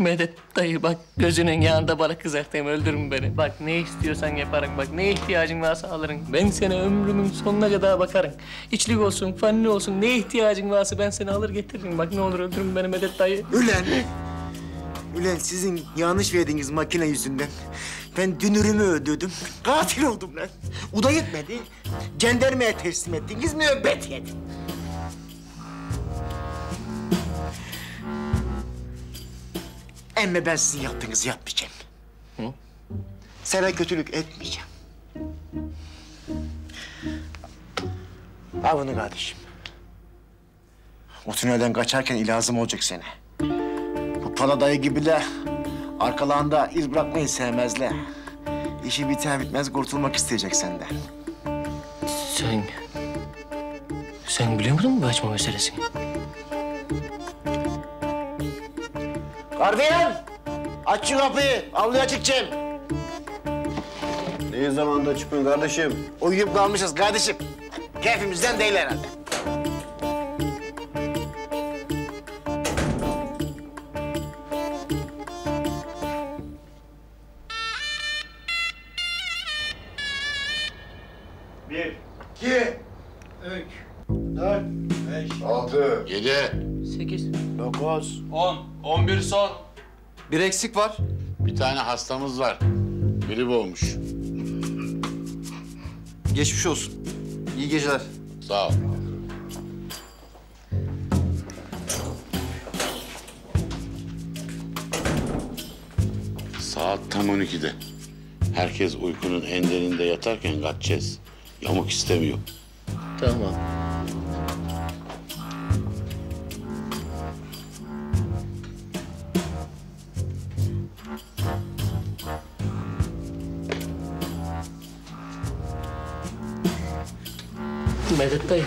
Medet dayı bak gözünün yanında bana kızartayım öldürün beni. Bak ne istiyorsan yaparım bak ne ihtiyacın varsa alırım. Ben sana ömrümün sonuna kadar bakarım. İçlik olsun, fanlı olsun ne ihtiyacın varsa ben seni alır getiririm. Bak ne olur öldürün beni Medet dayı. Ulan sizin yanlış verdiğiniz makine yüzünden ben dünürümü öldürdüm. Katil oldum lan. O da yetmedi. Cendermeye teslim ettiniz, müebbet yedim. Emme ben sizin yaptığınızı yapmayacağım. Hı? Sana kötülük etmeyeceğim. Al bunu kardeşim. O tünelden kaçarken ilazım olacak sana. Bu paladayı gibiler arkalarında iz bırakmayı sevmezler. İşi biter bitmez kurtulmak isteyecek senden. Sen biliyor musun bu açma meselesini? Gardiyan! Aç şu kapıyı, avluya çıkacağım. Ne zamanda çıkıyorsun kardeşim? Uyuyup kalmışız kardeşim. Keyfimizden değil herhalde. Bir, 2, 3, 4, 5, 6, 7. 8. 9, 10, 11 son. Bir eksik var. Bir tane hastamız var. Biri boğmuş. Geçmiş olsun. İyi geceler. Sağ ol. Saat tam 12'de. Herkes uykunun en derinde yatarken kaçacağız. Yamuk istemiyor. Tamam. Medet dayı.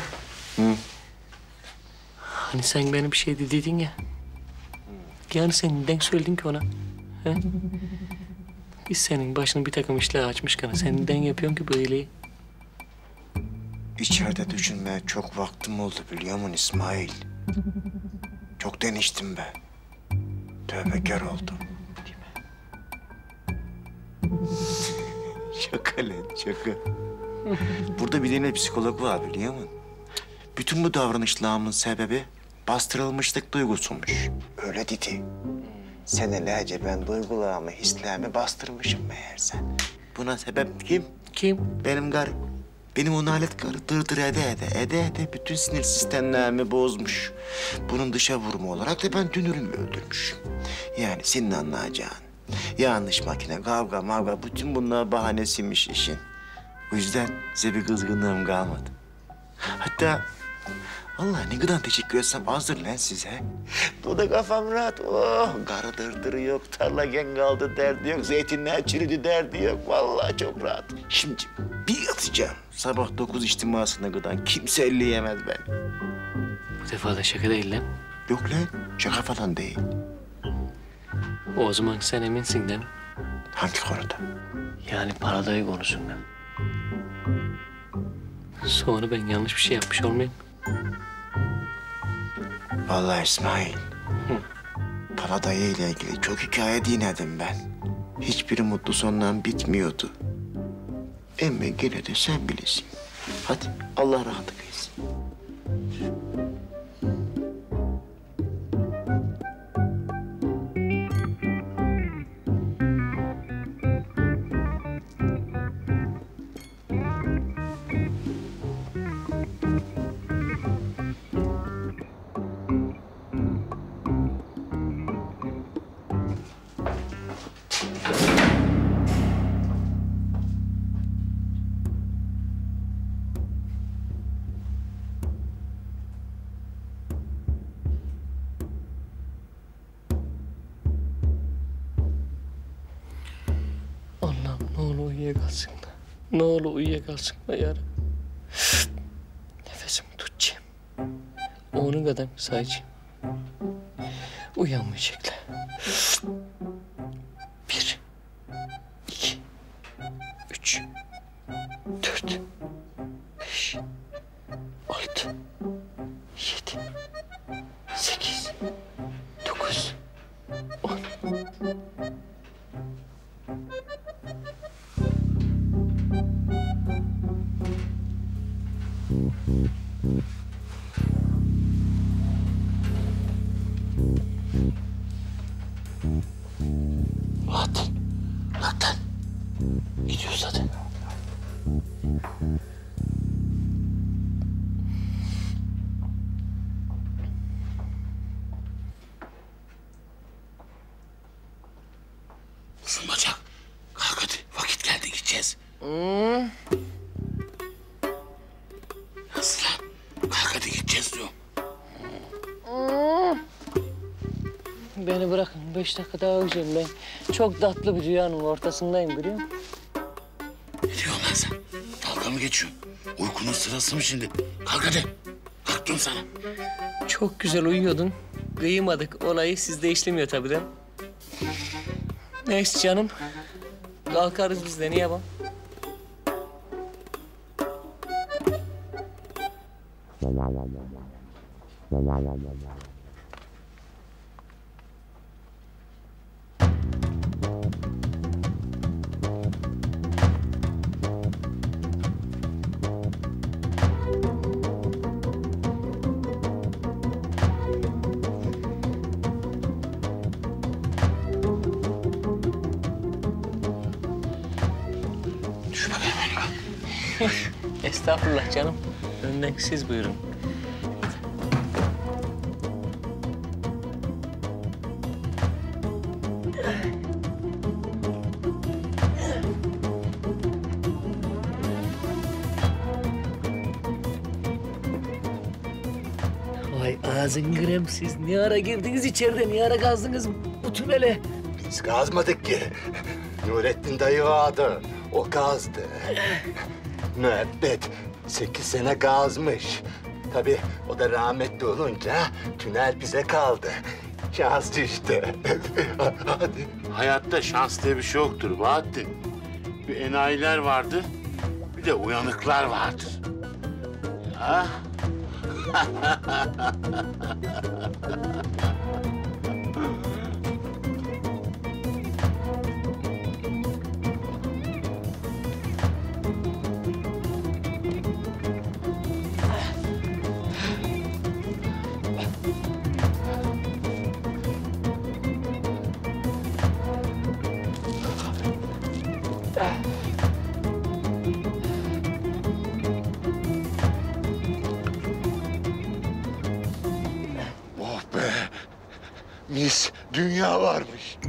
Hani sen bana bir şey dediydin ya. Yani sen neden söyledin ki ona? He? Biz senin başını bir takım işler açmışken sen neden yapıyorsun ki bu iyiliği? İçeride düşünmeye çok vaktim oldu biliyor musun İsmail? Çok deniştim ben. Tövbekar oldum. Şaka lan, şaka. Burada bir tane psikolog var biliyor musun? Bütün bu davranışlarımın sebebi bastırılmışlık duygusuymuş. Öyle dedi. Senelerce ben duygularımı, hislerimi bastırmışım meğerse. Buna sebep kim? Kim? Benim karım. Benim o nalet karı dırdır ede bütün sinir sistemlerimi bozmuş. Bunun dışa vurumu olarak da ben dünürümü öldürmüşüm. Yani senin anlayacağın. Yanlış makine, kavga, mavga bütün bunlar bahanesiymiş işin. O yüzden size bir kızgınlığım kalmadı. Hatta Allah ne kadar teşekkür etsem azdır lan size. Bu da kafam rahat. Oh, karı dırdırı yok, tarla gen kaldı derdi yok, zeytinler çürüdü derdi yok. Vallahi çok rahat. Şimdi bir yatacağım. Sabah 9 içtimasına kadar kimse elleyemez beni. Bu defa da şaka değil lan. Yok lan, şaka falan değil. O zaman sen eminsin değil mi? Hangi konuda? Yani paradayı konusunda. Sonra ben yanlış bir şey yapmış olmayayım. Vallahi İsmail, paradayı ile ilgili çok hikaye dinledim ben. Hiçbiri mutlu sonla bitmiyordu. Ama gene de sen bilirsin. Hadi Allah rahatlık versin. Allah'ım ne olur uyuyakalsın da. Ne olur uyuyakalsın da yarın. Nefesimi tutacağım. Onun kadar sayacağım. Uyanmayacaklar. 1, 2, 3, 4, 5, 6, 7, 8, 9, 10. Bahattin. Lan. Gidiyoruz hadi. Uzun bacak. Kalk hadi. Vakit geldi gideceğiz. Nasıl lan? Kalk hadi gideceğiz diyorum. Beni bırakın 5 dakika daha uyuyacağım ben. Çok tatlı bir rüyanın ortasındayım biliyor musun? Ne diyorsun lan sen? Dalga mı geçiyorsun? Uykunun sırası mı şimdi? Kalk hadi. Kalk diyorum sana. Çok güzel uyuyordun. Kıymadık. Olayı sizde işlemiyor tabii de. Neyse canım. Kalkarız biz de. Niye bak? Düş bakayım öyle. Estağfurullah canım. Önden siz buyurun. Vay ağzın grem siz. Ne ara girdiniz içeride? Ne ara kazdınız bu tünele? Biz kazmadık ki. Nurettin dayı vardı. O kazdı. Müebbet 8 sene kazmış. Tabii o da rahmetli olunca tünel bize kaldı. Şans düştü. Hadi. Hayatta şans diye bir şey yoktur Bahattin. Bir enayiler vardır, bir de uyanıklar vardır. Ha? Oh be. Mis dünya varmış.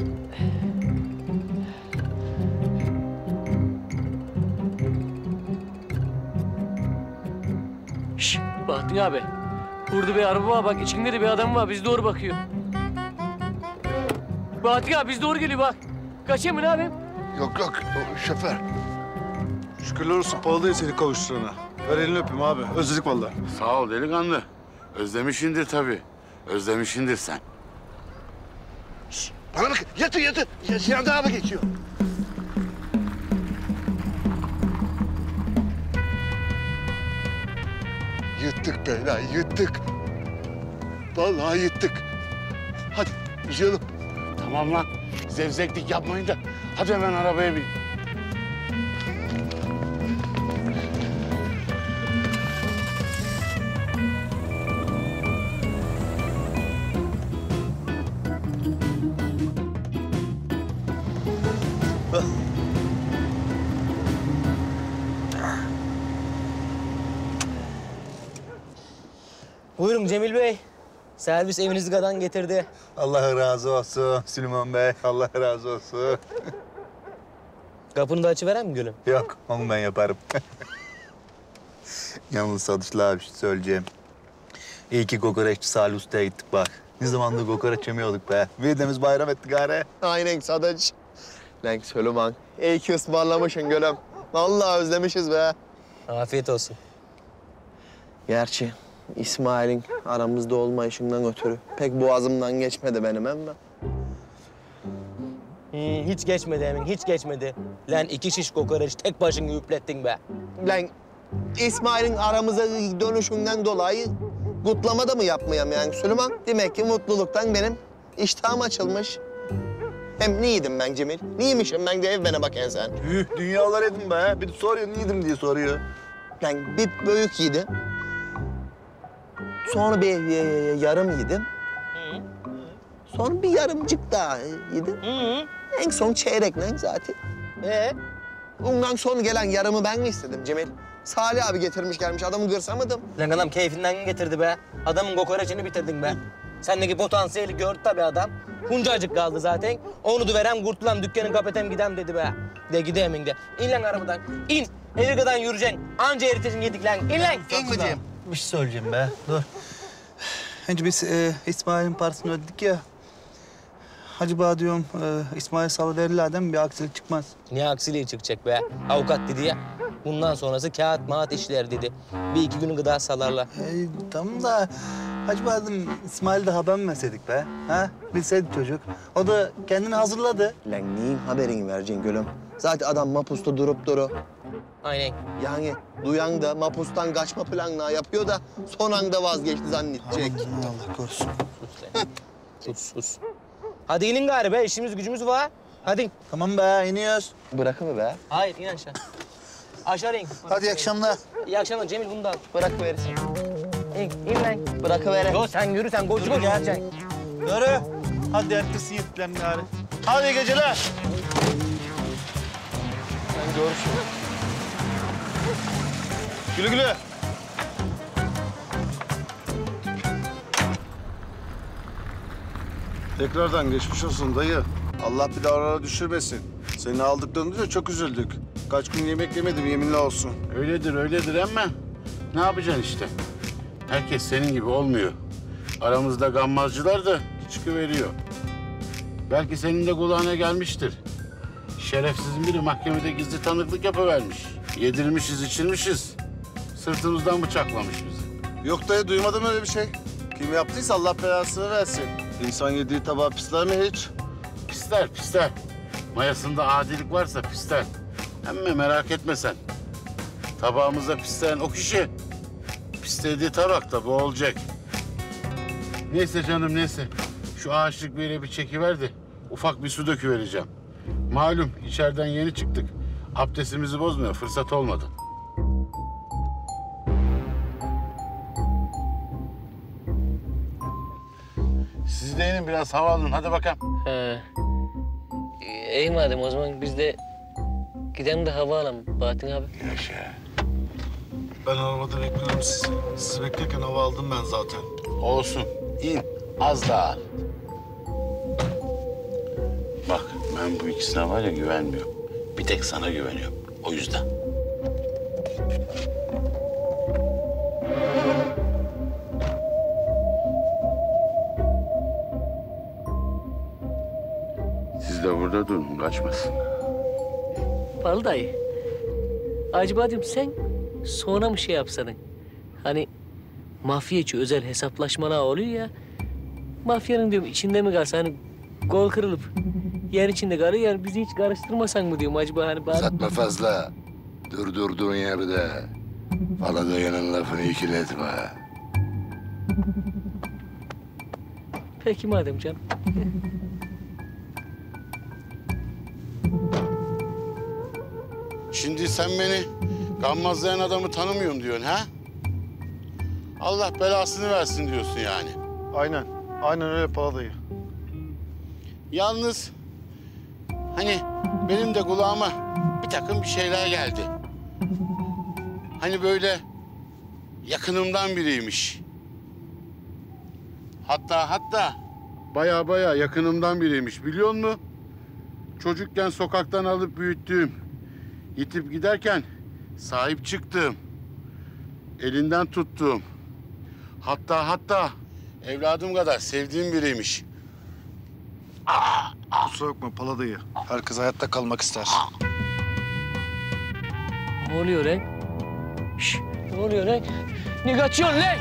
Şşş Bahattin abi. Burada bir araba var bak. İçinde de bir adam var. Bize doğru bakıyor. Bahattin abi biz doğru geliyor bak. Kaçayım mı ne yapayım? Yok yok şoför. Şükürler olsun Paul değil seni kavuşturana. Ver elini öpeyim abi. Özledik vallahi. Sağ ol delikanlı. Özlemişindir tabii. Özlemişindir sen. Bana bak yatır yatır. Sinan daha mı geçiyor? Yuttuk beyler yuttuk. Vallahi yuttuk. Hadi uzayalım. Tamam lan. Zevzeklik yapmayın da. Hadi hemen arabaya bin. Buyurun Cemil Bey. Servis evinizi kadar getirdi. Allah razı olsun Süleyman Bey. Allah razı olsun. Kapını da açıveren mi gülüm? Yok, onu ben yaparım. Yalnız Sadıçlı abi bir şey söyleyeceğim. İyi ki kokoreççi Salih Usta'ya gittik bak. Ne zamandır kokoreç yemiyorduk be. Midemiz bayram etti gari. Aynen Sadıç. Lan Süleyman. İyi ki ısmarlamışsın gülüm. Vallahi özlemişiz be. Afiyet olsun. Gerçi İsmail'in aramızda olmayışından ötürü pek boğazımdan geçmedi benim ama. Hiç geçmedi Emin, hiç geçmedi. Lan 2 şiş kokoreç tek başına üplettin be. Lan İsmail'in aramıza dönüşünden dolayı kutlama da mı yapmayayım yani Süleyman? Demek ki mutluluktan benim iştahım açılmış. Hem neydim ben Cemil? Neymişim ben de ev bana bak sen. Dünyalar edin be. Bir de soruyor, neydim diye soruyor. Yani bir büyük yedi. Sonra bir yarım yedim. Sonra bir yarımcık daha yedim. En son çeyrekle zaten. Ondan sonra gelen yarımı ben mi istedim Cemil? Salih abi getirmiş gelmiş, adamı gırsamadım. Lan adam keyfinden getirdi be. Adamın kokoreçini bitirdin be. Sendeki potansiyeli gördü tabii adam. Huncacık kaldı zaten. Onu da verem, kurtulam, dükkanı kapatem, gidem dedi be. De gidemin de. İn lan arabadan, in. Evirgadan yürüyeceksin. Anca eriteceksin yedik lan. İn lan. İnmeyeceğim. Bir şey söyleyeceğim be. Dur. Önce biz İsmail'in parasını ödedik ya. Acaba diyorum İsmail salıverirlerden bir aksilik çıkmaz. Ne aksiliği çıkacak be? Avukat dedi ya. Bundan sonrası kağıt mağat işler dedi. Bir iki günün gıda salarlar. Tamam da acaba dedim İsmail'i de haber mi verseydik be? Ha? Bilseydi çocuk. O da kendini hazırladı. Lan neyin haberini vereceksin gülüm? Zaten adam mapusta durup duru. Aynen. Yani duyan da mapustan kaçma planla yapıyor da son anda vazgeçti zannedecek. Allah korusun. Sus lan. Sus. Hadi inin gari be. İşimiz gücümüz var. Hadi. Tamam be, iniyoruz. Bırakımı be. Hayır, in aşağı. Aşağı in. Hadi iyi akşamlar. İyi akşamlar Cemil, bunu da al. Bırakıverirsin. İn lan. Bırakıverin. Yo sen yürü, sen koşu koşu gideceksin. Yürü. Hadi ertesi yetkilerini gari. Hadi iyi geceler. Ben görüşürüz. Güle güle. Tekrardan geçmiş olsun dayı. Allah bir daha arara düşürmesin. Seni aldıklarında da çok üzüldük. Kaç gün yemek yemedim yeminle olsun. Öyledir ama ne yapacaksın işte? Herkes senin gibi olmuyor. Aramızda gammazcılar da çıkıveriyor. Belki senin de kulağına gelmiştir. Şerefsizin biri mahkemede gizli tanıklık yapıvermiş. Yedirmişiz, içirmişiz. Sırtımızdan bıçaklamış bizi. Yok dayı duymadım öyle bir şey. Kim yaptıysa Allah belasını versin. İnsan yediği tabağı pisler mi hiç? Pisler. Mayasında adilik varsa pisler. Ama merak etme sen. Tabağımıza pisleyen o kişi, pislediği tabakta bu olacak. Neyse canım neyse. Şu ağaçlık bir yere bir çekiver de ufak bir su döküvereceğim. Malum içeriden yeni çıktık. Abdestimizi bozmuyor, fırsat olmadı. Siz de inin biraz hava alın. Hadi bakalım. He. İyi madem o zaman biz de gidelim de hava alalım Bahattin abi. Yaşa. Ben arabada bekliyorum sizi. Sizi beklerken hava aldım ben zaten. Olsun. İn. Az daha al. Bak ben bu ikisine var ya güvenmiyorum. Bir tek sana güveniyorum. O yüzden. Siz de burada durun. Kaçmasın. Bal dayı. Acaba diyorum sen sonra mı şey yapsadın? Hani mafya içi özel hesaplaşmalar oluyor ya. Mafyanın diyorum içinde mi kalsa hani gol kırılıp yer içinde kalıyor yani bizi hiç karıştırmasan mı diyorum acaba hani bari... Uzatma fazla. Dur durduğun yerde. Faladayanın lafını ikiletme. Peki madem canım. Şimdi sen beni gammazlayan adamı tanımıyorum diyorsun ha? Allah belasını versin diyorsun yani. Aynen öyle Pala dayı. Yalnız hani benim de kulağıma bir takım bir şeyler geldi. Hani böyle yakınımdan biriymiş. Hatta baya yakınımdan biriymiş biliyor musun? Çocukken sokaktan alıp büyüttüğüm, yitip giderken sahip çıktığım, elinden tuttuğum, hatta evladım kadar sevdiğim biriymiş. Kusura bakma Pala dayı. Herkes hayatta kalmak ister. Ne oluyor lan? Şş, ne oluyor lan? Ne kaçıyorsun lan?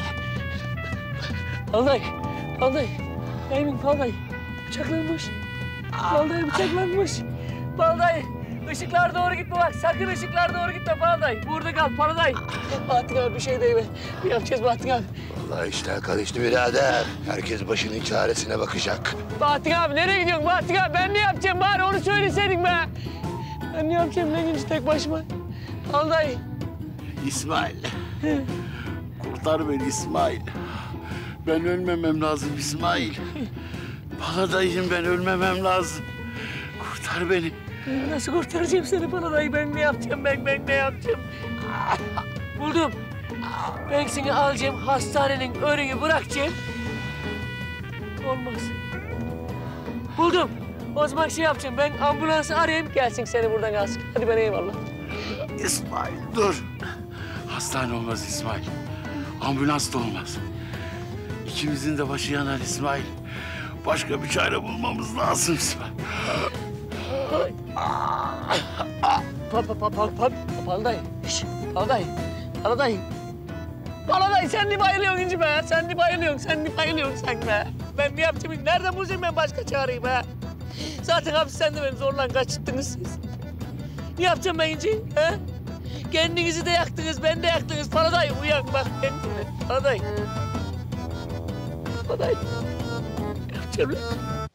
Balday. Emin Balday. Bıçaklanmış. Balday bıçaklanmış. Balday. Işıklar doğru gitme bak. Sakın ışıklar doğru gitme Balday. Burada kal Balday. Bahattin abi bir şey değil. Ne yapacağız Bahattin abi? Vallahi işler karıştı birader. Herkes başının çaresine bakacak. Bahattin abi nereye gidiyorsun Bahattin abi? Ben ne yapacağım bari onu söyleseydin be. Ben ne yapacağım lan şimdi tek başıma? Balday. İsmail. Kurtar beni İsmail. Ben ölmemem lazım İsmail. Paladayım, ben ölmemem lazım. Kurtar beni. Nasıl kurtaracağım seni Paladayı? Ben ne yapacağım? Ben ne yapacağım? Buldum. Ben seni alacağım, hastanenin önünü bırakacağım. Olmaz. Buldum. O zaman şey yapacağım, ben ambulansı arayayım, gelsin seni buradan alsın. Hadi ben eyvallah. İsmail dur. Hastane olmaz İsmail. Ambulans da olmaz. İkimizin de başı yanar İsmail. Başka bir çare bulmamız lazım İsmail. Paladayı. Paladayı. Paladayı sen de bayılıyorsun inci be. Sen de bayılıyorsun sen be. Ben ne yapacağım? Nereden bulacağım ben başka çareyi be? Zaten hapisten de beni zorla kaçırttınız siz. Ne yapacağım ben inci? He? Kendinizi de yaktınız, beni de yaktınız. Paladayı uyan bak kendine. Paladayı. Ne yapacağım lan?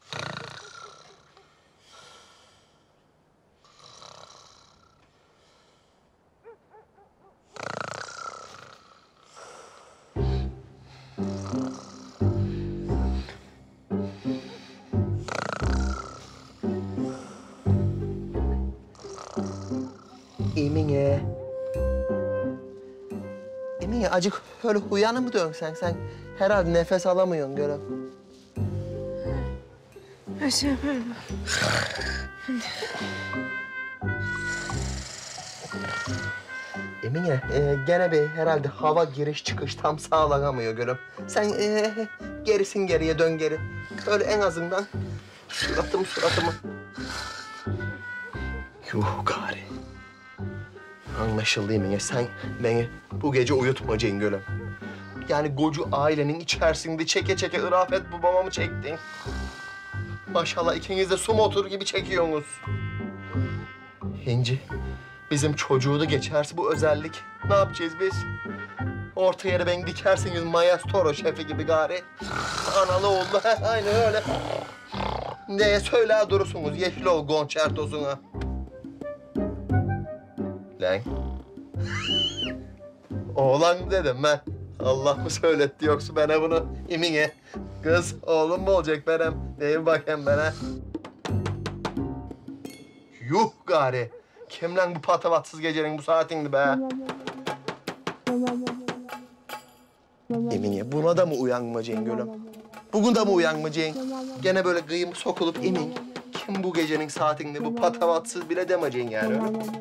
Emine. Emine acık öyle uyana mı dön sen? Herhalde nefes alamıyorsun göre. Emine gene bir herhalde hava giriş çıkış tam sağlanamıyor gülüm. Sen gerisin geriye dön geri. Öyle en azından suratımı. Yuh gari. Anlaşıldı Emine. Sen beni bu gece uyutmayacaksın gülüm. Yani koca ailenin içerisinde çeke çeke ırafet babamı çektin. Maşallah ikiniz de su motoru gibi çekiyorsunuz. Hinci, bizim çocuğu da geçerse bu özellik. Ne yapacağız biz? Orta yere beni dikersiniz Maestro şefi gibi gari. Analı oldu, aynen öyle. Neye söyler durursunuz yeşil ol konçertosuna. Lan. Oğlan dedim ben. Allah mı söyletti yoksa bana bunu Emine? Kız oğlum mu olacak benim? Neye bakayım bana? Yuh gari. Kim lan bu patavatsız gecenin bu saatindi be? Emine buna da mı uyanmayacaksın gülüm? Bugün de mi uyanmayacaksın? Gene böyle kıyım sokulup Emin. Kim bu gecenin saatinde bu patavatsız bile demeyeceksin yani öyle mi?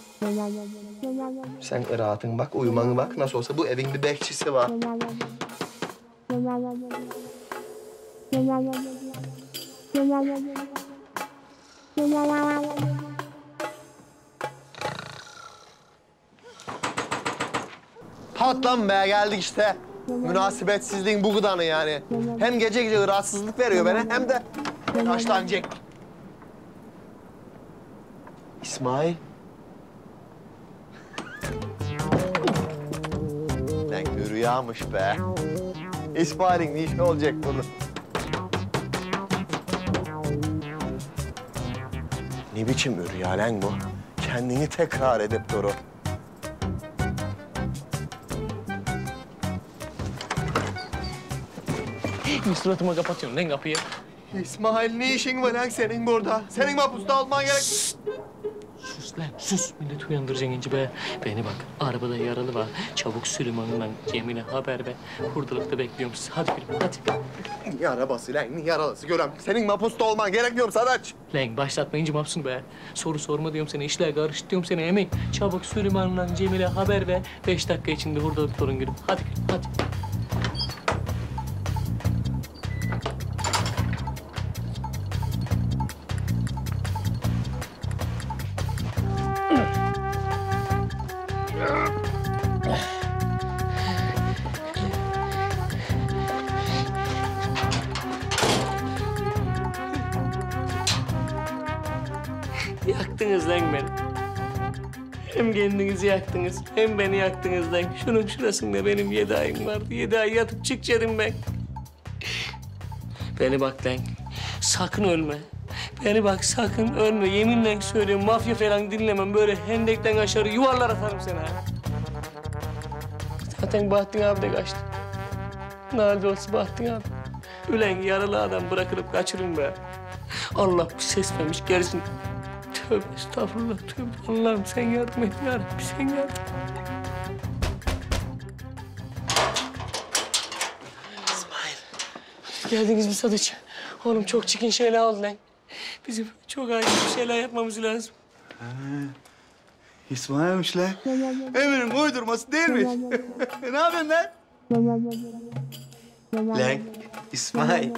Sen rahatın bak, uyumanı bak. Nasıl olsa bu evin bir bekçisi var. Patlam be geldik işte. Münasebetsizliğin bu gıdanı yani. Hem gece gece rahatsızlık veriyor bana hem de yaşlanacak. İsmail. Lan rüyamış be. İsmail'in ne işi olacak bunun? Ne biçim rüya lan bu? Kendini tekrar edip durur. Suratıma kapatıyorum lan kapıyı. İsmail ne işin var lan senin burada? Senin mahpusta olman gerek. Sus lan sus. Millet uyandıracaksın inci be. Beni bak arabada yaralı var. Çabuk Süleyman'la Cemile haber ver. Hurdalıkta bekliyorum sizi. Hadi gülüm hadi. Ne arabası lan ne yaralısı görem. Senin mahpusta olman gerekmiyor Sadaç. Lan başlatma inci mahpusunu be. Soru sorma diyorum sana. İşler karıştı diyorum sana emin. Çabuk Süleyman'la Cemile haber ver. 5 dakika içinde hurdalıkta olun gülüm. Hadi gülüm hadi. Yaktınız lan beni. Hem kendinizi yaktınız, hem beni yaktınız lan. Şunun şurasında benim 7 ayım vardı. 7 ay yatıp çıkacaktım ben. Beni bak lan, sakın ölme. Beni bak sakın ölme. Yeminle söylüyorum, mafya falan dinlemem. Böyle hendekten aşağı yuvarlar atarım seni ha. Zaten Bahattin abi de kaçtı. Nerede olsun Bahattin abi. Ülen yaralı adam bırakılıp kaçırın be. Allah bir ses vermiş gerisini. Tövbe estağfurullah tövbe. Allah'ım sen yardım et ya Rabbi sen yardım. İsmail. Geldiniz mi Sadıç? Oğlum çok çirkin şeyler oldu lan. Bizim çok acil bir şeyler yapmamız lazım. İsmail'miş lan. Emir'in uydurması değil mi? Ne yapıyorsun lan? Lan İsmail.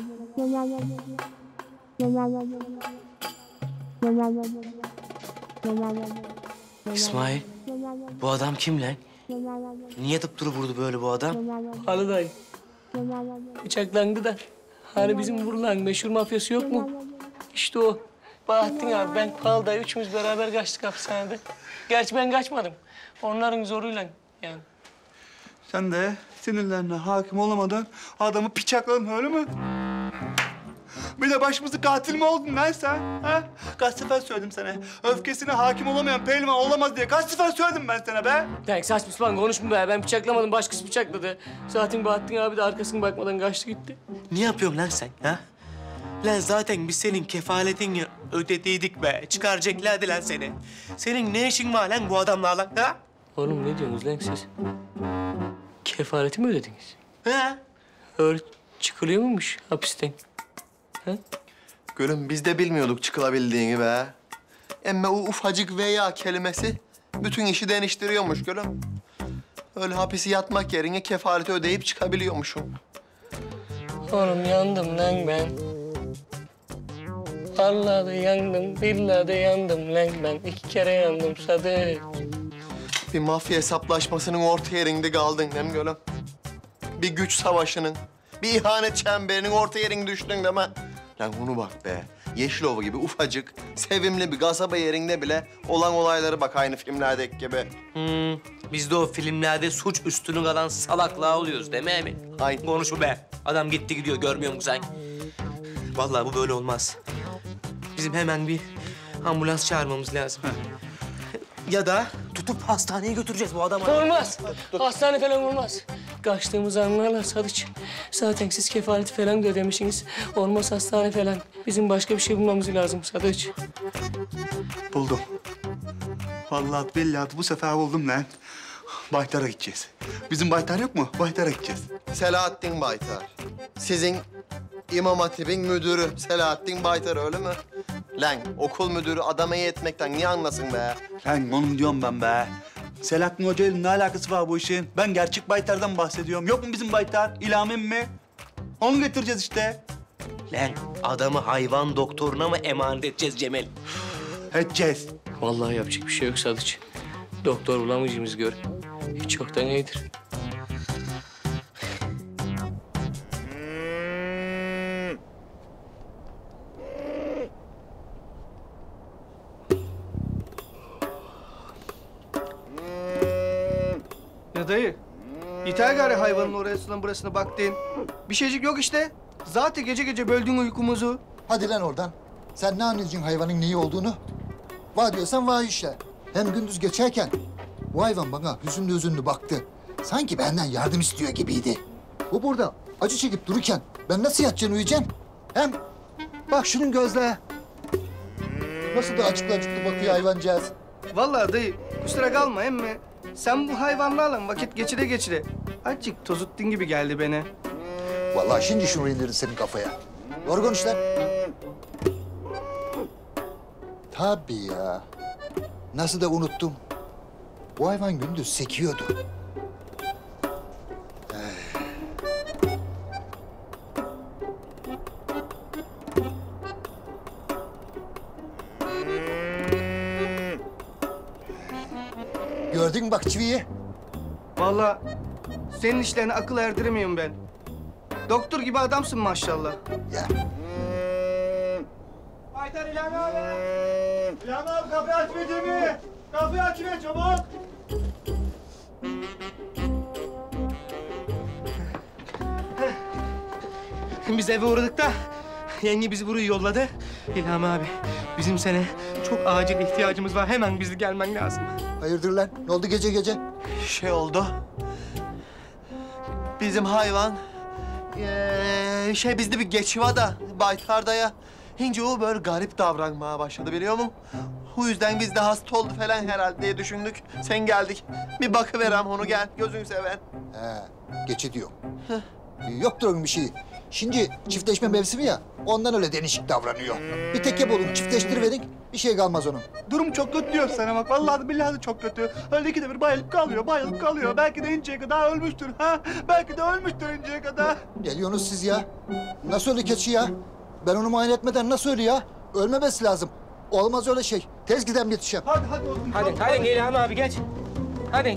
İsmail, bu adam kim lan? Niye dıpduru vurdu böyle bu adam? Halı dayı. Bıçaklandı da. Hani bizim vurulan meşhur mafyası yok mu? İşte o. Bahattin abi, ben Pahalı dayı üçümüz beraber kaçtık hapishanede. Gerçi ben kaçmadım. Onların zoruyla yani. Sen de sinirlerine hakim olamadan adamı bıçakladın öyle mi? Bir de başımızı katil mi oldun lan sen? Ha? Kaç sefer söyledim sana. Öfkesine hakim olamayan pehlivan olamaz diye. Kaç sefer söyledim ben sana be? Denk saçma sapan konuşma be. Ben bıçaklamadım, başkası bıçakladı. Zaten Bahattin abi de arkasına bakmadan kaçtı gitti. Ne yapıyorsun lan sen ha? Lan zaten biz senin kefaletini ödediydik be. Çıkaracaklardı lan seni. Senin ne işin var lan bu adamlarla ha? Oğlum ne diyorsunuz lan siz? Kefareti mi ödediniz? Ha? Öyle çıkılıyor muymuş hapisten? Ha? Gülüm biz de bilmiyorduk çıkılabildiğini be. Emme o ufacık veya kelimesi bütün işi değiştiriyormuş gülüm. Öyle hapisi yatmak yerine kefareti ödeyip çıkabiliyormuşum. Oğlum yandım lan ben. Vallahi de yandım, billahi de yandım lan ben. 2 kere yandım Sadık. Bir mafya hesaplaşmasının orta yerinde kaldın değil mi gülüm? Bir güç savaşının, bir ihanet çemberinin orta yerine düştün değil mi? Lan bunu bak be. Yeşilova gibi ufacık, sevimli bir kasaba yerinde bile olan olayları bak aynı filmlerdeki gibi. Biz de o filmlerde suç üstünü kalan salaklığa oluyoruz değil mi Emin? Aynen. Konuşma be. Adam gitti gidiyor görmüyor musun sen? Vallahi bu böyle olmaz. Bizim hemen bir ambulans çağırmamız lazım. Ya da tutup hastaneye götüreceğiz bu adamı. Olmaz. Hastane falan olmaz. Kaçtığımızı anlarlar Sadıç. Zaten siz kefaleti falan da ödemişsiniz. Olmaz hastane falan. Bizim başka bir şey bulmamız lazım Sadıç. Buldum. Vallahi billahi bu sefer buldum lan. Baytar'a gideceğiz. Bizim Baytar yok mu? Baytar'a gideceğiz. Selahattin Baytar. Sizin İmam Hatip'in müdürü Selahattin Baytar öyle mi? Lan okul müdürü adama iyi etmekten niye anlasın be? Lan onun diyorum ben be. Selahattin Hoca'yla ne alakası var bu işin? Ben gerçek Baytar'dan bahsediyorum. Yok mu bizim Baytar? İlhamim mi? Onu getireceğiz işte. Lan adamı hayvan doktoruna mı emanet edeceğiz Cemil? Edeceğiz. Vallahi yapacak bir şey yok Sadıç. Doktor bulamayacağımız gör. Hiç çoktan iyidir. Ya dayı, yeter gari hayvanın orasından burasına baktın. Bir şeycik yok işte. Zaten gece gece böldün uykumuzu. Hadi lan oradan. Sen ne anlayacaksın hayvanın neyi olduğunu? Va diyorsan va işte. Hem gündüz geçerken bu hayvan bana hüzünlü hüzünlü baktı. Sanki benden yardım istiyor gibiydi. Bu burada acı çekip dururken ben nasıl yatacaksın, uyuyacaksın? Hem bak şunun gözle. Nasıl da acıklı acıklı bakıyor hayvancağız. Vallahi dayı, kusura kalma emmi. Sen bu hayvanlarla vakit geçire geçire azıcık tozuttun gibi geldi bana. Vallahi şimdi şunu indirin senin kafaya. Doğru konuş lan. Tabii ya. Nasıl da unuttum. Bu hayvan gündüz sekiyordu. Gördün mü bak çiviyi? Vallahi senin işlerine akıl erdiremiyorum ben. Doktor gibi adamsın maşallah. Ya. Haydar İlhan abi! İlhan abi kapıyı açmayacak mı? Kapıyı açma çabuk! Biz eve uğradık da yenge bizi buraya yolladı. İlham abi, bizim sene çok acil ihtiyacımız var. Hemen bizi gelmen lazım. Hayırdır lan? Ne oldu gece gece? Şey oldu. Bizim hayvan Bizde bir geçi var da Baytarda'ya. Hince o böyle garip davranmaya başladı biliyor musun? Bu yüzden biz de hasta oldu falan herhalde diye düşündük. Sen geldik. Bir bakıverem onu gel gözünü seven. Geçi diyor. Yoktur onun bir şey. Şimdi çiftleşme mevsimi ya, ondan öyle değişik davranıyor. Bir tek yapalım, çiftleştiriverin, bir şey kalmaz onun. Durum çok kötü diyor sana bak. Vallahi billahi de çok kötü. Öyle ikide bir bayılıp kalıyor. Belki de inceye kadar ölmüştür ha. Belki de ölmüştür inceye kadar. Ne diyorsunuz siz ya? Nasıl öyle keçi ya? Ben onu muayene etmeden nasıl öyle ya? Ölmemesi lazım. Olmaz öyle şey. Tez gidem yetişeceğim. Hadi oğlum. Hadi İlham abi geç. Hadi.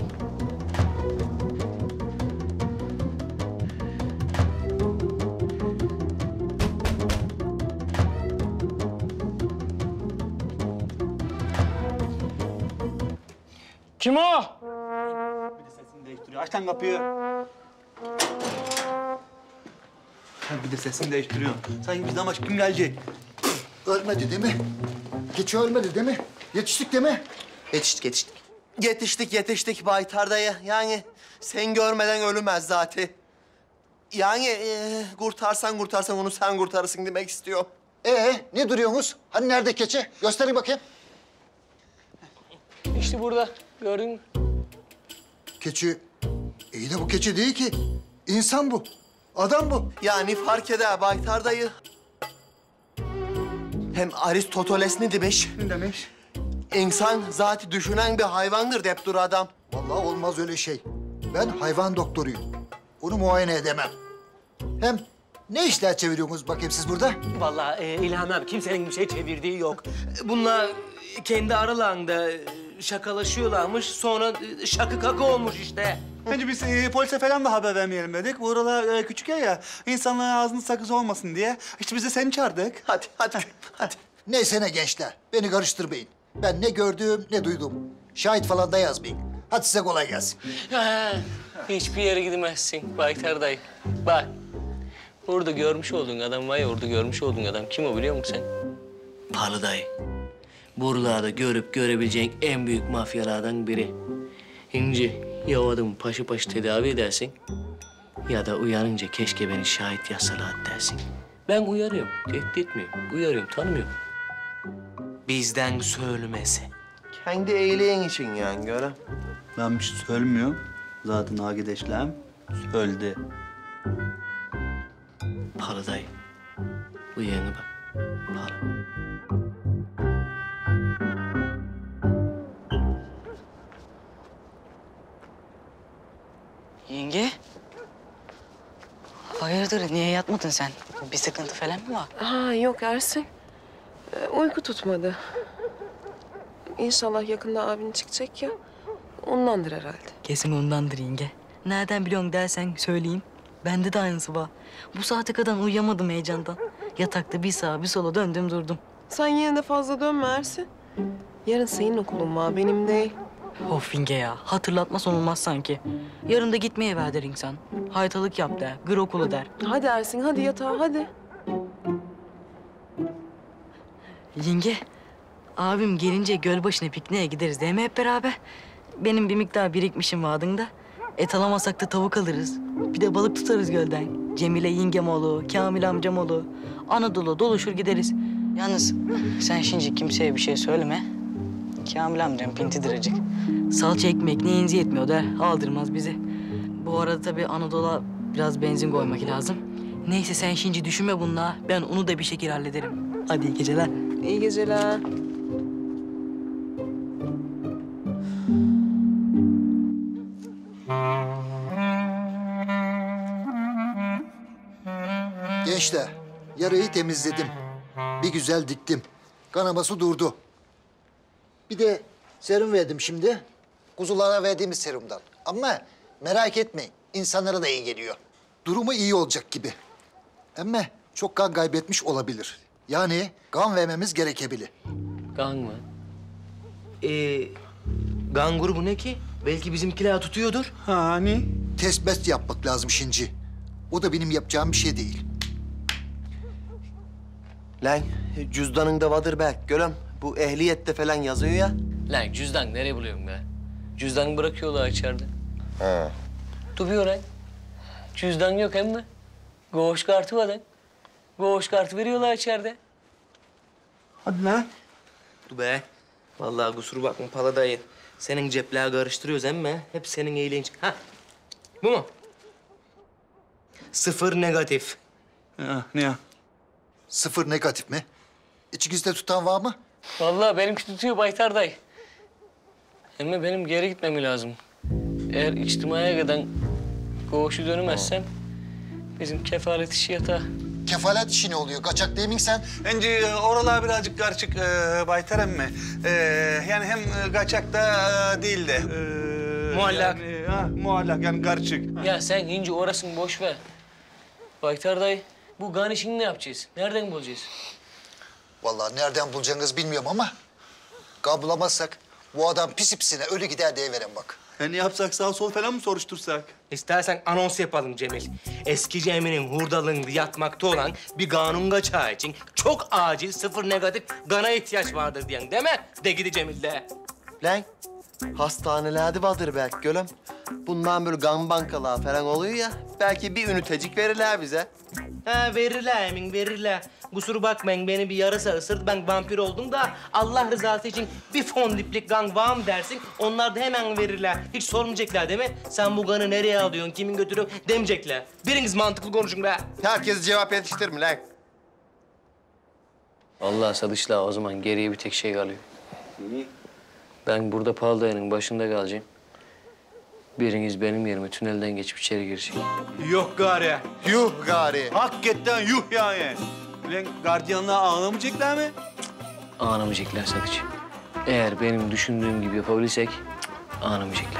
Kim o? Bir de sesini değiştiriyor. Aç lan kapıyı. Bir de sesini değiştiriyor. Sanki bizden başka kim gelecek? Ölmedi değil mi? Keçi ölmedi değil mi? Yetiştik değil mi? Yetiştik Baytarda'ya. Yani sen görmeden ölmez zaten. Yani kurtarsan onu sen kurtarırsın demek istiyor. Ne duruyorsunuz? Hani nerede keçi? Gösterin bakayım. İşte burada. Gördün mü? Keçi... İyi de bu keçi değil ki. İnsan bu. Adam bu. Yani fark eder Baytarda'yı. Hem Aristoteles ne demiş? Ne demiş? İnsan zati düşünen bir hayvandır deyip dur adam. Vallahi olmaz öyle şey. Ben hayvan doktoruyum. Onu muayene edemem. Hem ne işler çeviriyorsunuz bakayım siz burada? Vallahi İlham abi kimsenin bir şey çevirdiği yok. Bunlar kendi aralarında şakalaşıyorlarmış. Sonra şakı kakı olmuş işte. Bence biz polise falan da haber vermeyelim dedik. Bu aralar küçük ya, insanların ağzının sakız olmasın diye. İşte biz de seni çağırdık. Hadi. Neyse ne gençler. Beni karıştırmayın. Ben ne gördüm ne duydum. Şahit falan da yazmayın. Hadi size kolay gelsin. Hiçbir yere gidemezsin Baytar dayı. Bak, orada görmüş olduğun adam var ya, orada görmüş olduğun adam kim o biliyor musun sen? Palı dayı. Buralarda görüp görebileceğin en büyük mafyalardan biri. İnce ya o adamı paşı tedavi edersin ya da uyanınca keşke beni şahit yazsalar dersin. Ben uyarıyorum, tehdit etmiyorum. Uyarıyorum, tanımıyorum. Bizden söylemesi. Kendi iyiliğin için yani göre. Ben bir şey söylemiyorum. Zaten arkadaşlarım söyledi. Palı dayı. Uyanı bak. Palı. Yenge. Hayırdır, niye yatmadın sen? Bir sıkıntı falan mı var? Ha yok Ersin. Uyku tutmadı. İnşallah yakında abin çıkacak ya. Ondandır herhalde. Kesin ondandır yenge. Nereden biliyorsun dersen söyleyeyim. Bende de aynısı var. Bu saate kadar uyuyamadım heyecandan. Yatakta bir sağa bir sola döndüm durdum. Sen yine de fazla dönme Ersin. Yarın senin okulun var, benim değil. Of yenge ya, hatırlatmasan olmaz sanki. Yarın da gitmeye ver der insan. Haytalık yap der, gır okulu der. Hadi Ersin, hadi yatağa, hadi. Yenge, abim gelince göl başına pikniğe gideriz değil mi hep beraber? Benim bir miktar birikmişim vadında. Et alamasak da tavuk alırız. Bir de balık tutarız gölden. Cemile yengem oğlu, Kamil amcam oğlu. Anadolu doluşur gideriz. Yalnız sen şimdi kimseye bir şey söyleme. Kamil amcam pintidir acık. Salça ekmek neyinize yetmiyor der, aldırmaz bizi. Bu arada tabii Anadolu'ya biraz benzin koymak lazım. Neyse sen şimdi düşünme bununla. Ben onu da bir şekilde hallederim. Hadi iyi geceler. İyi geceler. Gençler, yarayı temizledim. Bir güzel diktim. Kanaması durdu. Bir de serum verdim şimdi. Kuzulara verdiğimiz serumdan. Ama merak etmeyin, insanlara da iyi geliyor. Durumu iyi olacak gibi. Ama çok kan kaybetmiş olabilir. Yani kan vermemiz gerekebilir. Kan mı? Kan grubu ne ki? Belki bizimkiler tutuyordur. Hani? Test best yapmak lazım şimdi. O da benim yapacağım bir şey değil. Lan cüzdanında vardır belki görem. Bu ehliyette falan yazıyor ya. Lan cüzdan nereye buluyorum be? Cüzdanı bırakıyorlar içeride. Duruyor lan. Cüzdan yok hem de. Koğuş kartı var lan. Koğuş kartı veriyorlar içeride. Hadi lan. Dur be. Vallahi kusura bakma Pala dayı. Senin cepler karıştırıyoruz emme. Hep senin iyiliğin için. Ha. Bu mu? 0 negatif. Ne ya? 0 negatif mi? İçinizde tutan var mı? Vallahi benimki tutuyor Baytar dayı. Ama benim geri gitmem lazım. Eğer içtimaya kadar koğuşu dönemezsem bizim kefalet işi yatağı. Kefalet işi ne oluyor? Kaçak değil mi sen? Bence oralar birazcık karışık Baytar emmi. Yani hem kaçak da değil de. Muallak. Yani, muallak yani karışık. Ya sen ince orasını boş ver. Baytar dayı, bu gan işini ne yapacağız? Nereden bulacağız? Vallahi nereden bulacağınızı bilmiyorum ama... ...bulamazsak bu adam pisi pisine ölü gider deyiverin bak. Ne yapsak sağ sol falan mı soruştursak? İstersen anons yapalım Cemil. Eski Cemil'in hurdalığında yatmakta olan bir kanun kaçağı için çok acil 0 negatif gana ihtiyaç vardır diyen değil mi? De gidi Cemil de. Lan hastanelerde vardır belki gülüm. Bundan böyle kan bankalar falan oluyor ya. Belki bir ünitecik verirler bize. Ha verirler emin verirler. Kusura bakmayın beni bir yarasa ısırdı ben vampir oldum da Allah rızası için bir fondiplik kan var mı dersin onlar da hemen verirler. Hiç sormayacaklar değil mi? Sen bu kanı nereye alıyorsun, kimin götürüyor demeyecekler. Biriniz mantıklı konuşun be. Herkes cevap yetiştirir mi lan? Vallahi Sadışla o zaman geriye bir tek şey kalıyor. Ben burada Paldayı'nın başında kalacağım. Biriniz benim yerime tünelden geçip içeri girecek. Yok gari. Yuh gari. Hakikaten yuh yani. Lan gardiyanlığa ağlamayacaklar mı? Ağlamayacaklar Sadıç. Eğer benim düşündüğüm gibi yapabilirsek ağlamayacaklar.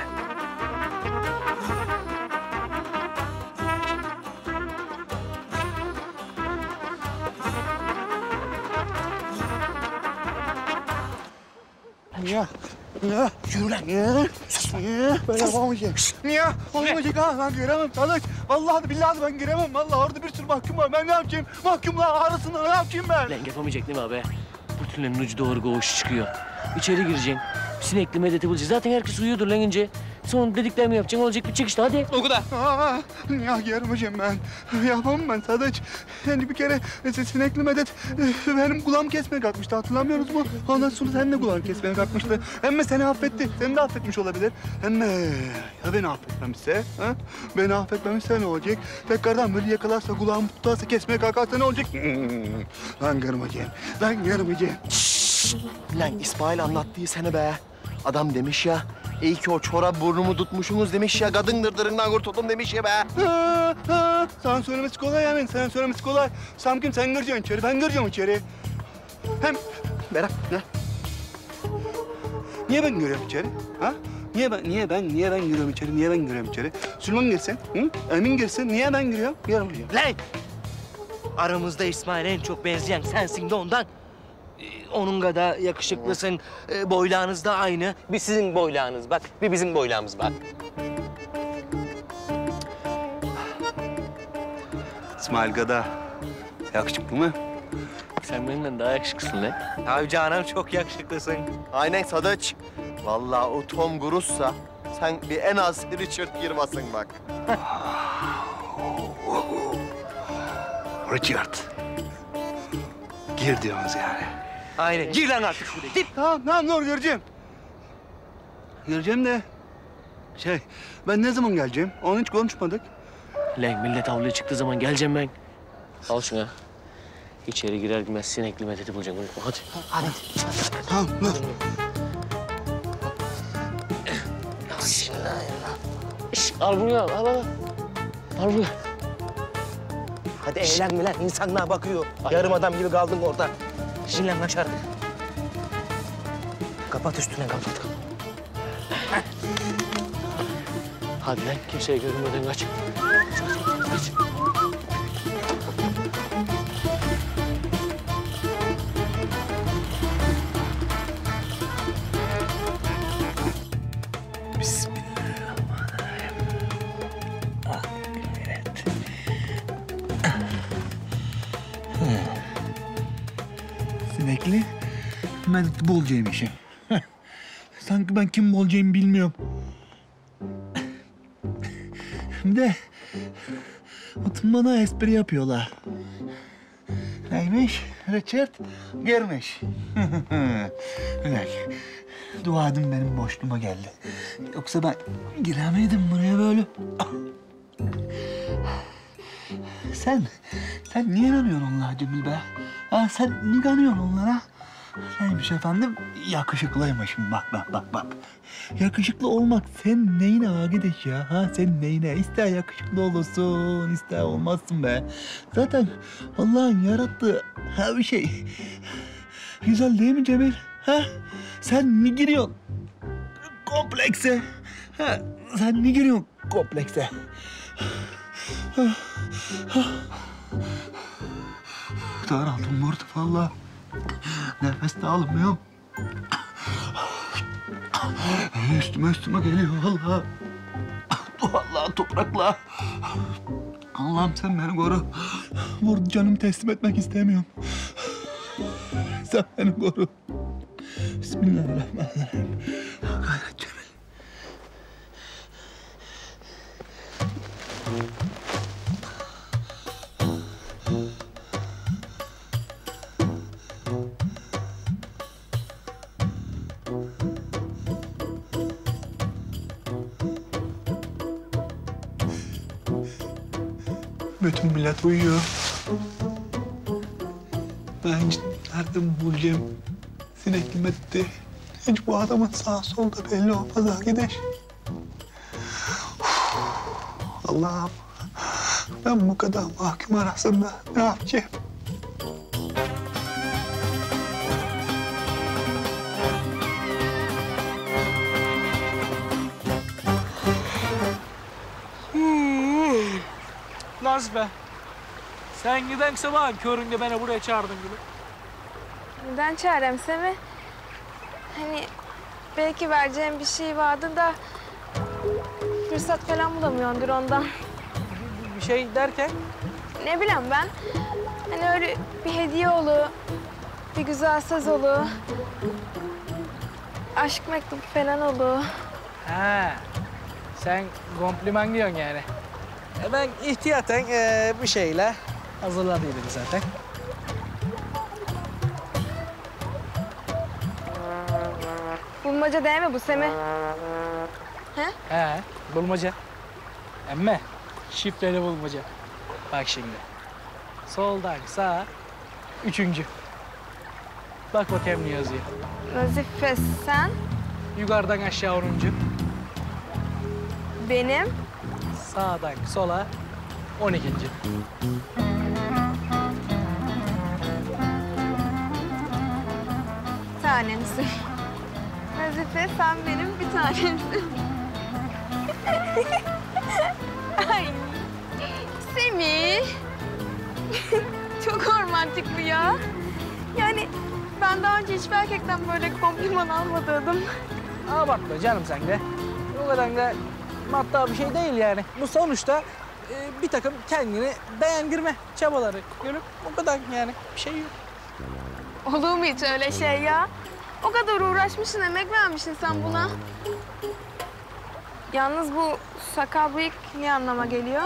Niye? Yürü lan. Niye? Sus. Niye? Ben yapamayacağım. Niye? Olmayacak ha. Ben giremem Sadık. Vallahi billahi ben giremem. Vallahi orada bir sürü mahkum var. Ben ne yapacağım? Mahkumlar arasında ne yapacağım ben? Lan yapamayacak değil mi abi? Bu tünelin ucu doğru koğuş çıkıyor. İçeri gireceksin. Sinekli medeti bulacağız. Zaten herkes uyuyordur lan ince. Son dediklerimi yapacaksın. Olacak bitecek işte hadi. O kadar. Ya giremeyeceğim ben. Yapamam ben Sadık. Yani bir kere sinekli medet benim kulağımı kesmeye kalkmıştı. Hatırlamıyorsunuz mu? Ondan sonra sen de kulağını kesmeye kalkmıştı. Hem seni affetti. Seni de affetmiş olabilir. Hem ya beni affetmemişse? Ha? Beni affetmemişse ne olacak? Tekrardan böyle yakalarsa, kulağımı tutarsa, kesmeye kalkarsa ne olacak? Lan giremeyeceğim. Lan giremeyeceğim. Lan İsmail anlattığı sene be. Adam demiş ya, iyi ki o çorap burnumu tutmuşsunuz demiş ya, kadın dırdırından kurtuldum demiş ya be. Sana söylemesi kolay yani, sana söylemesi kolay. Sanki sen gireceksin içeri, ben gireceğim içeri. Hem Berat, ne? Niye ben giriyorum içeri? Ha? Niye ben giriyorum içeri, niye ben giriyorum içeri? Süleyman girsin, hı? Emin girsin, niye ben giriyorum? Giremiyorum. Lan! Aramızda İsmail'e en çok benzeyen sensin de ondan. Onun kadar yakışıklısın, boylarınız da aynı. Bir sizin boylarınız bak, bir bizim boylarımız bak. İsmail Gada, yakışıklı mı? Sen benden daha yakışıklısın lan. Abi canım çok yakışıklısın. Aynen Sadıç. Vallahi o Tom Cruise'sa sen bir en az Richard girmasın bak. Richard. Gir diyorsunuz yani. Aynen, gir lan artık şuraya, gir. Tamam dur gireceğim. Gireceğim de ben ne zaman geleceğim? Onu hiç konuşmadık. Lan millet avluya çıktığı zaman geleceğim ben. Al şunu. İçeri girer girmez sinekli medeti bulacaksın. Unutma hadi. Hadi. Tamam dur. Al bunu al, al. Al bunu. Hadi eğlenme lan, insanlar bakıyor. Yarım adam gibi kaldın orada. Şimdi lan kaç artık. Kapat üstüne, kapat. Hadi lan kimseye görünmeden kaç. Kaç. Sinekli medeti bulacağım işi. Sanki ben kim olacağımı bilmiyorum. Bir de bana espri yapıyorlar. Neymiş? Richard girmiş. Ulan, dua edin benim boşluğuma geldi. Yoksa ben giremeydim buraya böyle. Sen niye inanıyorsun onlara Cemil be? Ha, sen niye inanıyorsun onlara? Neymiş efendim? Yakışıklıymışım. Bak. Yakışıklı olmak sen neyine Agideş ya? Ha, sen neyine? İster yakışıklı olursun, ister olmazsın be. Zaten Allah'ın yarattığı her bir şey güzel değil mi Cemil? Ha? Sen ne giriyorsun komplekse? Ha? Sen ne giriyorsun komplekse? Daraldım burada vallahi. Nefes de almıyorum. Üstüme geliyor vallahi. Vallahi toprakla. Allah'ım sen beni koru. Burada canımı teslim etmek istemiyorum. Sen beni koru. Bismillahirrahmanirrahim. Gayret Cemil. Bütün millet uyuyor. Ben nereden bulacağım sinekli metti? Hiç bu adamın sağ solda belli olmaz arkadaş. Allah'ım, ben bu kadar mahkum arasında ne yapacağım? Laz be. Sen giden sabahın köründe beni buraya çağırdın gibi. Neden çağırayım Semih? Hani belki vereceğim bir şey vardı da fırsat falan bulamıyordur ondan. Bir şey derken? Ne bileyim ben. Hani öyle bir hediye olur, bir güzel söz olur, aşk mektubu falan olur. Ha, sen kompliman diyorsun yani. Ben ihtiyaten bir şeyle hazırladıydım zaten. Bulmaca değil mi bu Semih? He, bulmaca. Emme, şifreli bulmaca. Bak şimdi. Soldan sağa, 3. Bak bakayım ne yazıyor. Nazife sen? Yukarıdan aşağı 10. Benim? Sağdan sola 12. Tanemsin. Nazife sen benim bir tanemsin. Ay Semih. Çok romantik bu ya. Yani ben daha önce hiçbir erkekten böyle kompliman almadıydım. Abartma canım sen de. O kadar da hatta bir şey değil yani. Bu sonuçta bir takım kendini beğendirme çabaları. Görüp o kadar yani bir şey yok. Olur mu hiç öyle şey ya? O kadar uğraşmışsın, emek vermişsin sen buna. Yalnız bu sakal bıyık ne anlama geliyor?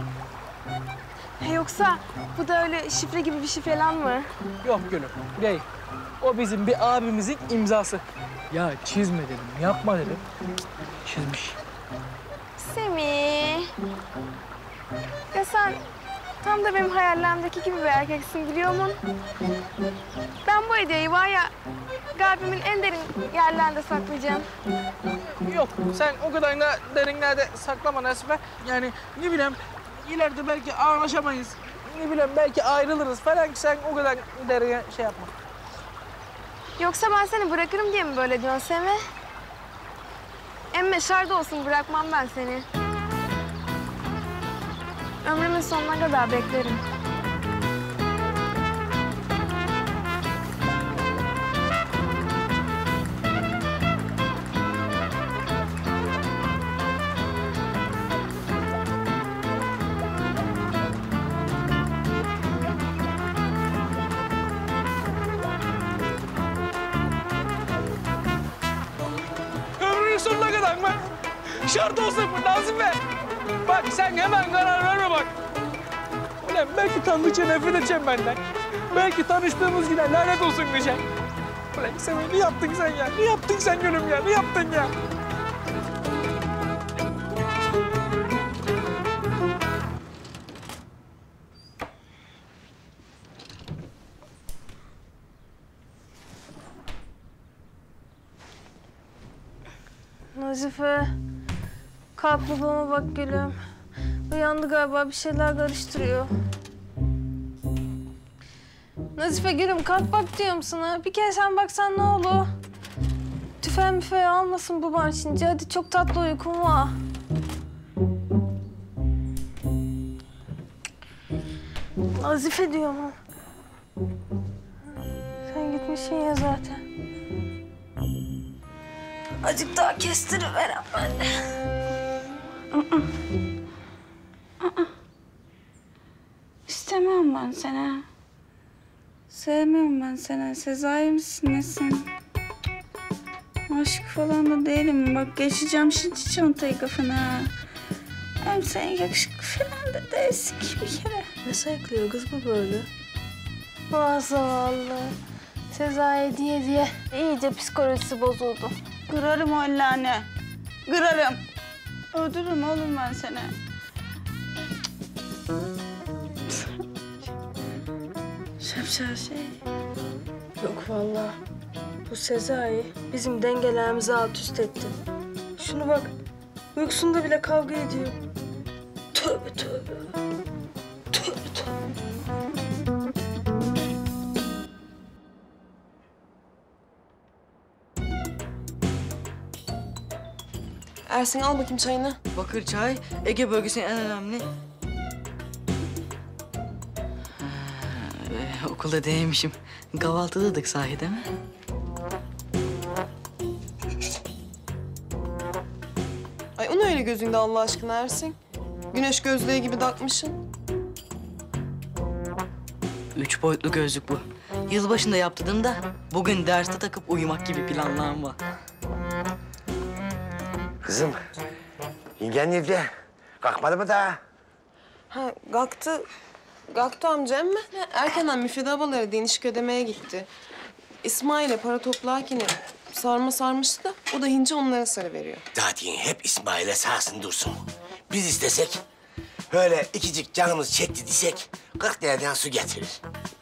Yoksa bu da öyle şifre gibi bir şey falan mı? Yok gülüm, değil. O bizim bir abimizin imzası. Ya çizme dedim, yapma dedim. Çizmiş. Semih. Ya sen tam da benim hayallerimdeki gibi bir erkeksin biliyor musun? Ben bu hediyeyi var ya kalbimin en derin yerlerinde saklayacağım. Yok, sen o kadar da derinlerde saklama Nasibe. Yani ne bileyim, ileride belki anlaşamayız. Ne bileyim, belki ayrılırız falan. Sen o kadar derine şey yapma. Yoksa ben seni bırakırım diye mi böyle diyorsun Semih? Emme şarda olsun bırakmam ben seni. Ömrümün sonuna kadar beklerim. Ömrünün sonuna kadar mı? Şart olsun bu Nazife. Bak sen hemen karar verme bak. Ulan belki tanıdıkça nefret edeceğim benden. Belki tanıştığımız güne lanet olsun diyeceğim. Ulan Semih ne yaptın sen ya? Ne yaptın sen gülüm ya? Ne yaptın ya? Nazife, kalk babama bak gülüm. Uyandı galiba, bir şeyler karıştırıyor. Nazife gülüm, kalk bak diyorum sana. Bir kere sen baksan ne olur? Tüfen müfeği almasın baban şimdi. Hadi çok tatlı uykum var. Nazife diyorum. Sen gitmişsin ya zaten. Azıcık daha kestiriverem ben de. İstemiyorum ben seni. Sevmiyorum ben seni. Sezai misin nesin? Aşık falan da değilim. Bak geçeceğim şimdi çantayı kafana. Hem sen yakışıklı falan da değilsin ki bir kere. Ne sayıklıyor kız bu böyle? Vah zavallı. Sezai diye iyice psikolojisi bozuldu. Kırarım o anne. Kırarım. Öldürürüm oğlum ben seni. Şapşal şey. Yok vallahi. Bu Sezai bizim dengelerimizi alt üst etti. Şunu bak. Uykusunda bile kavga ediyor. Tövbe tövbe. Tövbe tövbe. Ersin al bakayım çayını. Bakır çay, Ege bölgesinin en önemli... okulda değmişim. Kahvaltıdaydık sahi değil mi? Ay o ne öyle gözünde Allah aşkına Ersin? Güneş gözlüğü gibi takmışsın. 3 boyutlu gözlük bu. Yılbaşında yaptırdım da bugün derste takıp uyumak gibi planlarım var. Kızım, yengen nerede? Kalkmadı mı daha? Ha kalktı. Kalktı amca ama erkenden müfrede abaları denişik ödemeye gitti. İsmail'e para toplarken sarma sarmıştı da o da hince onlara sarı veriyor. Zaten hep İsmail'e sağsın dursun. Biz istesek böyle ikicik canımız çekti desek 40 dereden su getirir.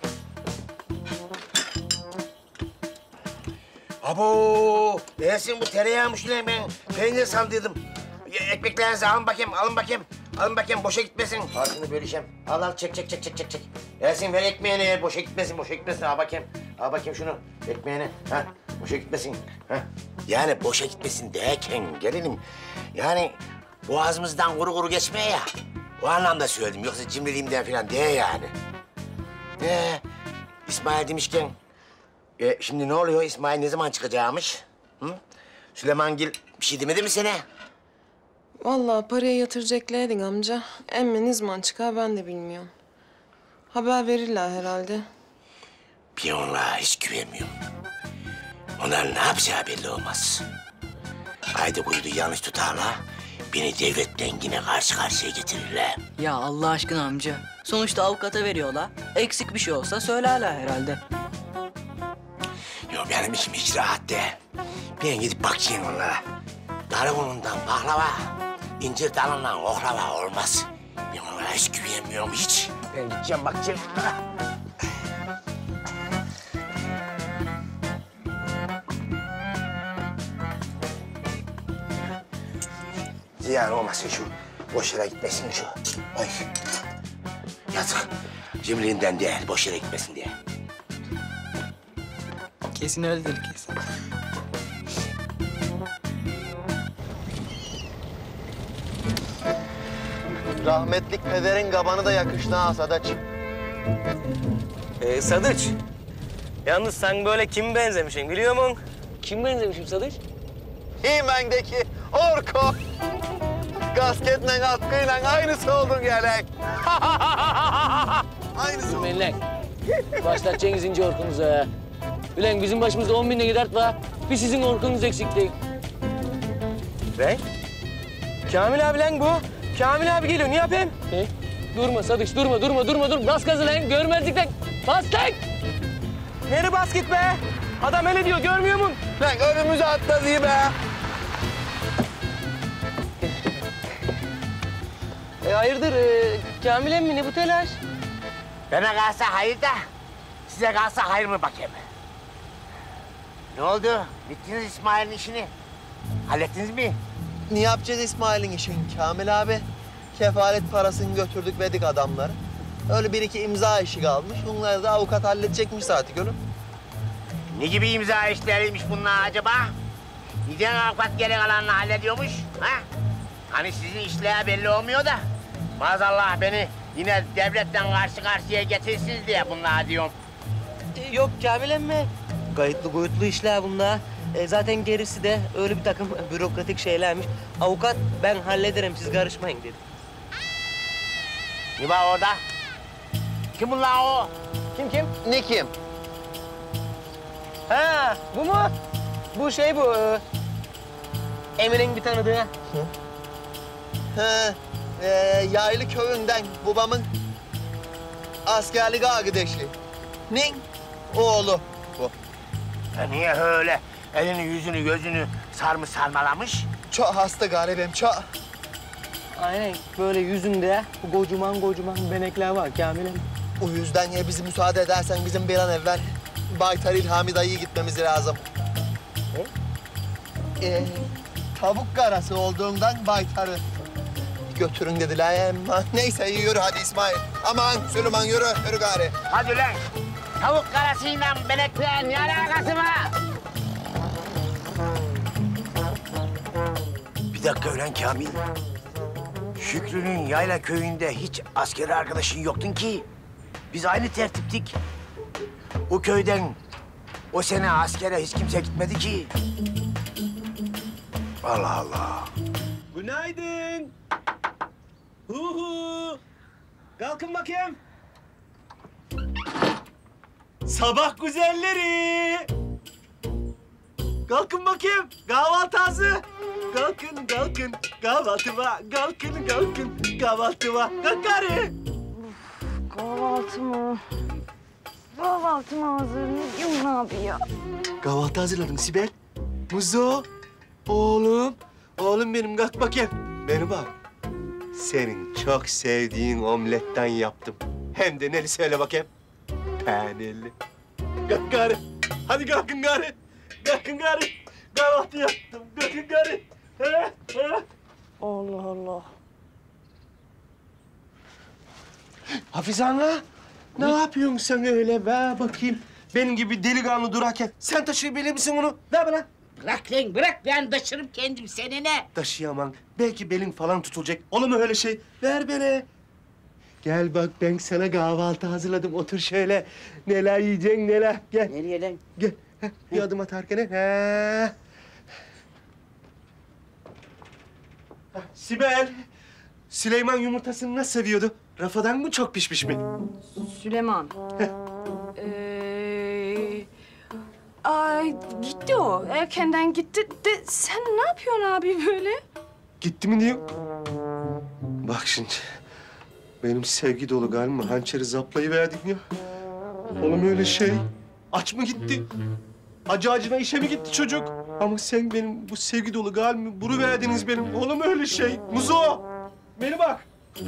Abo! Neresin bu tereyağımış lan ben? Peynir sandıydım. Ekmeklerinizi alın bakayım, alın bakayım. Alın bakayım, boşa gitmesin. Farkını böleceğim. Al, çek. Yasin ver ekmeğini, boşa gitmesin. Al bakayım şunu, ekmeğini. Ha, boşa gitmesin. Ha. Yani boşa gitmesin derken gelinim. Yani boğazımızdan kuru geçmeye ya. O anlamda söyledim, yoksa cimriliğimden falan değil yani. İsmail demişken... şimdi ne oluyor? İsmail ne zaman çıkacakmış? Hı? Süleymangil bir şey demedi mi sana? Vallahi parayı yatıracaklardın amca. Emme ne zaman çıkar ben de bilmiyorum. Haber verirler herhalde. Ben onlara hiç güvenmiyorum. Onlar ne yapacağı belli olmaz. Haydi kuyudu yanlış tutarlar. Beni devletle yine karşı karşıya getirirler. Ya Allah aşkına amca. Sonuçta avukata veriyorlar. Eksik bir şey olsa söylerler herhalde. Yok benim işim hiç rahat değil. Ben gidip bakayım onlara. Darıbunundan baklava, incir dalından oklava olmaz. Ben onlara hiç güvenmiyorum hiç. Ben gideceğim bakacağım. Ziyan olmasın şu. Boş yere gitmesin şu. Ay. Yazık. Cimriğinden değil, boş yere gitmesin diye. Kesin öyledir kesin. Rahmetlik pederin kabanı da yakıştı ha Sadıç. Sadıç. Yalnız sen böyle kim benzemişsin biliyor musun? Kim benzemişim Sadıç? Himen'deki Orko. Kasketle atkıyla aynısı oldun gerek. Aynısı oldun. Lan. Başlatacaksınız ince orkunuza ya. Ulan bizim başımızda 10 bin lira dert var. Bir sizin orkunuz eksikti. Ne? Kamil abi lan bu. Kamil abi geliyor. Ne yapayım? Durma Sadıç, durma. Bas gazı lan, görmezlikten. Bas lan! Nereye bas git be? Adam öyle diyor, görmüyor musun? Lan önümüze atladı iyi be. Hayırdır Kamil emmi ne bu telaş? Bana kalsa hayır da size kalsa hayır mı bakayım? Ne oldu? Bittiniz İsmail'in işini. Hallettiniz mi? Ne yapacağız İsmail'in işini Kamil abi? Kefalet parasını götürdük verdik adamları. Öyle bir iki imza işi kalmış. Onları da avukat halledecekmiş zaten oğlum. Ne gibi imza işleriymiş bunlar acaba? Neden avukat geri kalanını hallediyormuş? Ha? Hani sizin işler belli olmuyor da. Maazallah beni yine devletten karşı karşıya getirsiniz diye bunlar diyorum. Yok Kamil emmi. Gayetli işler bunlar. Zaten gerisi de öyle bir takım bürokratik şeylermiş. Avukat ben hallederim siz karışmayın dedi. Ne var orada? Kim bunlar o? Kim? Ne kim? Ha bu mu? Bu şey bu. Emin'in bir tanıdığı. Yaylı köyünden babamın askerlik arkadaşı. Nin oğlu bu. Niye öyle elini yüzünü gözünü sarmalamış? Çok hasta garibim çok. Aynen böyle yüzünde kocaman benekler var Kamil emmi. O yüzden ya bizi müsaade edersen bizim bir an evvel Baytar İlhami dayıya gitmemiz lazım. Tavuk karası olduğundan Baytar'ı götürün dediler ama neyse yürü hadi İsmail. Aman Süleyman yürü gari. Hadi lan. Tavuk karasıyla beneklerin ne alakası var? Bir dakika ölen Kamil. Şükrü'nün yayla köyünde hiç askeri arkadaşın yoktun ki. Biz aynı tertiptik. O köyden o sene askere hiç kimse gitmedi ki. Allah Allah. Günaydın. Hu. Kalkın bakayım. Sabah güzelleri. Kalkın bakayım. Kahvaltı hazır. Kalkın. Kahvaltıma. Kalkın. Kahvaltıma. Kalk gari. Kahvaltım hazır. Ne diyorsun abi ya? Kahvaltı hazırladım Sibel. Muzo. Oğlum benim kalk bakayım. Beni bak. Senin çok sevdiğin omletten yaptım. Hem de neli söyle bakayım. Peynirli. Kalk gari. Hadi kalkın gari. Kahvaltı yaptım. Kalkın gari. Allah Allah. Hafize ana, ne yapıyorsun sen öyle be bakayım? Benim gibi delikanlı durarken sen taşıyabilir misin onu? Ver bana. Bırak lan bırak ben taşırım kendim seni ne? Taşıyamam. Belki belin falan tutulacak. Olur mu öyle şey? Ver bana. Gel bak ben sana kahvaltı hazırladım. Otur şöyle. Neler yiyeceksin neler. Gel. Nereye lan? Gel. Heh, bir adım atarken. Heh, Sibel. Süleyman yumurtasını nasıl seviyordu? Rafadan mı çok pişmiş mi? Süleyman. Ay gitti o. Erkenden gitti. De sen ne yapıyorsun abi böyle? Gitti mi diyor. Bak şimdi. Benim sevgi dolu kalbime hançeri zaplayıverdim ya. Oğlum öyle şey. Aç mı gitti? Acına işe mi gitti çocuk? Ama sen benim bu sevgi dolu kalbimi vuruverdiniz benim. Oğlum öyle şey. Muzo! Beni bak.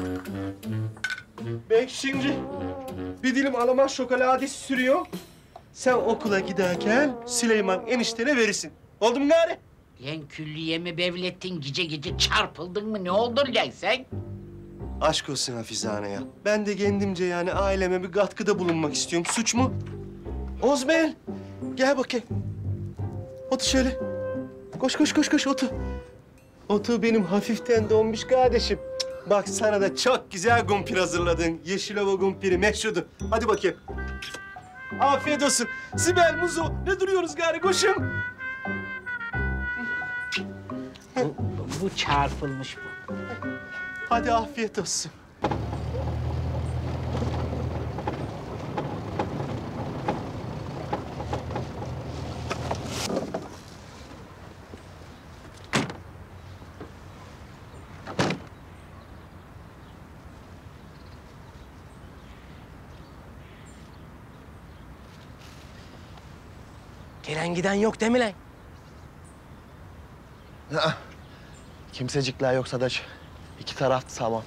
Ben şimdi bir dilim Alman şokoladesi sürüyor. Sen okula giderken Süleyman eniştene verirsin. Oldu mu gari? Lan külliyemi bevlettin gece çarpıldın mı ne oldun lan sen? Aşk olsun Hafize Ana ya. Ben de kendimce yani aileme bir katkıda bulunmak istiyorum. Suç mu? Ozmel, gel bakayım. Otur şöyle. Koş otur. Otur benim hafiften donmuş kardeşim. Cık, bak sana da çok güzel gumpir hazırladın. Yeşilova gumpiri meşhurdur. Hadi bakayım. Afiyet olsun. Sibel, Muzo ne duruyoruz gari koşun. Bu çarpılmış bu. Hadi afiyet olsun. Gelen giden yok değil mi lan? Kimsecikler yok Sadaç. İki taraf sağlam.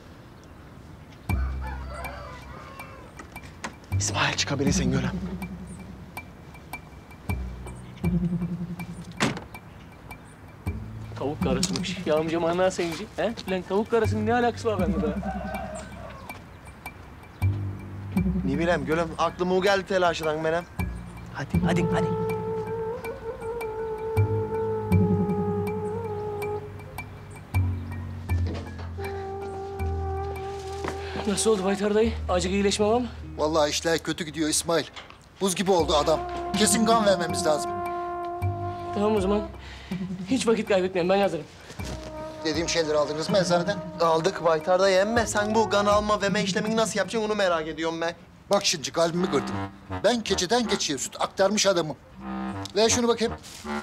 İsmail çıkabilirsin göre. Tavuk karısıymış. Ya amcam ana seninci. He? Lan tavuk karısının ne alakası var bende be? Ne bileyim gülüm. Aklıma o geldi telaşından benim. Hadi. Nasıl oldu Baytar dayı? Acık iyileşme var mı? Vallahi işler kötü gidiyor İsmail. Buz gibi oldu adam. Kesin kan vermemiz lazım. Tamam o zaman. Hiç vakit kaybetmeyin. Ben hazırım. Dediğim şeyleri aldınız mı eczaneden? Aldık Baytar dayı emme. Sen bu kan alma verme işlemini nasıl yapacaksın onu merak ediyorum ben. Bak şimdi kalbimi kırdın. Ben keçeden keçiye süt aktarmış adamım. Ver şunu bakayım.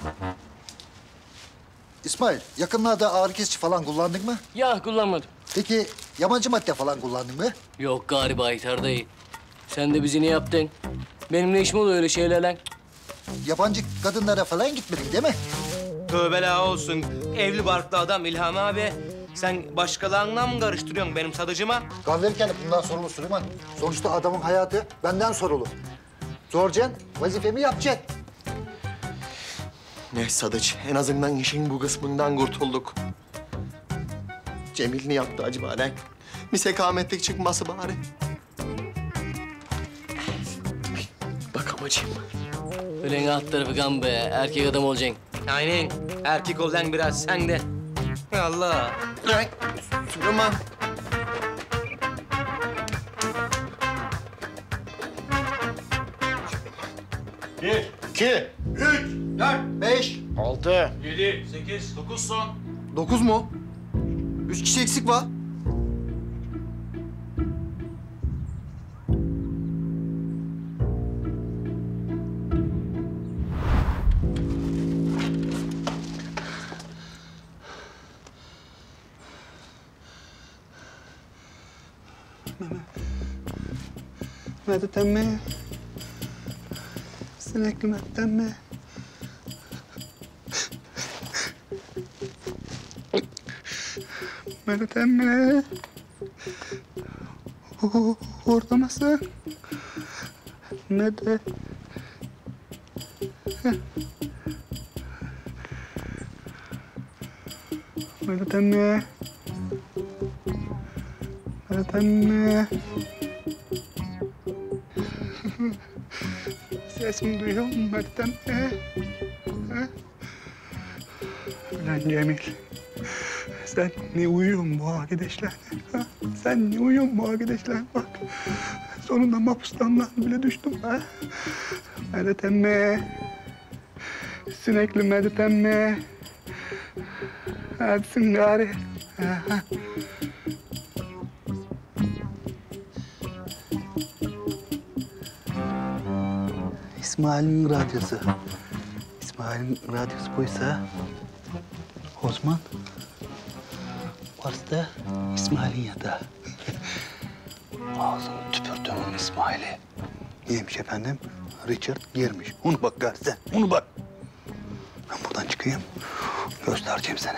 İsmail, yakınlarda ağrı kesici falan kullandın mı? Ya kullanmadım. Peki yabancı madde falan kullandın mı? Yok galiba Baytar dayı. Sen de bizi ne yaptın? Benim ne işim oluyor öyle şeylerle? Yabancı kadınlara falan gitmedin değil mi? Tövbeler olsun. Evli barklı adam İlham abi. Sen başkalarından mı karıştırıyorsun benim sadıcıma? Kan verirken bundan sorumlu Süleyman. Sonuçta adamın hayatı benden sorulu. Soracaksın, vazifemi yapacaksın. Neyse Sadıç, en azından işin bu kısmından kurtulduk. Cemil ne yaptı acaba lan? Bir sekametlik çıkması bari. Bak amacım. Ölen alt tarafı kan be. Erkek adam olacaksın. Aynen. Erkek ol lan biraz sen de. Allah. Lan Süleyman. Bir, İki, üç, dört, 5, 6, 7, 8, 9 son. 9 mu? 3 kişi eksik var. Medet emmi. Sinekli Medet emmi. Medet emmi. Orada mısın? Medet. Medet emmi. Medet emmi. Sesimi duyuyor musun Medet emmi? Ulan Cemil. Sen ne uyuyorsun bu arkadaşlar? Ha? Sen ne uyuyorsun bu arkadaşlar? Bak, sonunda mahpuslandan bile düştüm ha. Medet emmi. Sinekli Medet emmi. Hadisin gari. Ha. İsmail'in radyosu. İsmail'in radyosu buysa o zaman orası da İsmail'in yatağı. Ağzını tüpürdüğümün İsmail'i. Neymiş efendim? Richard girmiş. Onu bak gari sen, onu bak. Ben buradan çıkayım, göstereceğim sana.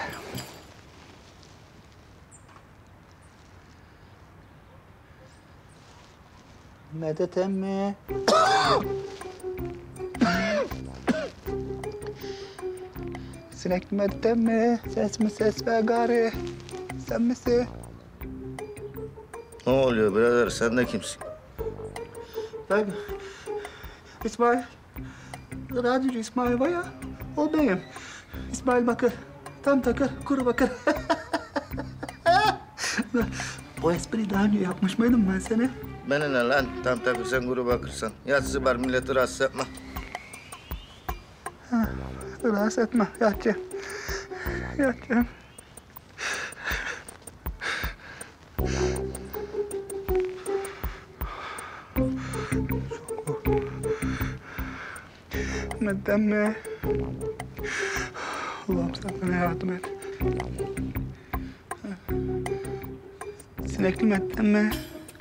Medet emmi. Sinekli Medet emmi. Ses mi ses ver gari. Sen misin? Ne oluyor birader? Sen de kimsin? Ben İsmail. Radyocu İsmail var ya. O benim. İsmail Bakır. Tam takır, kuru bakır. Bu espriyi daha önce yapmış mıydım ben sana? Bana ne lan? Tam takırsan kuru bakırsan. Yatsız var milleti rahatsız etme. Ha, rahatsız etme. Yatacağım. Yatacağım. Medet emmi. Allah'ım sen bana yardım et. Sinekli Medet emmi.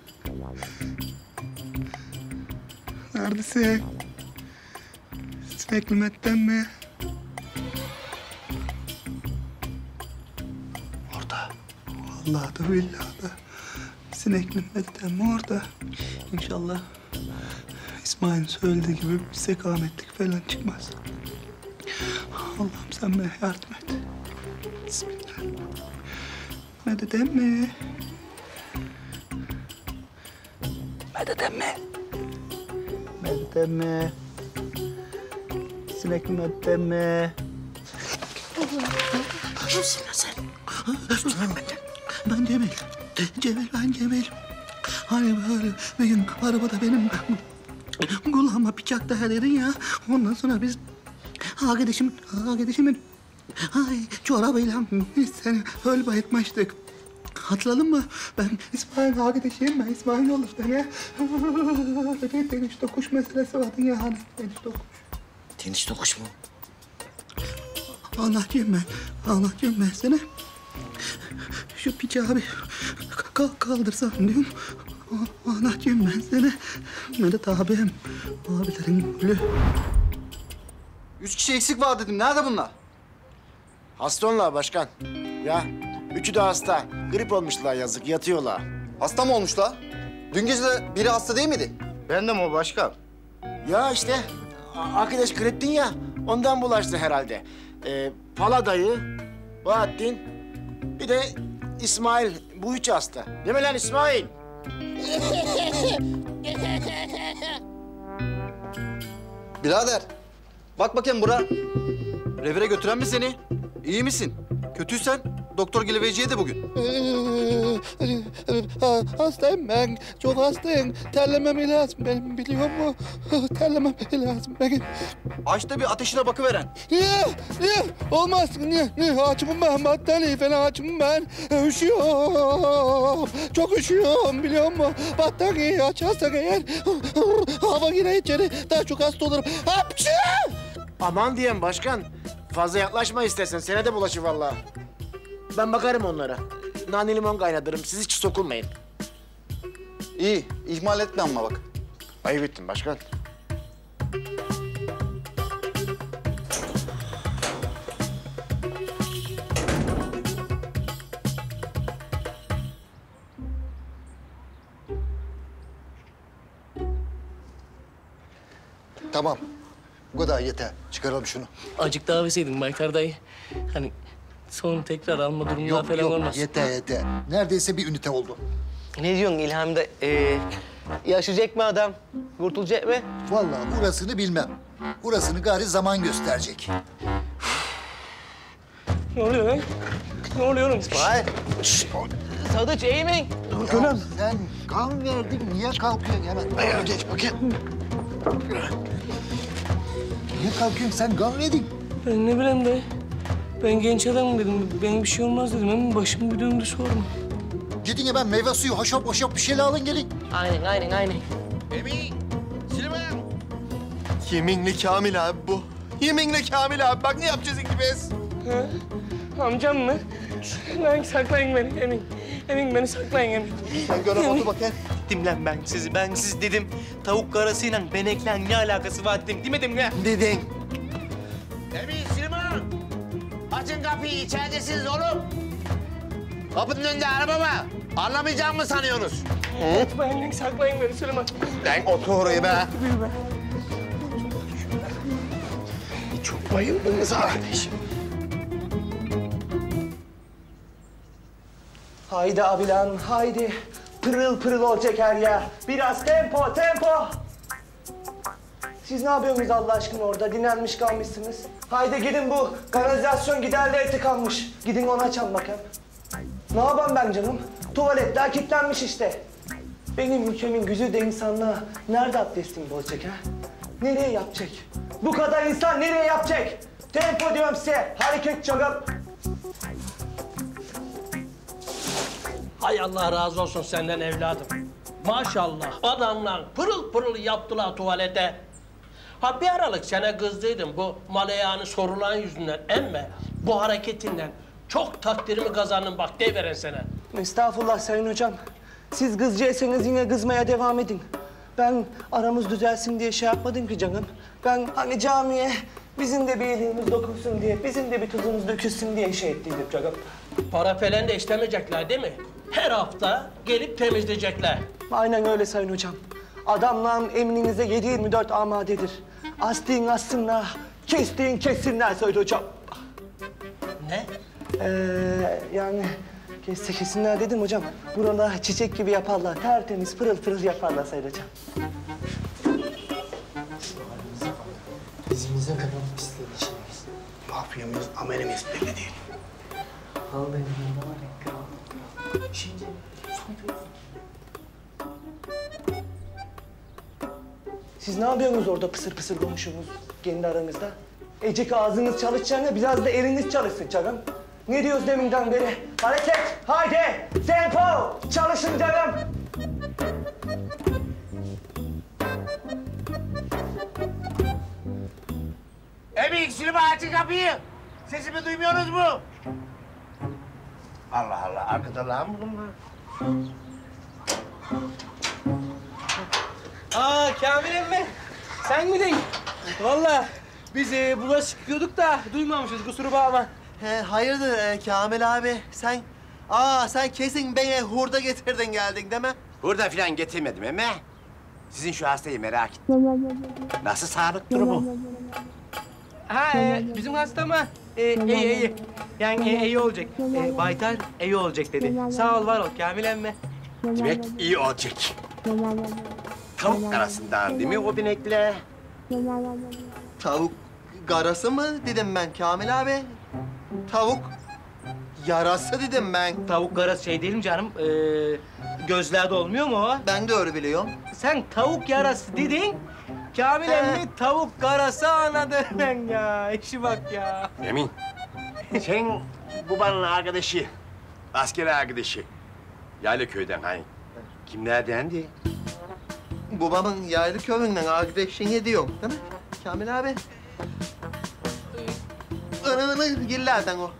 Neredesin? Sineklim etten mi? Orada. Vallahi da billahi da. Sineklim etten mi orada? İnşallah İsmail'in söylediği gibi bir sekametlik falan çıkmaz. Allah'ım sen bana yardım et. Bismillah. Medet emmi. Medet emmi. Medet emmi. Sineklim Medet emmi. Kimsin lan sen? Üstüme mi benden? Ben Cemil. Ben Cemil. Hani böyle bir gün arabada benim kulağıma bıçak dedin ya. Ondan sonra biz arkadaşımın çorabıyla seni öyle bayıltmıştık. Hatırladın mı? Ben İsmail'in arkadaşıyım. Ben İsmail olur seni. Deniz dokuş meselesi vardı ya hani. Deniz dokuş. Deniz dokuş mu? Anlatayım ben sana. Şu bıçağı bir kaldırsam diyorum. Anlatayım ben sana. Medet abilerin gülü. 3 kişi eksik var dedim. Nerede bunlar? Hasta onlar başkan. Ya üçü de hasta. Grip olmuşlar yazık, yatıyorlar. Hasta mı olmuşlar? Dün gece de biri hasta değil miydi? Ben de mi o başkan? Ya işte arkadaş griptin ya, ondan bulaştı herhalde. Pala dayı, Bahattin, bir de İsmail, bu üç hasta. Değil mi lan İsmail? Birader, bak bakayım bura. Revire götüren mi seni? İyi misin? Kötüysen doktor geliveceğiydi bugün. Hastayım ben. Çok hastayım. Terlemem lazım benim, biliyor musun? Terlemem lazım benim. Aç da bir ateşine bakıveren. Niye? Olmaz. Niye? Açımım ben. Battaniye falan açımım ben. Üşüyorum. Çok üşüyorum, biliyor musun? Battaniyeyi açarsak eğer hava girer içeri. Daha çok hasta olurum. Hapçı! Aman diyeyim başkan. Fazla yaklaşma istersen. Sene de bulaşır vallahi. Ben bakarım onlara. Nane limon kaynatırım. Siz hiç sokulmayın. İyi, ihmal etme ama bak. Ayıp ettin başkan. Tamam. Bu kadar yeter. Çıkaralım şunu. Acık daha verseydin Baytar dayı. Hani son tekrar alma durumunda falan olmaz. Yeter. Neredeyse bir ünite oldu. Ne diyorsun İlham'da? Yaşayacak mı adam? Kurtulacak mı? Vallahi burasını bilmem. Burasını gari zaman gösterecek. Ne oluyor lan? Ne oluyor oğlum? İsmail. Sadıç iyi mi? Ya sen kan verdin, niye kalkıyorsun hemen? Ayağa geç bakayım. Niye kalkıyorsun? Sen kan verdin. Ben ne bileyim dayı. Ben genç adamım dedim. Benim bir şey olmaz dedim. Ama başım bir döndü sonra. Gidin ya ben meyve suyu, hoşaf bir şeyler alın gelin. Aynen. Emin, Süleyman. Yeminli Kamil abi bu. Yeminli Kamil abi. Bak ne yapacağız ikimiz? Amcam mı? Lan saklayın beni Emin. Emin beni saklayın Emin. Sen göre otur bakayım. Dedim lan ben siz dedim. Tavuk karasıyla benekle ne alakası var dedim. Demedim ya. Dedin. Emin, Süleyman. Açın kapıyı, içeridesiniz oğlum. Kapının önünde araba var. Anlamayacağımı mı sanıyorsunuz? Saklayın lan, saklayın beni Süleyman. Lan otur oraya be. Çok bayıldınız kardeşim. Haydi abilan, haydi. Pırıl pırıl olacak her yer. Biraz tempo. Siz ne yapıyorsunuz Allah aşkına orada? Dinlenmiş kalmışsınız. Haydi gidin bu kanalizasyon giderleri tıkanmış. Gidin onu açalım bakalım. Ne yapayım ben canım? Tuvaletler kilitlenmiş işte. Benim ülkemin güzide insanlığa nerede abdestim olacak ha? Nereye yapacak? Bu kadar insan nereye yapacak? Tempo diyorum size. Hareket çabuk. Hay Allah razı olsun senden evladım. Maşallah adamlar pırıl pırıl yaptılar tuvalete. Ha bir aralık sana kızdıydım bu malayağını sorulan yüzünden emme bu hareketinden çok takdirimi kazandın bak deyiveren sana. Estağfurullah Sayın Hocam. Siz kızcaysanız yine kızmaya devam edin. Ben aramız düzelsin diye şey yapmadım ki canım. Ben hani camiye bizim de bir iyiliğimiz dokunsun diye, bizim de bir tuzumuz dökülsün diye şey ettiydim canım. Para falan da istemeyecekler değil mi? Her hafta gelip temizleyecekler. Aynen öyle sayın hocam. Adamlar emrinize 7/24 amadedir. Astığın assınlar, kestiğin kessinler sayın hocam. Ne? Yani kesse kesinler dedim hocam. Buralar çiçek gibi yaparlar, tertemiz pırıl pırıl yaparlar sayın hocam. Dizimizin kapalı pisliğin içindeyiz. Mafyamız, amelimiz belli değil. Al benim yanında var ya, kral. Şimdi Siz ne yapıyorsunuz orada pısır pısır konuşuyorsunuz kendi aranızda? Ecik ağzınız çalışacağına biraz da eliniz çalışsın canım. Ne diyoruz deminden beri? Hareket, haydi, tempo, çalışın canım. Emin, Süleyman açın kapıyı. Sesimi duymuyorsunuz mu? Allah Allah, arkada lan bunlar. Kamil emmi, sen miydin? Vallahi biz bulaşık yıkıyorduk da duymamışız, kusura bakma. hayırdır Kamil abi? Sen kesin bana hurda getirdin geldin değil mi? Burada falan getirmedim ama sizin şu hastayı merak ettim. Nasıl sağlık durumu? Bizim hasta mı? İyi. Yani iyi olacak. Baytar iyi olacak dedi. Sağ ol, var ol Kamil emmi. Demek iyi olacak. Tavuk arasından değil mi o binekle? Tavuk garası mı dedim ben Kamil abi? Tavuk yarası dedim ben. Tavuk garası şey değil mi canım? Gözlerde olmuyor mu o? Ben de öyle biliyorum. Sen tavuk yarası dedin. Kamil emmi tavuk garası anladı ben ya. İşi bak ya. Emin, sen babanın arkadaşı, asker arkadaşı. Yaylaköy'den hani. Kimlerdendi? Babamın yaylı köyünden arkadaşın diyorum değil mi Kamil abi? Ananı gillerden o.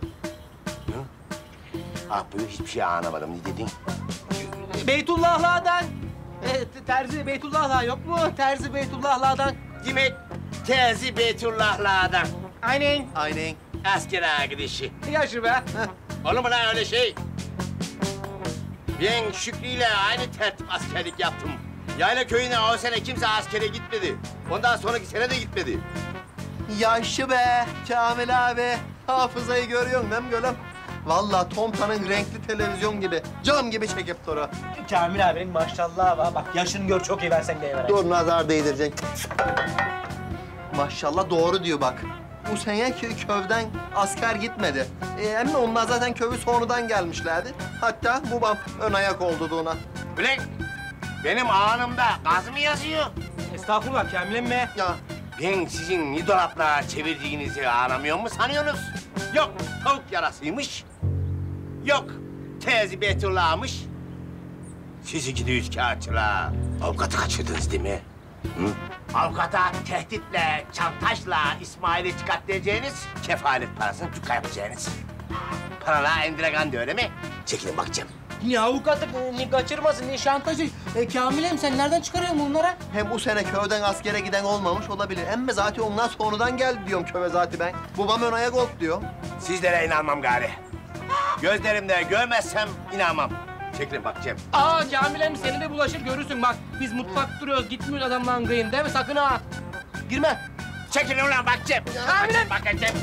Bunu hiçbir şey anlamadım. Ne dedin? Beytullahlardan. Terzi Beytullahlar yok mu? Terzi Beytullahlardan. Demek Terzi Beytullahlardan. Aynen. Asker arkadaşı. Yaşır be. Olur mu lan öyle şey? Ben Şükrü'yle aynı tertip askerlik yaptım. Yayla köyüne o sene kimse askere gitmedi. Ondan sonraki sene de gitmedi. Yaşlı be Kamil abi. Hafızayı görüyorsun değil mi gülüm? Vallahi Tomta'nın renkli televizyon gibi, cam gibi çekip duru. Kamil abinin maşallah var. Bak yaşını gör çok iyi, ben sen de Dur nazar değdireceksin. Maşallah doğru diyor bak. Bu sene köyden asker gitmedi. Ama onlar zaten köyü sonradan gelmişlerdi. Hatta babam ön ayak oldu ona. Ulan benim ağanımda gaz mı yazıyor? Estağfurullah Kamil emmi. Ya ben sizin ne dolaplara çevirdiğinizi anlamıyor mu sanıyorsunuz? Yok tavuk yarasıymış. Yok Terzi Beytullah'mış. Siz ikili üçkağıtçılar avukatı kaçırdınız değil mi? Hı? Avukata tehditle, şantajla İsmail'i çıkartacağınız, kefalet parasını tükka yapacağınız. Paralar Endiregan'da öyle mi? Çekilin bakacağım. Ne avukatı, ne kaçırmasın, ne şantajı. Kamil emmi sen nereden çıkarıyorsun bunları? Hem bu sene köyden askere giden olmamış olabilir. Ama zaten onlar sonradan geldi diyorum köye zaten ben. Babam ön ayak oldu diyor. Sizlere inanmam gari. Gözlerimle görmezsem inanmam. Çekilin bakacağım. Kamil emmi seni de bulaşır görürsün bak. Biz mutfak duruyoruz, gitmiyoruz adamların kıyın değil mi? Sakın ha. Girme. Çekilin ulan bakacağım. Kamil emmi. Bakacağım.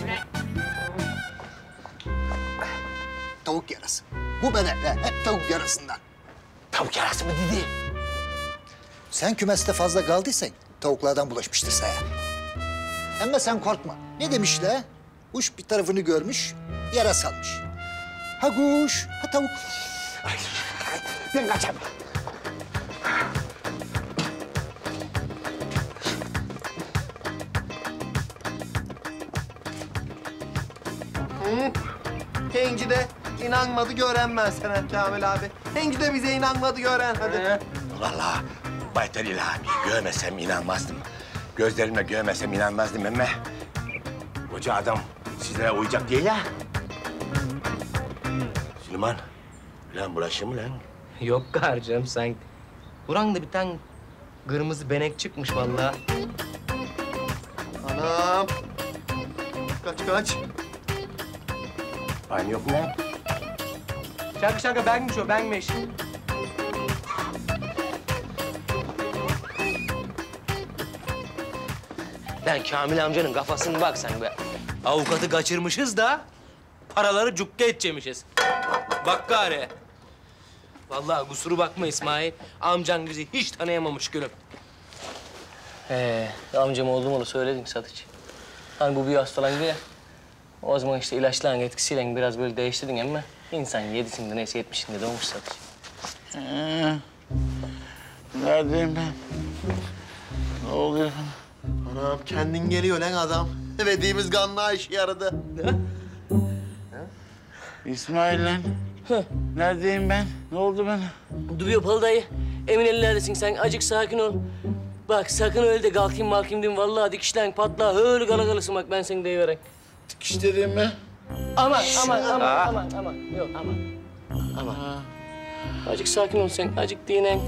Tavuk yarası. Bu bedenle hep tavuk yarasından. Tavuk yarası mı dedi? Sen kümeste fazla kaldıysan tavuklardan bulaşmıştır sana. Ama sen korkma. Ne demişler? Kuş bir tarafını görmüş, yara salmış. Ha kuş, ha tavuk. Ben kaçayım. Henci de inanmadı gören ben sana Kamil abi. Henci de bize inanmadı gören hadi. Vallahi Baytar İlhami görmesem inanmazdım. Gözlerimle görmesem inanmazdım ama koca adam sizlere uyacak diye ya. Süleyman, lan bulaşır mı lan? Yok garcığım sen. Buranda bir tane kırmızı benek çıkmış vallahi. Anam. Kaç. Ben yok lan. Şaka benmiş o, benmiş. Ben Kamil amcanın kafasını bak sen be. Avukatı kaçırmışız da paraları cukka edeceğimişiz. Bak gari. Vallahi kusura bakma İsmail. Amcan bizi hiç tanıyamamış gülüm. Amcam oldum onu söyledim Sadıç. Hani bu bir hastalandı ya. O zaman işte ilaçların etkisiyle biraz böyle değiştirdin ama insan 7'sinde neyse 70'inde doğmuş Sadıç. Neredeyim ben? Ne oluyor? Anam kendin geliyor lan adam. Verdiğimiz kanlı işe yaradı. İsmail lan. Neredeyim ben? Ne oldu bana? Dur yapalı dayı. Emin ellerdesin sen. Acık sakin ol. Bak sakın öyle de kalkayım diyeyim. Vallahi dikişlerin patla. Öyle galagalısın bak ben seni deyivereyim. Dikiştireyim mi? Aman. Yok aman. Acık sakin ol sen. Acık dinen.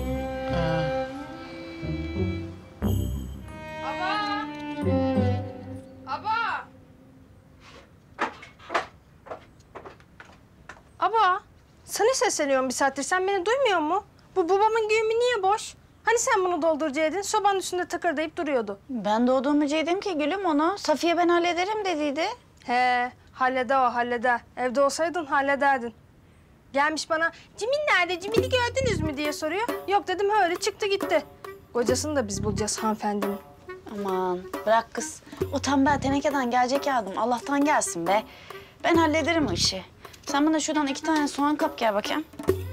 Aba, sana sesleniyorum bir saattir. Sen beni duymuyor mu? Bu babamın güğümü niye boş? Hani sen bunu dolduracaktın? Sobanın üstünde tıkırdayıp duruyordu. Ben doldurmayacaktım ki gülüm onu. Safiye ben hallederim dediydi. He, halleder. Evde olsaydın hallederdin. Gelmiş bana, Cimil nerede, Cimil'i gördünüz mü diye soruyor. Yok dedim, öyle çıktı gitti. Kocasını da biz bulacağız hanımefendinin. Aman bırak kız. O tembel tenekeden gelecek yardım. Allah'tan gelsin be. Ben hallederim o işi. Sen bana şuradan 2 tane soğan kap gel bakayım.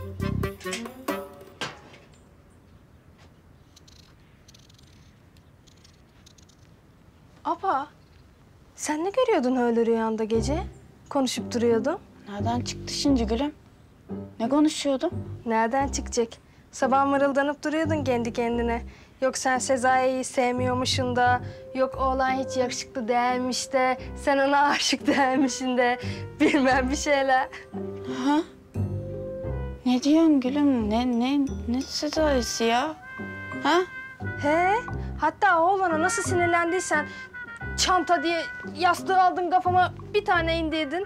Aba, sen ne görüyordun öyle rüyanda gece? Konuşup duruyordun. Nereden çıktı şimdi gülüm? Ne konuşuyordum? Nereden çıkacak? Sabah mırıldanıp duruyordun kendi kendine. Yok sen Sezai'yi sevmiyormuşsun da, yok oğlan hiç yakışıklı değilmiş de, sen ona aşık değilmişsin de, bilmem bir şeyler. Ha? Ne diyorsun gülüm? Ne Sezai'si ya? Ha? He, hatta oğlana nasıl sinirlendiysen, çanta diye yastığı aldın kafama bir tane indirdin.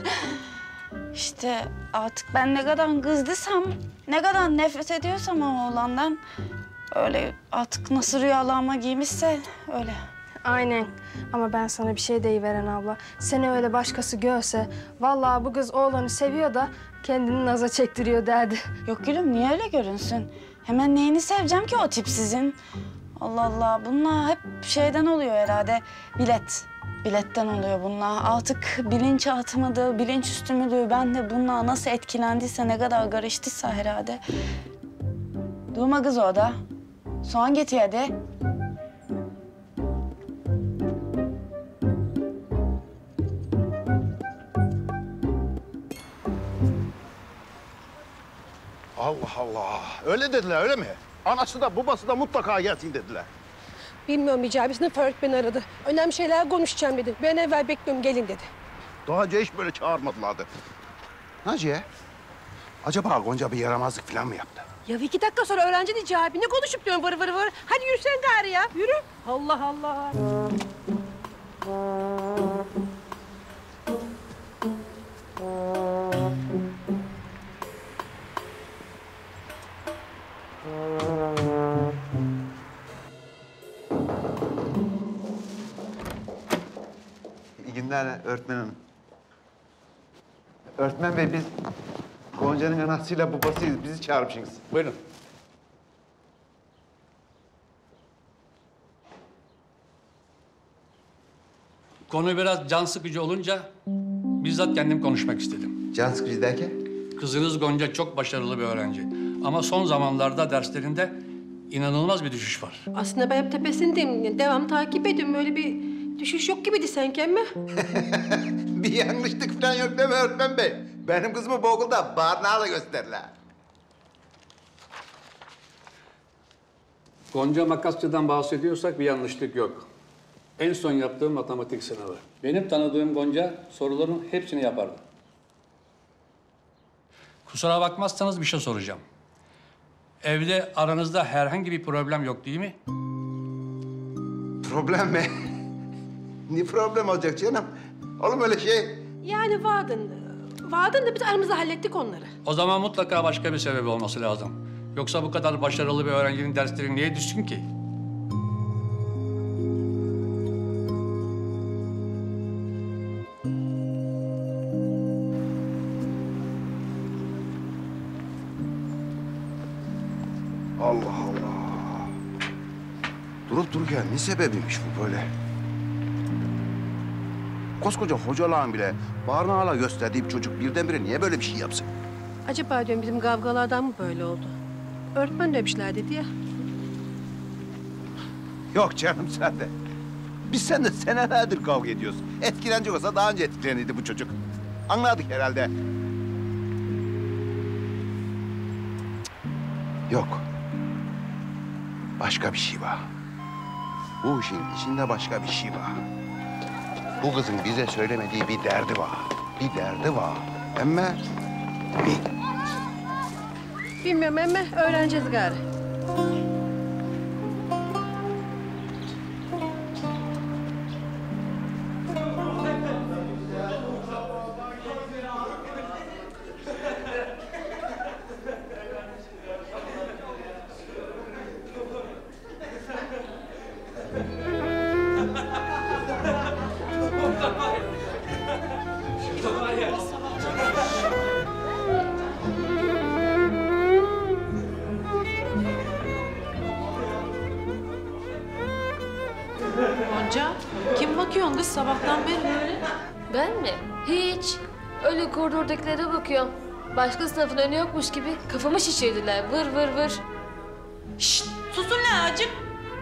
İşte artık ben ne kadar kızdıysam, ne kadar nefret ediyorsam o oğlandan... Öyle artık nasıl rüyalarıma giymişse öyle. Aynen. Ama ben sana bir şey deyiveren abla. Seni öyle başkası görse, vallahi bu kız oğlanı seviyor da kendini naza çektiriyor derdi. Yok gülüm niye öyle görünsün? Hemen neyini seveceğim ki o tipsizin? Allah Allah bunlar hep şeyden oluyor herhalde. Biletten oluyor bunlar. Artık bilinçaltı mıdır, bilinçüstü müdür? Ben de bunlar nasıl etkilendiyse, ne kadar karıştıysa herhalde. Durma kız orada. Soğan getir hadi. Allah Allah. Öyle dediler öyle mi? Anası da babası da mutlaka gelsin dediler. Bilmiyorum Hicabi, sınıf öğretmeni aradı. Önemli şeyler konuşacağım dedi. Ben evvel bekliyorum, gelin dedi. Daha önce hiç böyle çağırmadılardı. Naciye, acaba Gonca bir yaramazlık falan mı yaptı? Ya 2 dakika sonra öğrenci Hicabi. Ne konuşup diyorsun vır vır vır? Hadi yürüsen gari ya, yürü. Allah Allah. İyi günler öğretmen hanım. Öğretmen bey biz Gonca'nın anasıyla babasıyız. Bizi çağırmışsınız. Buyurun. Konu biraz can sıkıcı olunca bizzat kendim konuşmak istedim. Can sıkıcı derken? Kızınız Gonca çok başarılı bir öğrenci. Ama son zamanlarda derslerinde inanılmaz bir düşüş var. Aslında ben hep tepesindeyim. Devam takip ediyorum. Öyle bir düşüş yok gibiydi sanki ama. Bir yanlışlık falan yok değil mi öğretmen bey? Benim kızımı bu okulda barnağla gösterdiler. Gonca Makasçı'dan bahsediyorsak bir yanlışlık yok. En son yaptığım matematik sınavı. Benim tanıdığım Gonca soruların hepsini yapardı. Kusura bakmazsanız bir şey soracağım. Evde aranızda herhangi bir problem yok değil mi? Problem mi? Ne problem olacak canım? Oğlum öyle şey. Yani vardın da biz aramızda hallettik onları. O zaman mutlaka başka bir sebebi olması lazım. Yoksa bu kadar başarılı bir öğrencinin dersleri niye düşsün ki? Allah Allah. Durup dururken ne sebebiymiş bu böyle? Koskoca hocalığın bile parmağıyla gösterdiği bir çocuk birdenbire niye böyle bir şey yapsın? Acaba diyorum bizim kavgalardan mı böyle oldu? Öğretmen de bir şeyler dedi ya. Yok canım sen de. Biz seninle senelerdir kavga ediyoruz. Etkilenecek olsa daha önce etkilenirdi bu çocuk. Anladık herhalde. Yok. Başka bir şey var. Bu işin içinde başka bir şey var. Bu kızın bize söylemediği bir derdi var. Bir derdi var. Ama Bilmiyorum emme öğreneceğiz gari. Gonca, kim bakıyorsun kız sabahtan beri böyle? Ben mi? Hiç. Öyle koridordakilere bakıyorum. Başka sınıfın önü yokmuş gibi kafamı şişirdiler. Vır vır vır. Şşt, susun lan acık.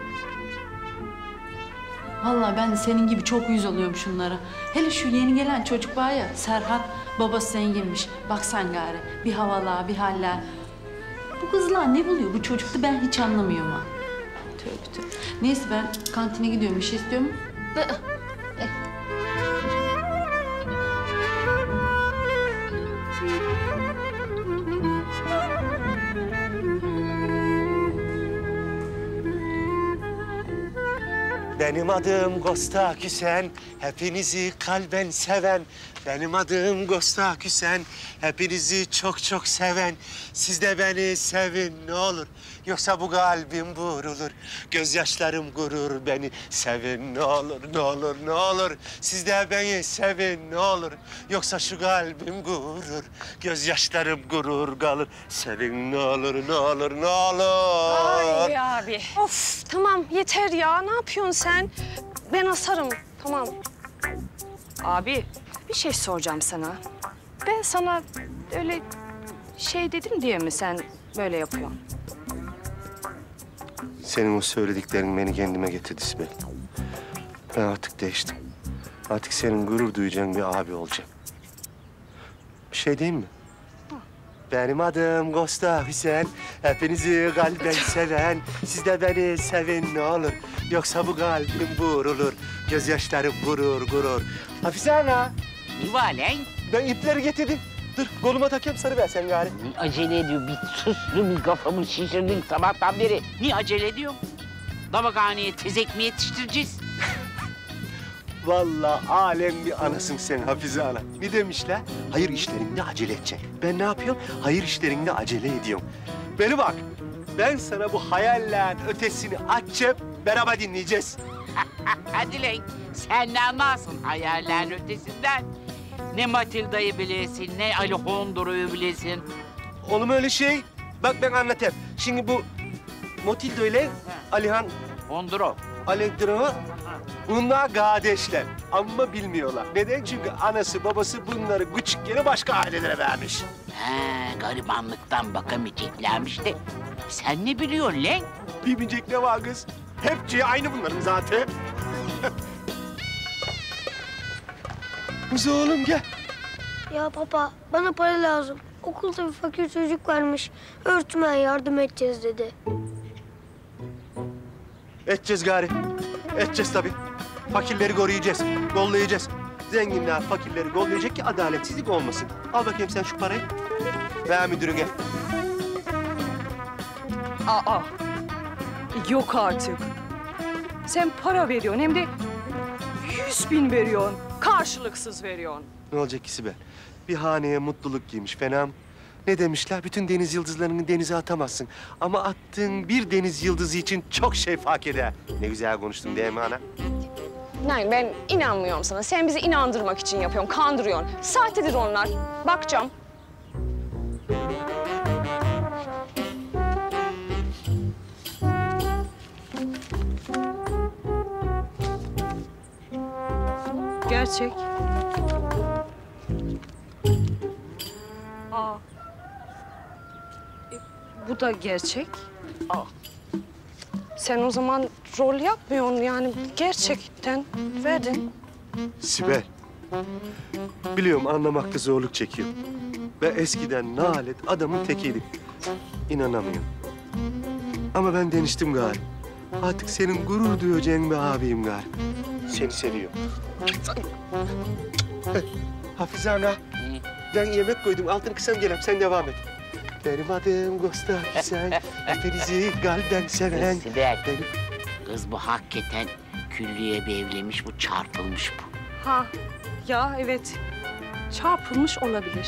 Vallahi ben de senin gibi çok yüz alıyorum şunlara. Hele şu yeni gelen çocuk var ya, Serhat, babası zenginmiş. Bak sen gari, bir havalar, bir haller. Bu kızlar ne buluyor bu çocukta ben hiç anlamıyorum ha. Tövbe tövbe. Neyse ben kantine gidiyorum, bir şey istiyor mu? Benim adım Gosta Küsen, hepinizi kalben seven. Benim adım Gosta Küsen, hepinizi çok çok seven. Siz de beni sevin ne olur, yoksa bu kalbim vurulur. Gözyaşlarım gurur, beni sevin ne olur, ne olur, ne olur. Siz de beni sevin ne olur, yoksa şu kalbim gurur. Gözyaşlarım gurur kalır, sevin ne olur, ne olur, ne olur. Ay abi. Of tamam yeter ya. Ne yapıyorsun sen? Ben asarım. Tamam. Abi bir şey soracağım sana. Ben sana öyle şey dedim diye mi sen böyle yapıyorsun? Senin o söylediklerin beni kendime getirdi Sibel. Ben artık değiştim. Artık senin gurur duyacağın bir abi olacağım. Bir şey diyeyim mi? Benim adım Gosta Hüseyin. Hepinizi kalben seven. Siz de beni sevin ne olur. Yoksa bu kalbim vurulur. Gözyaşlarım gurur gurur. Hafize ana. Ne var lan? Ben ipleri getirdim. Dur koluma takayım sarıver sen gari. Ne acele ediyor? Bir sus, bir kafamı şişirdin sabahtan beri. Niye acele ediyorsun? Tabakhaneye tezek mi yetiştireceğiz? Vallahi alem bir anasın sen Hafize ana. Ne demişler? Hayır işlerinde acele edeceksin. Ben ne yapıyorum? Hayır işlerinde acele ediyorum. Beni bak. Ben sana bu hayallerin ötesini açıp beraber dinleyeceğiz. Hadi lan. Sen ne anlarsın hayallerin ötesinden? Ne Matilda'yı bilesin, ne Alejandro'yu bilesin. Olur mu öyle şey? Bak ben anlatayım. Şimdi bu Matilda ile Alejandro. Bunlar kardeşler ama bilmiyorlar. Neden? Çünkü anası babası bunları küçükken başka ailelere vermiş. He, garibanlıktan bakamayacaklarmış de. Sen ne biliyorsun lan? Bilmeyecek ne var kız? Hepsi aynı bunların zaten. Kız oğlum gel. Ya baba bana para lazım. Okulda bir fakir çocuk varmış. Öğretmen yardım edeceğiz dedi. Edeceğiz gari. Edeceğiz tabii. Fakirleri koruyacağız, kollayacağız. Zenginler fakirleri kollayacak ki adaletsizlik olmasın. Al bakayım sen şu parayı. Ver müdürüne. Aa, yok artık. Sen para veriyorsun hem de 100.000 veriyorsun. Karşılıksız veriyorsun. Ne olacak ki Sibel? Bir haneye mutluluk giymiş, fena mı? Ne demişler? Bütün deniz yıldızlarını denize atamazsın. Ama attığın bir deniz yıldızı için çok şey fark eder. Ne güzel konuştun değil mi ana? Nein, ben inanmıyorum sana. Sen bizi inandırmak için yapıyorsun, kandırıyorsun. Sahtedir onlar. Bakacağım. Gerçek. Aa. Bu da gerçek. Aa. Sen o zaman rol yapmıyorsun yani gerçekten verdin. Sibel, biliyorum anlamakta zorluk çekiyor. Ve eskiden nalet adamın tekiydim. İnanamıyorum. Ama ben deniştim gari. Artık senin gurur duyacağın bir abiyim gari. Seni seviyorum. Hafize ana, ben yemek koydum. Altını kısam gelem, sen devam et. Benim adım Gustav Güzel, hepinizi kalben seven. Sibel, kız bu hakikaten külliye bir evlemiş, bu çarpılmış bu. Ha, ya evet. Çarpılmış olabilir.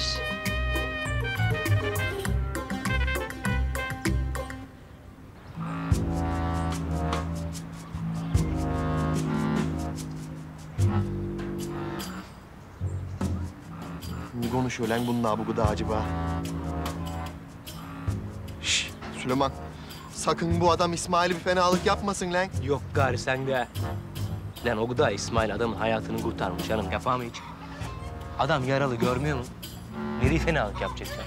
Ne konuşuyor lan bununla bu gıda acaba? Şş, Süleyman. Sakın bu adam İsmail'e bir fenalık yapmasın lan. Yok gari sen de. Lan o da İsmail adamın hayatını kurtarmış canım. Yapar mı hiç? Adam yaralı görmüyor mu? Nereye fenalık yapacak sen?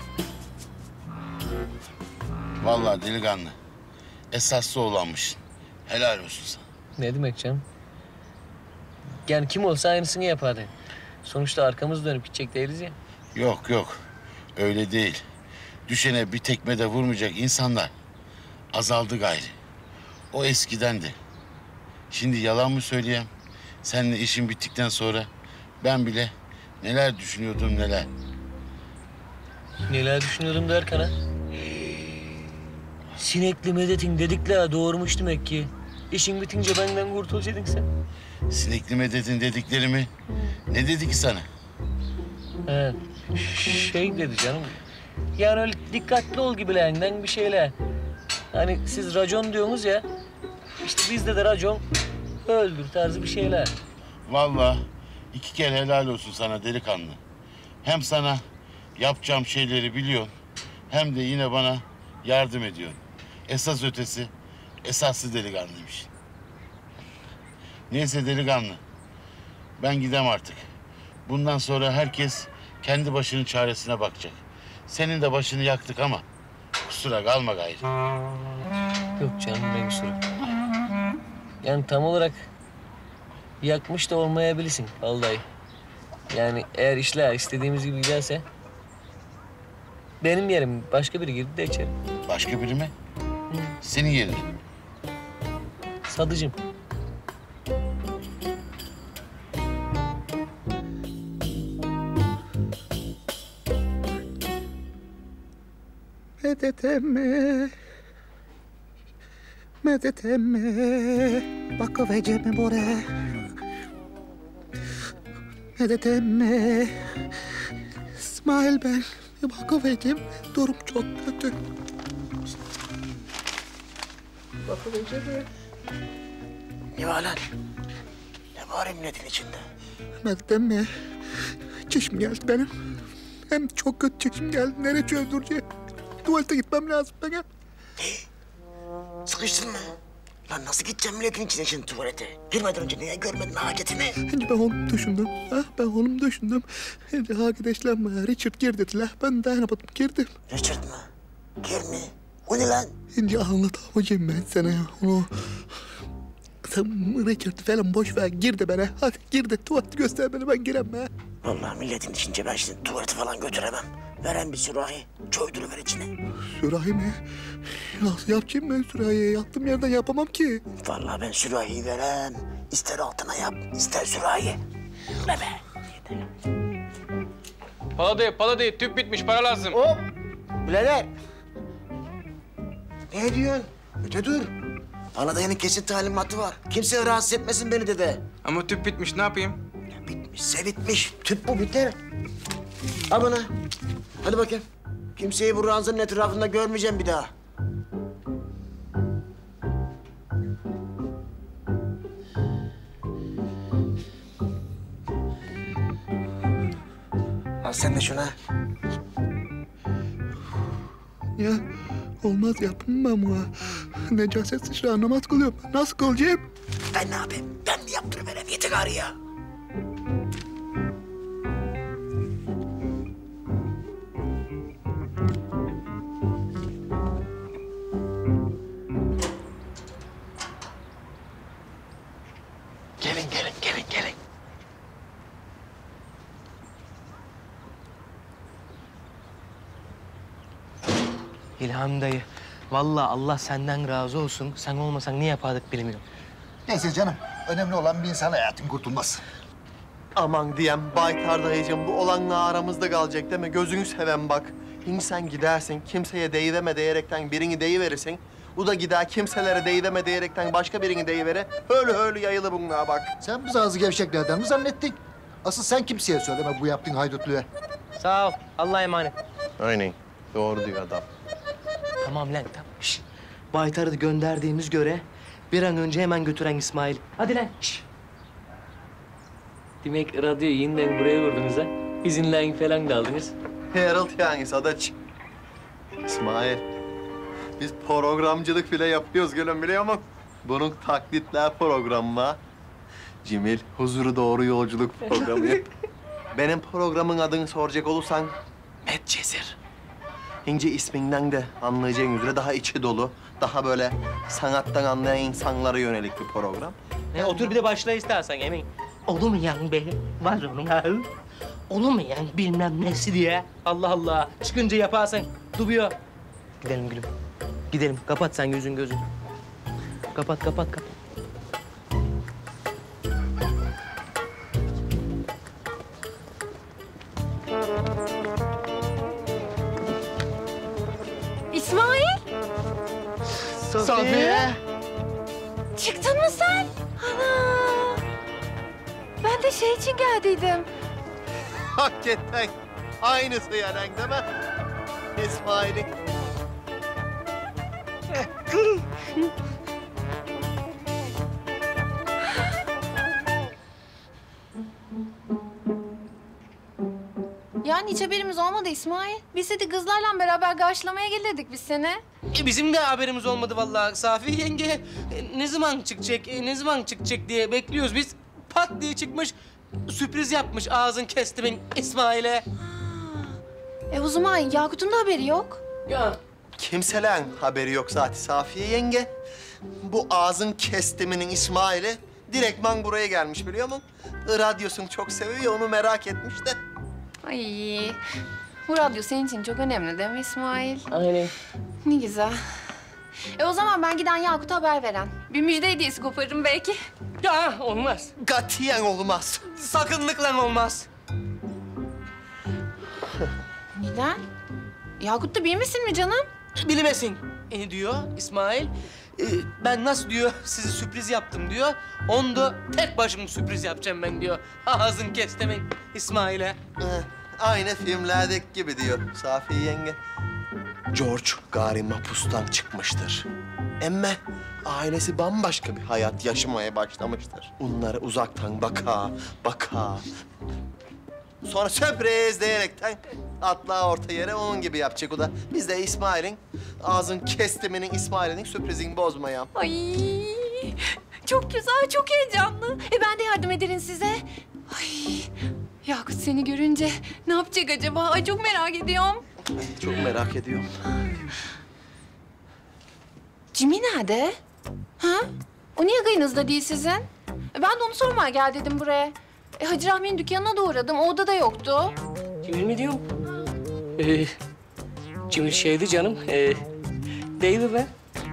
Vallahi delikanlı. Esaslı olanmışsın. Helal olsun sana. Ne demek canım? Yani kim olsa aynısını yapardı. Sonuçta arkamız dönüp gidecek değiliz ya. Yok yok. Öyle değil. Düşene bir tekme de vurmayacak insanlar azaldı gayri. O eskidendi. Şimdi yalan mı söyleyeyim? Seninle işin bittikten sonra ben bile neler düşünüyordum neler. Neler düşünüyordum derken ha? Sinekli Medet'in dedikleri doğurmuş demek ki. İşin bitince benden kurtulacaksın sen. Sinekli Medet'in dediklerimi ne dedi ki sana? He, şey dedi canım. Yani öyle dikkatli ol gibilerinden bir şeyler. Hani siz racon diyorsunuz ya. İşte bizde de racon öldür tarzı bir şeyler. Vallahi 2 kere helal olsun sana delikanlı. Hem sana yapacağım şeyleri biliyorsun, hem de yine bana yardım ediyorsun. Esas ötesi, esaslı delikanlıymış. Neyse delikanlı, ben gidem artık. Bundan sonra herkes kendi başının çaresine bakacak. Senin de başını yaktık ama kusura kalma gayrı. Yok canım ne kusura. Yani tam olarak yakmış da olmayabilirsin vallahi. Yani eğer işler istediğimiz gibi giderse benim yerim başka biri girdi de içeri. Başka biri mi? Senin yerin. Sadıcığım. Medet emme, medet emme, bakıvereceğim buraya. Medet emme, İsmail ben, bir bakıvereceğim. Durum çok kötü. Bakıvereceğim. Ne var lan? Ne var emniyetin içinde? Medet emme, çişim geldi benim. Hem çok kötü çişim geldi. Nereye çözdüreceğim? Tuvalete gitmem lazım bana. Sıkıştın mı? Lan nasıl gideceğim milletin içine şimdi tuvalete? Girmeden önce niye görmedin hacetini? Şimdi ben onu düşündüm. Ben onu düşündüm. Şimdi arkadaşlar bana Richard gir dediler. Ben dayanamadım girdim. Richard mı? Gir mi? O ne lan? Şimdi anlatamayacağım ben sana onu. Sen Richard falan boş ver. Gir de bana. Hadi gir de tuvaleti göster bana ben giremem. Vallahi milletin içince ben şimdi tuvaleti falan götüremem. Veren bir sürahi. Çoyduruveren içine. Sürahi mi? Nasıl yapacağım ben sürahiye? Yattığım yerden yapamam ki. Vallahi ben sürahiyi verem. İster altına yap, ister sürahi. Ne be? Paladı, tüp bitmiş, para lazım. Hop! Birader! Ne diyorsun? Öte dur. Bana da yani kesin talimatı var. Kimse rahatsız etmesin beni dede. Ama tüp bitmiş, ne yapayım? Bitmişse bitmiş. Tüp bu biter. Al bana. Hadi bakayım. Kimseyi bu ranzanın etrafında görmeyeceğim bir daha. Al sen de şuna. Ya olmaz yapamam ha. Necaset sıçrağı namaz kılıyorum. Nasıl kılacağım? Ben ne yapayım? Ben mi yaptırıverem yeter gari ya? Gelin. İlham dayı, vallahi Allah senden razı olsun. Sen olmasan ne yapardık bilmiyorum. Neyse canım, önemli olan bir insan hayatın kurtulması. Aman diyem Baytar dayıcığım, bu olanla aramızda kalacak değil mi? Gözünü seven bak. Şimdi sen gidersin, kimseye deyiveme diyerekten birini deyiverirsin. Bu da gider kimselere deyiveme diyerekten başka birini deyivere. Öyle yayılı bunlar bak. Sen biz ağzı gevşeklerden mi zannettin? Asıl sen kimseye söyleme bu yaptığın haydutluğu. Sağ ol, Allah'a emanet. Aynen, doğru diyor adam. Tamam lan, tamam. Şişt. Baytar'ı da gönderdiğimiz göre bir an önce hemen götüren İsmail. Hadi lan. Şişt. Demek radyoyu yeniden buraya vurdunuz ha? İzinleyin falan da aldınız. Harold yani Sadaç. İsmail, biz programcılık bile yapıyoruz gülüm biliyor musun? Bunun taklitler programı var. Cemil, huzuru doğru yolculuk programı. Benim programın adını soracak olursan Medcezir. İnce isminden de anlayacağın üzere daha içi dolu, daha böyle sanattan anlayan insanlara yönelik bir program. Otur bir de başla istersen Emin. Olur mu yani be? Var onun ha? Olur mu yani bilmem nesi diye? Allah Allah. Çıkınca yaparsın. Dubuyor. Gidelim gülüm. Gidelim. Kapat sen yüzün gözün. Kapat. İsmail! Safiye! Çıktın mı sen? Ana! Ben de şey için geldiydim. Hakikaten aynısı yani değil mi? İsmail'in. Yani hiç haberimiz olmadı İsmail. Biz de kızlarla beraber karşılamaya gelirdik biz seni. Bizim de haberimiz olmadı vallahi. Safiye yenge ne zaman çıkacak diye bekliyoruz biz. Pat diye çıkmış, sürpriz yapmış ağzın kestimin İsmail'e. O zaman Yakut'un da haberi yok. Ya. Kimselerin haberi yok zaten Safiye yenge. Bu ağzın kestiminin İsmail'i direktman buraya gelmiş biliyor musun? Radyosunu çok seviyor, onu merak etmiş de. Ay, bu radyo senin için çok önemli değil mi İsmail? Aynen. Ne güzel. O zaman ben giden Yakut'a haber veren. Bir müjde hediyesi koparırım belki. Ya olmaz. Katiyen olmaz. Sakınlıkla olmaz. Neden? Yakut da bilmesin mi canım? Bilmesin diyor İsmail. Ben nasıl diyor sizi sürpriz yaptım diyor. Onu da tek başıma sürpriz yapacağım ben diyor. Ağzın kestimin İsmail'e. Aynı filmlerdeki gibi diyor Safiye yenge. George gari mapustan çıkmıştır. Emme ailesi bambaşka bir hayat yaşamaya başlamıştır. Onları uzaktan baka. Sonra sürpriz diyerekten atla orta yere onun gibi yapacak o da. Biz de İsmail'in ağzın kestiminin İsmail'in sürprizini bozmayalım. Ay, çok güzel, çok heyecanlı. Ben de yardım ederim size. Ay, Yakut seni görünce ne yapacak acaba? Ay çok merak ediyorum. Çok merak ediyorum. Jimmy nerede? Ha? O niye kıyınızda değil sizin? Ben de onu sormaya gel dedim buraya. Hacı Rahmi'nin dükkanına da uğradım. Orada da yoktu. Cemil mi diyorum? Cemil şeydi canım. Deyvi be.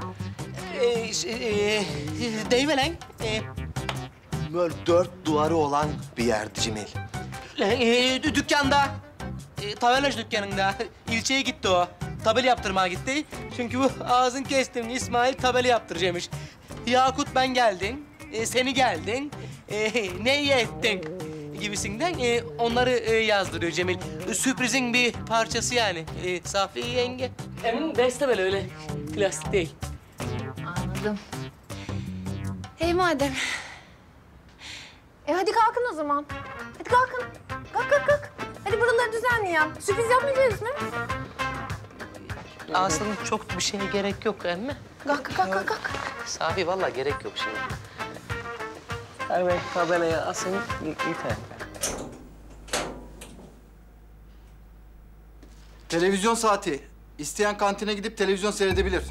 Deyve lan. Böyle 4 duvarı olan bir yerdi Cemil. Dükkanda. Taverlaj dükkanında. İlçeye gitti o. tabela yaptırmaya gitti. Çünkü bu ağzın kestim İsmail tabela yaptıracakmış. Yakut ben geldin, seni geldin, ne iyi ettin gibisinden onları yazdırıyor Cemil. Sürprizin bir parçası yani. Safiye yenge. Emin beste böyle öyle plastik değil. Anladım. Madem. Hadi kalkın o zaman. Hadi kalkın. Kalk. Hadi buraları düzenleyelim. Sürpriz yapmayacağız mı? Aslında çok bir şeye gerek yok emmi. Kalk. Safi vallahi gerek yok şimdi. Hemen tabelaya asın yeter. Televizyon saati. İsteyen kantine gidip televizyon seyredebilir.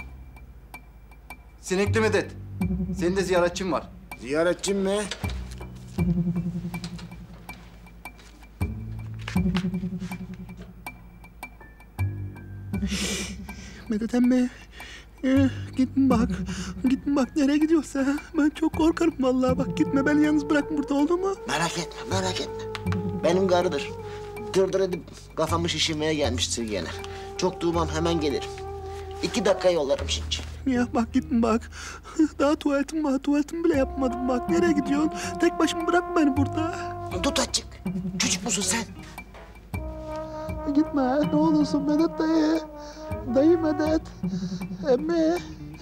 Sinekli Medet. Senin de ziyaretçin var. Ziyaretçim mi? Medet emmi. Gitme bak nereye gidiyorsa. Ben çok korkarım vallahi bak gitme beni yalnız bırakma burada oldu mu? Merak etme. Benim karıdır. Dırdır edip kafamı şişirmeye gelmiştir gene. Çok durmam hemen gelirim. 2 dakika yollarım şimdi. Ya bak gitme bak. Daha tuvaletim var. Tuvaletimi bile yapmadım bak. Nereye gidiyorsun? Tek başıma bırak beni burada. Tut açık. Çocuk musun sen? Gitme. Ne olursun Medet dayı. Dayı Medet. Emmi.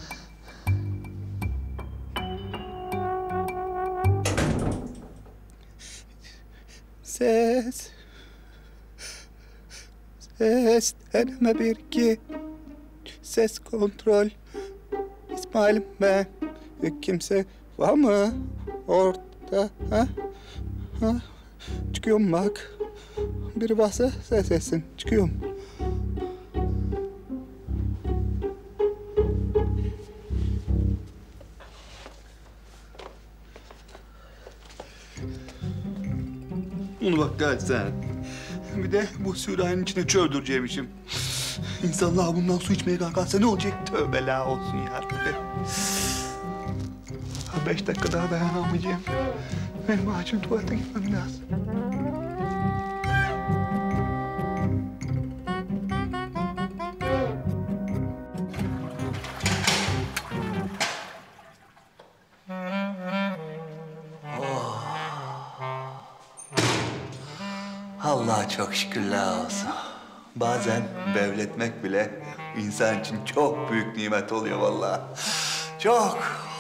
Ses. Deneme 1, 2. Ses kontrol. İsmail'im ben. Kimse var mı orada? Ha? Çıkıyorum bak. Biri varsa ses etsin. Çıkıyorum. Bunu bak gel sen. Bir de bu sürahinin içine çöldüreceğimişim. İnsanlar bundan su içmeye kalkarsa ne olacak? Tövbe la olsun ya Rabbi. 5 dakika daha dayanamayacağım. Benim acil tuvalete gitmem lazım. Allah'a çok şükürler olsun. Bazen bevletmek bile insan için çok büyük nimet oluyor vallahi. Çok.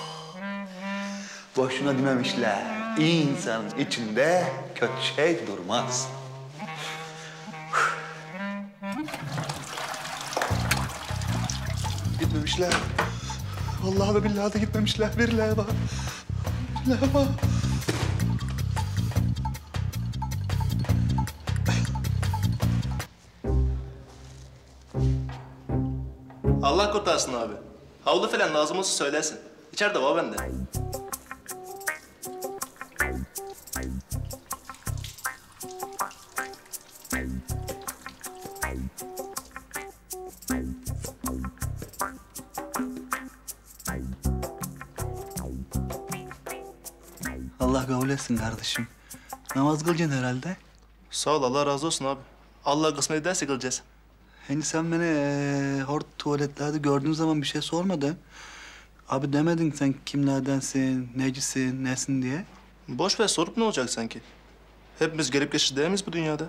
Boşuna dememişler. İyi insanın içinde kötü şey durmaz. Gitmemişler. Vallahi da billahi de gitmemişler. Verirler bak. Verirler bak. Allah kurtarsın abi. Havlu falan lazım olsa söylersin. İçeride var bende. Allah kabul etsin kardeşim. Namaz kılacaksın herhalde. Sağ ol, Allah razı olsun abi. Allah kısmet ederse kılacağız. Hani sen beni hor tuvaletlerde gördüğün zaman bir şey sormadın. Abi demedin sen kimlerdensin, necisin, nesin diye. Boş ver, sorup ne olacak sanki? Hepimiz gelip geçici değil miyiz bu dünyada?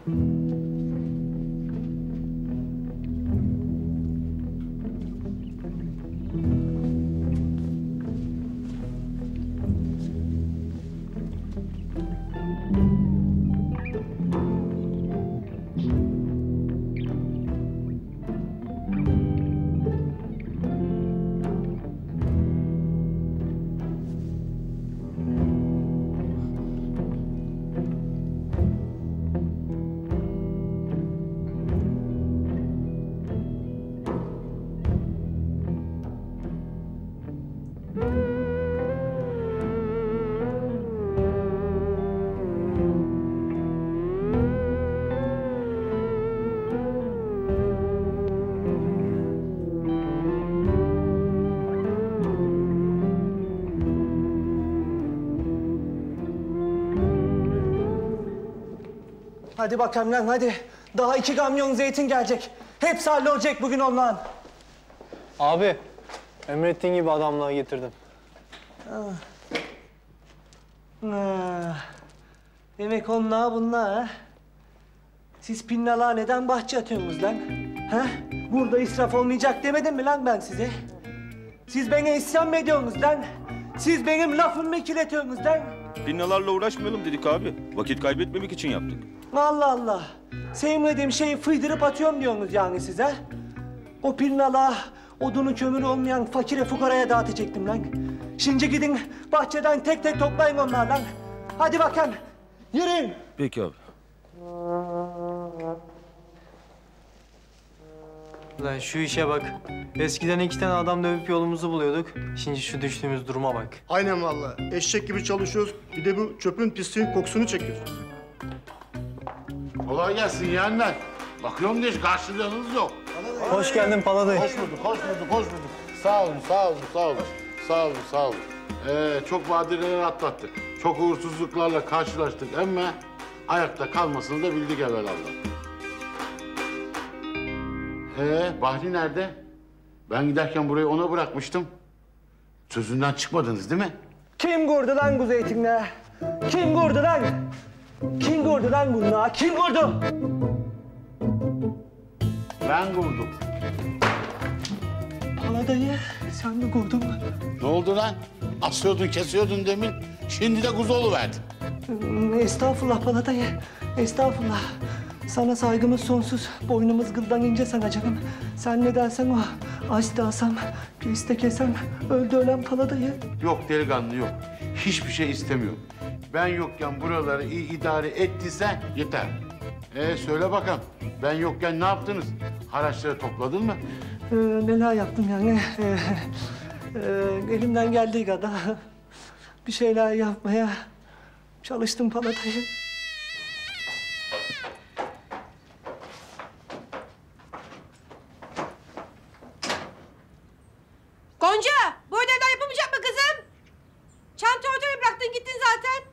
Hadi bakalım lan hadi. Daha 2 kamyon zeytin gelecek. Hepsi hallolacak bugün ondan. Abi, emrettiğin gibi adamlığa getirdim. Demek onlar bunlar ha? Siz pinnalığa neden bahçe atıyorsunuz lan? Ha? Burada israf olmayacak demedim mi lan ben size? Siz bana isyan mı ediyorsunuz lan? Siz benim lafımı kirletiyorsunuz lan? Pinnalarla uğraşmayalım dedik abi. Vakit kaybetmemek için yaptık. Allah Allah. Sevmediğim şeyi fıydırıp atıyorum diyorsunuz yani size. O pinnalığa odunu kömürü olmayan fakire fukaraya dağıtacaktım lan. Şimdi gidin bahçeden tek tek toplayın onlar lan. Hadi bakın. Yürüyün. Peki abi. Lan şu işe bak. Eskiden 2 tane adam dövüp yolumuzu buluyorduk. Şimdi şu düştüğümüz duruma bak. Aynen vallahi. Eşek gibi çalışıyoruz. Bir de bu çöpün pisliğin kokusunu çekiyoruz. Kolay gelsin yeğenler. Bakıyorum da hiç karşılığınız yok. Hoş geldin Paladayı. Hoş bulduk. Sağ olun. Sağ olun. Çok badireler atlattık. Çok uğursuzluklarla karşılaştık ama ayakta kalmasını da bildik evvelallah. Bahri nerede? Ben giderken burayı ona bırakmıştım. Sözünden çıkmadınız değil mi? Kim kurdu lan bu zeytinler? Kim kurdu lan? Kim kurdu lan bunlar? Kim kurdu? Ben kurdum. Paladayı sen mi kurdun? Ne oldu lan? Asıyordun, kesiyordun demin. Şimdi de kuzu oluverdin. Estağfurullah Paladayı. Estağfurullah. Sana saygımız sonsuz. Boynumuz gıldan ince sana canım. Sen ne dersen o. Aç da alsam, pis de kesem, öldü ölen Paladayı. Yok delikanlı yok. Hiçbir şey istemiyorum. Ben yokken buraları iyi idare ettiyse yeter. Söyle bakalım. Ben yokken ne yaptınız? Haraçları topladın mı? Neler yaptım yani. Elimden geldiği kadar bir şeyler yapmaya çalıştım Paladayı. Gonca, bu ödevler yapamayacak mı kızım? Çanta ortaya bıraktın gittin zaten.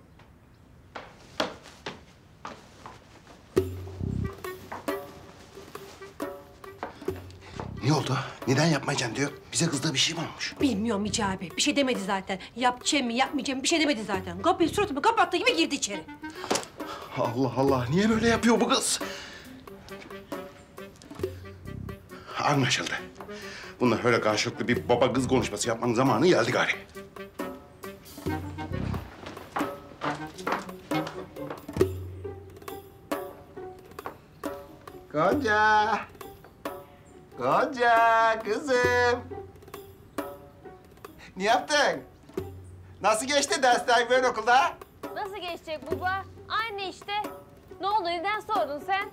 Ne oldu? Neden yapmayacaksın diyor. Bize kızdığı bir şey mi olmuş? Bilmiyorum Hicabi. Bir şey demedi zaten. Yapacağım mı yapmayacağım mı bir şey demedi zaten. Kapıyı suratımı kapattığı gibi girdi içeri. Allah Allah. Niye böyle yapıyor bu kız? Anlaşıldı. Bunlar öyle karşılıklı bir baba kız konuşması yapmanın zamanı geldi gari. Gonca. Gonca kızım. Ne yaptın? Nasıl geçti dersler böyle okulda? Nasıl geçecek baba? Aynı işte. Ne oldu? Neden sordun sen?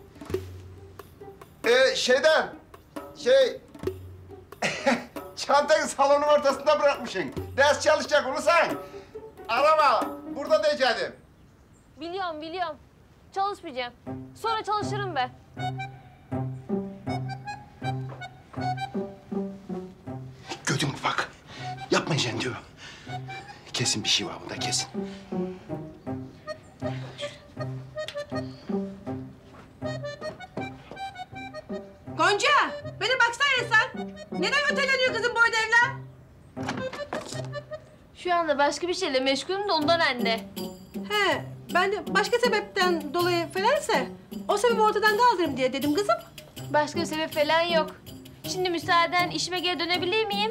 Çantayı salonun ortasında bırakmışsın. Ders çalışacak olursan arama. Burada diyeceğim. Biliyorum. Çalışmayacağım. Sonra çalışırım ben. Gördün mü bak. Yapmayacaksın diyor. Kesin bir şey var bunda kesin. Gonca, bana baksana sen. Neden öteleniyor kızım bu ödevler? Şu anda başka bir şeyle meşgulüm de ondan anne. He, ben de başka sebepten dolayı falansa o sebebi ortadan kaldırırım diye dedim kızım. Başka bir sebep falan yok. Şimdi müsaaden işime geri dönebilir miyim?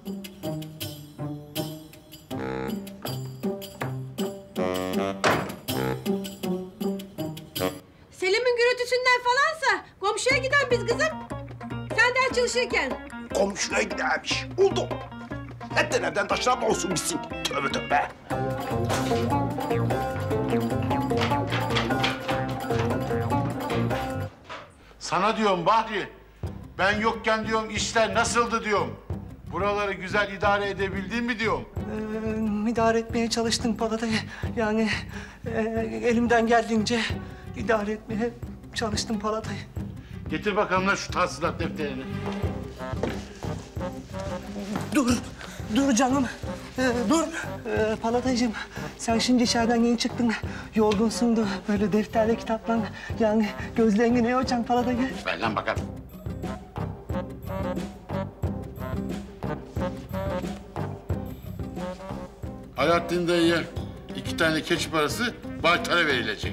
Selim'in gürültüsünden falansa komşuya gider biz kızım. Sen ders çalışırken. Komşuya gidermiş. Oldu. Hepten evden taşlanma olsun bitsin. Tövbe tövbe. Sana diyorum Bahri. Ben yokken diyorum işler nasıldı diyorum. Buraları güzel idare edebildin mi diyorum. İdare etmeye çalıştım Paladayı. Yani elimden geldiğince idare etmeye çalıştım Paladayı. Getir bakalım lan şu tahsilat defterini. Dur canım. Dur. Paladayıcığım, sen şimdi içeriden yeni çıktın. Yorgunsundur. Böyle defterle kitapla yani gözlerini ne yapacaksın Paladayı? Ver lan bakalım. Alaaddin dayıya 2 tane keçi parası Baytar'a verilecek.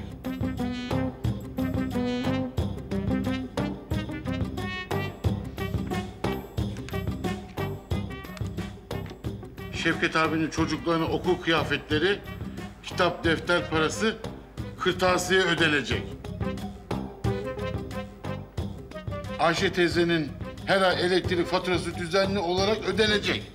Şevket abinin çocuklarına okul kıyafetleri, kitap, defter parası kırtasiye ödenecek. Ayşe teyzenin her ay elektrik faturası düzenli olarak ödenecek.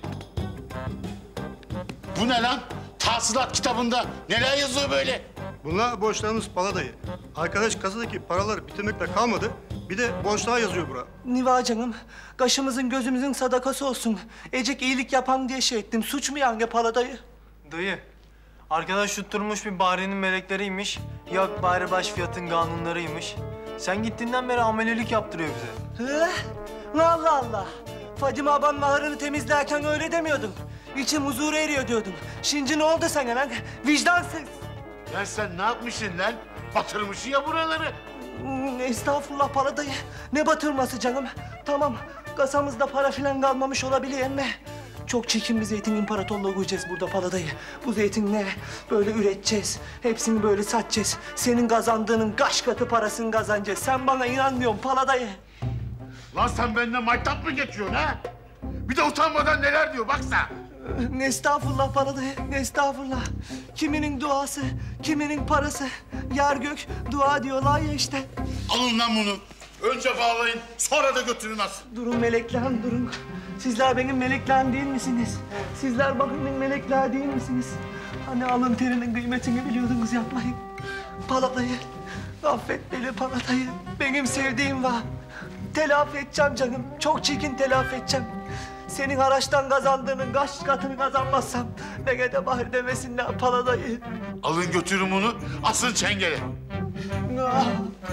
Bu ne lan? Tahsilat kitabında neler yazıyor böyle? Bunlar borçlarımız para dayı. Arkadaş kasadaki paraları bitirmekle kalmadı. Bir de borçlar yazıyor bura. Niva canım, kaşımızın gözümüzün sadakası olsun. Ecek iyilik yapan diye şey ettim. Suç mu yani para dayı? Dayı, arkadaş tutturmuş bir Bahri'nin melekleriymiş. Yok Bahri Başfiyat'ın kanunlarıymış. Sen gittiğinden beri amelelik yaptırıyor bize. Allah Allah. Fadime abanın ahırını temizlerken öyle demiyordun. İçim huzura eriyor diyordun. Şimdi ne oldu sana lan? Vicdansız. Ya sen ne yapmışsın lan? Batırmışsın ya buraları. Estağfurullah para dayı. Ne batırması canım? Tamam, kasamızda para falan kalmamış olabilir ama... Çok çirkin bir zeytin imparatorluğu kuracağız burada para dayı. Bu zeytinleri böyle üreteceğiz. Hepsini böyle satacağız. Senin kazandığının kaç katı parasını kazanacağız. Sen bana inanmıyorsun para dayı. Lan sen benden maytap mı geçiyorsun ha? Bir de utanmadan neler diyor baksana. Estağfurullah para dayı, estağfurullah. Kiminin duası, kiminin parası. Yer gök dua diyorlar ya işte. Alın lan bunu. Önce bağlayın, sonra da götürün asın. Durun meleklerim, durun. Sizler benim meleklerim değil misiniz? Sizler benim melekler değil misiniz? Hani alın terinin kıymetini biliyordunuz yapmayın. Paladayı, affet beni paladayı. Benim sevdiğim var. Telafi edeceğim canım, çok çirkin telafi edeceğim. Senin haraçtan kazandığının kaç katını kazanmazsam... ...bana de bahir demesinler paladayı. Alın götürün bunu, asın çengele. Ah.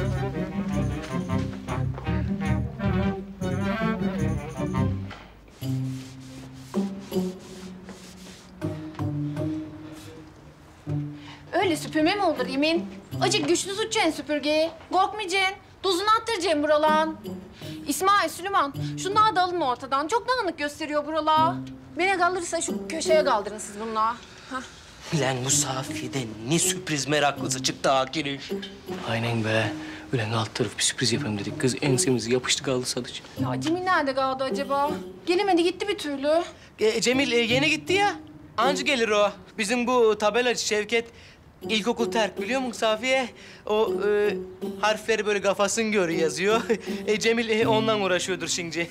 Öyle süpürme mi olur Emin? Acık güçlü tutacaksın süpürgeyi. Korkmayacaksın. Tuzunu attıracaksın buralan. İsmail, Süleyman, şunları da alın ortadan. Çok dağınık gösteriyor buralar. Beni kaldırırsa şu köşeye kaldırın siz bunları. Hah. Lan bu Safiye'de ne sürpriz meraklısı çıktı Akili. Aynen be. Ulan alt taraf bir sürpriz yapayım dedik. Kız ensemizi yapıştı kaldı sadıç. Ya Cemil nerede kaldı acaba? Gelemedi gitti bir türlü. Cemil yeni gitti ya. Anca gelir o. Bizim bu tabelacı Şevket ilkokul terk biliyor musun Safiye? O harfleri böyle kafasını gör yazıyor. Cemil ondan uğraşıyordur şimdi.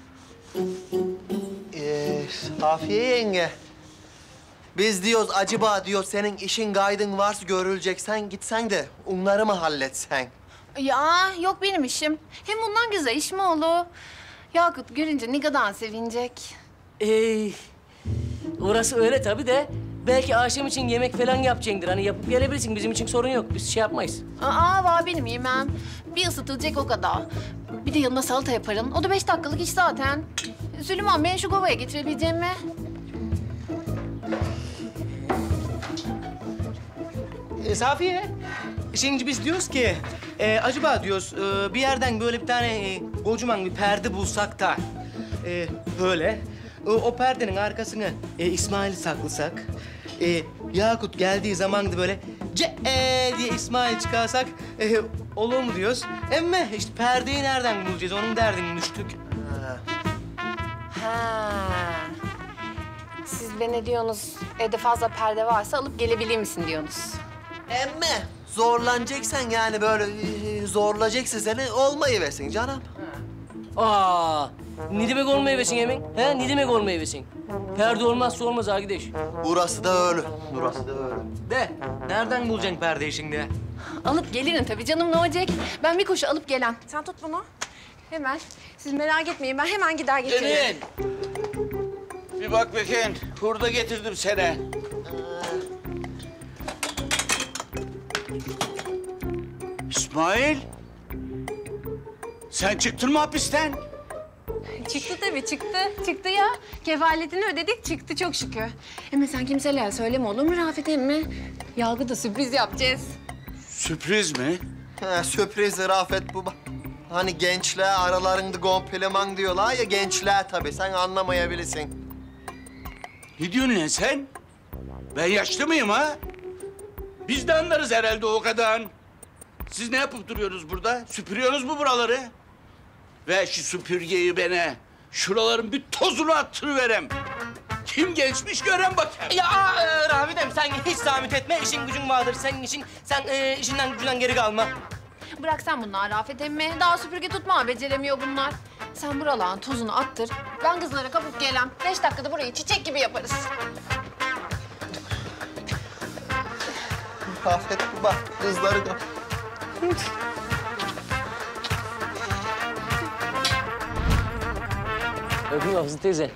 Safiye yenge. Biz diyoruz acaba diyoruz senin işin gaydın varsa görüleceksen gitsen de onları mı halletsen? Ya yok benim işim. Hem bundan güzel iş mi olur? Yakut görünce ne kadar sevinecek. Orası öyle tabii de. Belki akşam için yemek falan yapacaksındır. Hani yapıp gelebilirsin. Bizim için sorun yok. Biz şey yapmayız. Var benim yemem. Bir ısıtılacak o kadar. Bir de yanına salata yaparım. O da 5 dakikalık iş zaten. Süleyman beni şu kovaya getirebileceğim mi? Safiye, şimdi biz diyoruz ki acaba diyoruz bir yerden böyle bir tane kocaman bir perde bulsak da böyle o perdenin arkasını İsmail'i saklasak, Yakut geldiği zaman da böyle diye İsmail çıkarsak olur mu diyoruz? Ama işte perdeyi nereden bulacağız? Onun derdini düştük. Siz de ne diyorsunuz? Evde fazla perde varsa alıp gelebilir misin diyorsunuz? Emme zorlanacaksan yani böyle zorlayacaksa seni olmayıversin canım. Ne demek olmayıversin hemen? He? Ne demek olmayıversin? Perde olmazsa olmaz arkadaş. Burası da öyle. Burası da öyle. De, nereden bulacaksın perdeyi şimdi? Alıp gelirim tabii canım ne olacak? Ben bir koşu alıp gelen. Sen tut bunu. Hemen. Siz merak etmeyin ben hemen gider getiririm. Emin. Bir bak bakayım. Hurda getirdim sana. İsmail. Sen çıktın mı hapisten? Çıktı tabii çıktı. Çıktı ya. Kefaletini ödedik çıktı çok şükür. Ama sen kimselere söyleme olur mu Rafet emmi? Yargıda sürpriz yapacağız. Sürpriz mi? Sürpriz Rafet baba. Hani gençler aralarında gompeleman diyorlar ya, gençler tabii. Sen anlamayabilirsin. Ne diyorsun lan sen? Ben yaşlı mıyım ha? Biz de anlarız herhalde o kadar. Siz ne yapıp duruyorsunuz burada? Süpürüyorsunuz mu buraları? Ver şu süpürgeyi bana. Şuraların bir tozunu attırıverem. Kim geçmiş gören bakayım. Ya Rafi'dem sen hiç zahmet etme. İşin gücün vardır senin işin. Sen işinden gücünden geri kalma. Bırak sen bunları Rafet emmi. Daha süpürge tutma beceremiyor bunlar. Sen buraların tozunu attır. Ben kızlara kapıp gelem. 5 dakikada burayı çiçek gibi yaparız. Rafet bak, kızları da... Öpeyim Hafız teyze.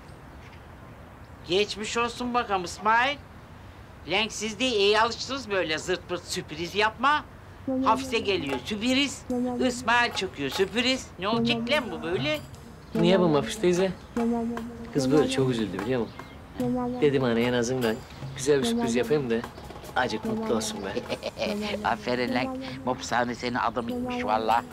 Geçmiş olsun bakalım İsmail. Lan siz de iyi alıştınız böyle zırt pırt sürpriz yapma. Hafize geliyor sürpriz. İsmail çıkıyor sürpriz. Ne olacak lan bu böyle? Ne yapayım Hafız teyze? Kız böyle çok üzüldü biliyor musun? Dedim hani en azından güzel bir sürpriz yapayım da acık mutlu olsun be. Aferin lan. Mopsane senin adamıymış vallahi.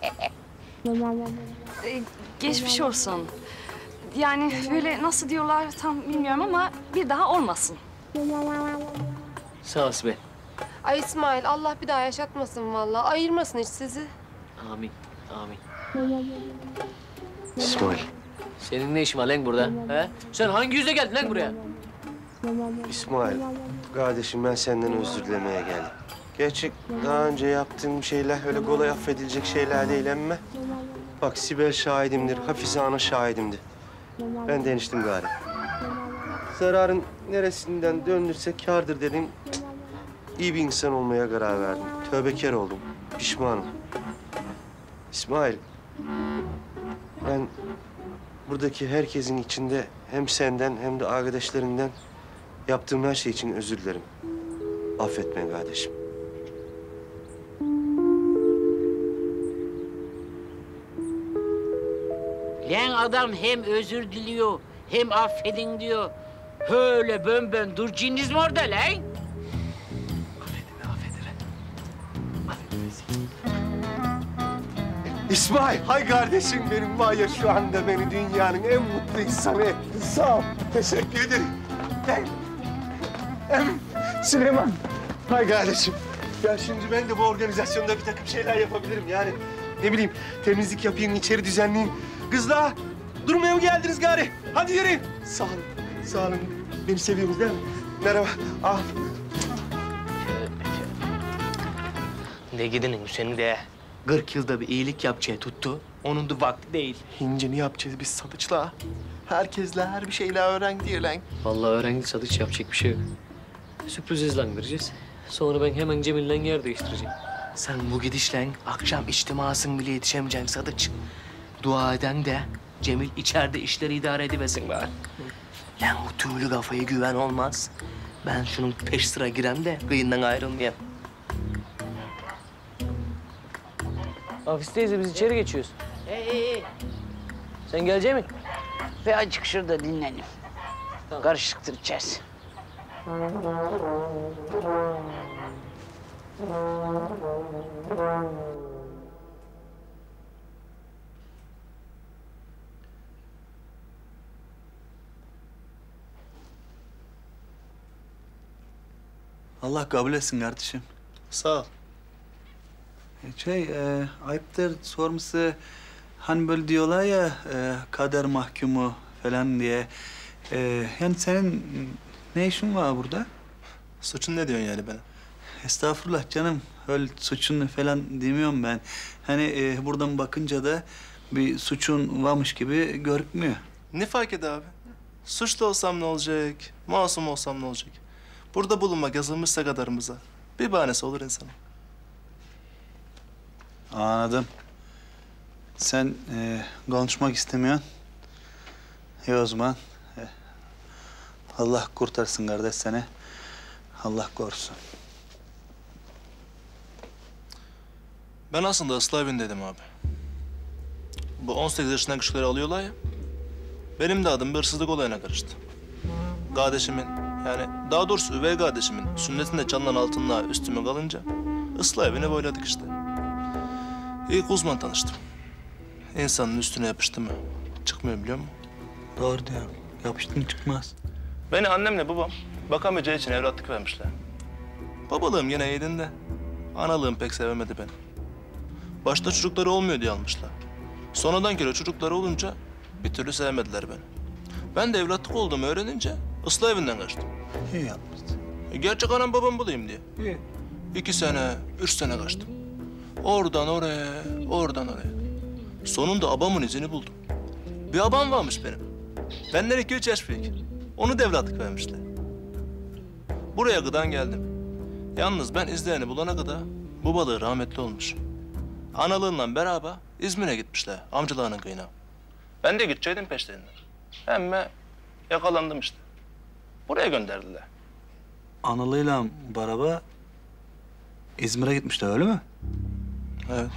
Geçmiş olsun. Yani böyle nasıl diyorlar tam bilmiyorum ama bir daha olmasın. Sağ ol be. Ay İsmail, Allah bir daha yaşatmasın vallahi. Ayırmasın hiç sizi. Amin, amin. İsmail. Senin ne işin var lan burada? He? Sen hangi yüzle geldin lan buraya? İsmail, kardeşim ben senden özür dilemeye geldim. Gerçi daha önce yaptığım şeyler öyle kolay affedilecek şeyler değil emme. Bak Sibel şahidimdir, Hafize Ana şahidimdir. Ben demiştim gari. Zararın neresinden döndürse kârdır dedim. İyi bir insan olmaya karar verdim. Tövbekar oldum, pişmanım. İsmail, ben buradaki herkesin içinde hem senden hem de arkadaşlarından yaptığım her şey için özür dilerim. Affet beni kardeşim. Lan adam hem özür diliyor hem affedin diyor. Öyle bön durciniz mi orada lan? İsmail, hay kardeşim benim var ya şu anda beni dünyanın en mutlu insanı ettin. Sağ ol, teşekkür ederim. Süleyman, hay kardeşim. Ya şimdi ben de bu organizasyonda bir takım şeyler yapabilirim yani. Ne bileyim, temizlik yapayım, içeri düzenleyeyim. Kızlar, durmaya mı geldiniz gari? Hadi yürüyün. Sağ olun, sağ olun. Beni seviyorsunuz değil mi? Merhaba, al. Ne gidinin seni de 40 yılda bir iyilik yapacağı tuttu. Onun da vakti değil. Hince ne yapacağız biz sadıçla? Herkesle her bir şeyler öğren diyor lan. Vallahi öğrendik Sadıç, yapacak bir şey yok. Sürpriz izlendireceğiz. Sonra ben hemen Cemil'le yer değiştireceğim. Sen bu gidişle akşam içtimasın bile yetişemeyeceksin Sadıç. Dua eden de Cemil içeride işleri idare ediversin bari. Lan bu tüylü kafaya güven olmaz. Ben şunun peş sıra girem de kıyından ayrılmayayım. Hafize teyze biz içeri geçiyoruz. İyi. Sen gelecek misin? Ve azıcık şurada dinlenin. Karışıktır içerisi. Allah kabul etsin kardeşim. Sağ ol. Ayıptır sorması hani böyle diyorlar ya kader mahkumu falan diye. Yani senin ne işin var burada? Suçun ne diyorsun yani bana? Estağfurullah canım. Öyle suçun falan demiyorum ben. Hani buradan bakınca da bir suçun varmış gibi görünmüyor. Ne fark eder abi? Suçlu olsam ne olacak? Masum olsam ne olacak? Burada bulunmak yazılmışsa kadarımıza. Bir bahanesi olur insana. Anladım. Sen konuşmak istemiyorsun. İyi o zaman. Allah kurtarsın kardeş seni. Allah korusun. Ben aslında ıslah evin dedim abi. Bu 18 yaşından küçükleri alıyorlar ya. Benim de adım bir hırsızlık olayına karıştı. Kardeşimin, yani daha doğrusu üvey kardeşimin sünnetinde çalınan altınlar üstüme kalınca ıslah evine boyladık işte. İlk uzman tanıştım. İnsanın üstüne yapıştı mı çıkmıyor biliyor musun? Doğru diyor. Yapıştın çıkmaz. Beni annemle babam bakamayacağı için evlatlık vermişler. Babalığım yine iyiydin de analığım pek sevemedi beni. Başta çocukları olmuyor diye almışlar. Sonradan kere çocukları olunca bir türlü sevmediler beni. Ben de evlatlık olduğumu öğrenince ıslah evinden kaçtım. İyi yapmışsın. Gerçek anam babam bulayım diye. İyi. 2 sene, 3 sene kaçtım. Oradan oraya, oradan oraya. Sonunda abamın izini buldum. Bir abam varmış benim. Benden 2-3 yaş büyük. Onu da evlatlık vermişler. Buraya gıdan geldim. Yalnız ben izlerini bulana kadar bu balığı rahmetli olmuş. Analığınla beraber İzmir'e gitmişler amcalarının kıyına. Ben de gideceydim peşlerinden. Ama yakalandım işte. Buraya gönderdiler. Analıyla beraber İzmir'e gitmişler öyle mi? Evet.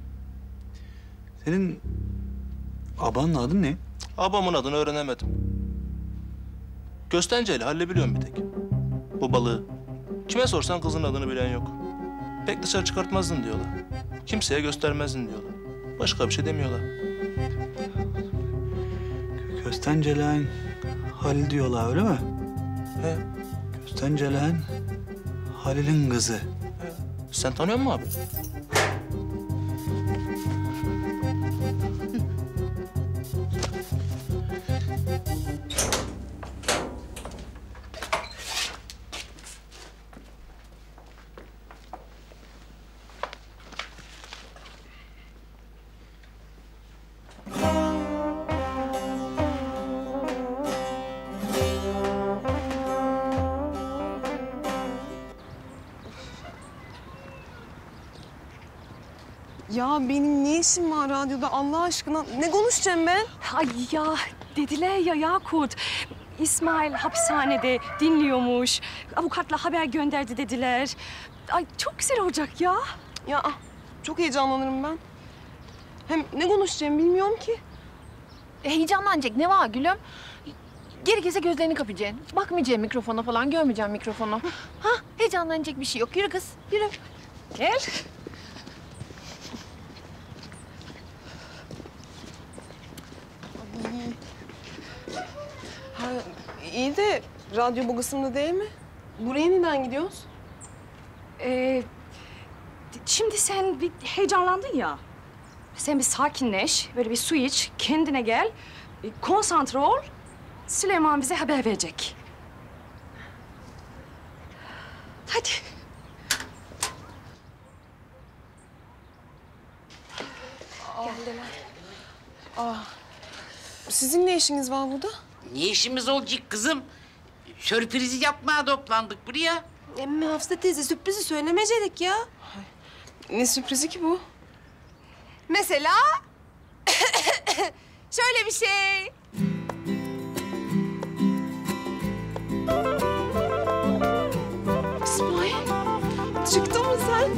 Senin abanın adı ne? Abamın adını öğrenemedim. Köstenceyle hallebiliyorum bir tek. Bu balığı. Kime sorsan kızın adını bilen yok. Pek dışarı çıkartmazdın diyorlar. Kimseye göstermezdin diyorlar. Başka bir şey demiyorlar. Köstencelen Halil diyorlar öyle mi? He. Köstencelen Halil'in kızı. Sen tanıyor musun abi? Ya benim ne işim var radyoda Allah aşkına? Ne konuşacağım ben? Ay ya dediler ya Yakut. İsmail hapishanede dinliyormuş. Avukatla haber gönderdi dediler. Ay çok güzel olacak ya. Ya çok heyecanlanırım ben. Hem ne konuşacağım bilmiyorum ki. Heyecanlanacak ne var gülüm? Gerekirse gözlerini kapayacaksın. Bakmayacaksın mikrofona falan, görmeyeceksin mikrofonu. Ha, heyecanlanacak bir şey yok. Yürü kız, yürü. Gel. Ha, iyi de radyo bu kısımda değil mi? Buraya neden gidiyoruz? Şimdi sen bir heyecanlandın ya. Sen bir sakinleş, böyle bir su iç, kendine gel. Konsantre ol. Süleyman bize haber verecek. Hadi. Geldiler. Sizin ne işiniz var burada? Ne işimiz olacak kızım? Sürprizi yapmaya toplandık buraya. Emme Hafsa teyze sürprizi söylemeyecektik ya. Ne sürprizi ki bu? Mesela şöyle bir şey. İsmail, çıktın mı sen?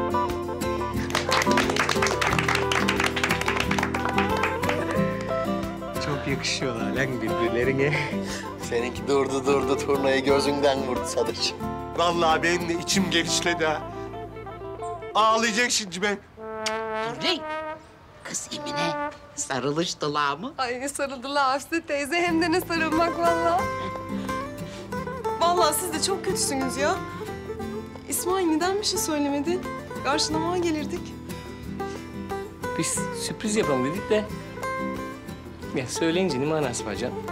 Çok yakışıyorlar lan birbirlerine. Seninki durdu turnayı gözünden vurdu Sadıç. Vallahi benim de içim genişledi ha. Ağlayacak şimdi ben. Dur lan. Kız Emine sarılıştılar mı? Ay sarıldılar Hafsa teyze hem de ne sarılmak vallahi. Vallahi siz de çok kötüsünüz ya. İsmail neden bir şey söylemedi? Karşılamaya gelirdik. Biz sürpriz yapalım dedik de... Ya söyleyince ne manası var canım?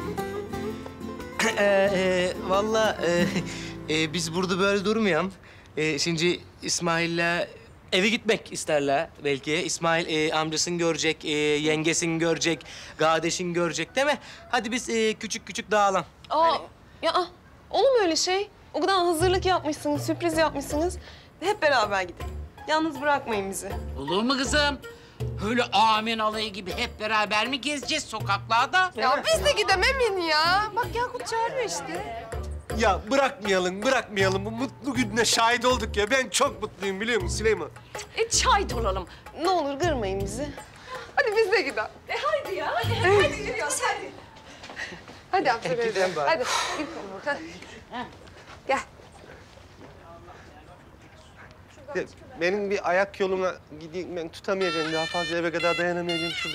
Vallahi biz burada böyle durmayalım. Şimdi İsmail'le eve gitmek isterler belki. İsmail amcasını görecek, yengesini görecek, kardeşini görecek değil mi? Hadi biz küçük küçük dağılalım. Olur mu öyle şey? O kadar hazırlık yapmışsınız, sürpriz yapmışsınız. Hep beraber gidin. Yalnız bırakmayın bizi. Olur mu kızım? Öyle amin alayı gibi hep beraber mi gezeceğiz sokaklarda? Ya biz de gidememin ya. Bak Yakut çağırıyor işte. Ya bırakmayalım. Bu mutlu gününe şahit olduk ya. Ben çok mutluyum biliyor musun Süleyman? Şahit olalım. Ne olur kırmayın bizi. Hadi biz de gidelim. Hadi ya. Hadi gidiyoruz hadi. Hadi Hafsa teyze. Gidelim bari. Hadi. Gel. Benim bir ayak yoluna gideyim, ben tutamayacağım. Daha fazla eve kadar dayanamayacağım şurada.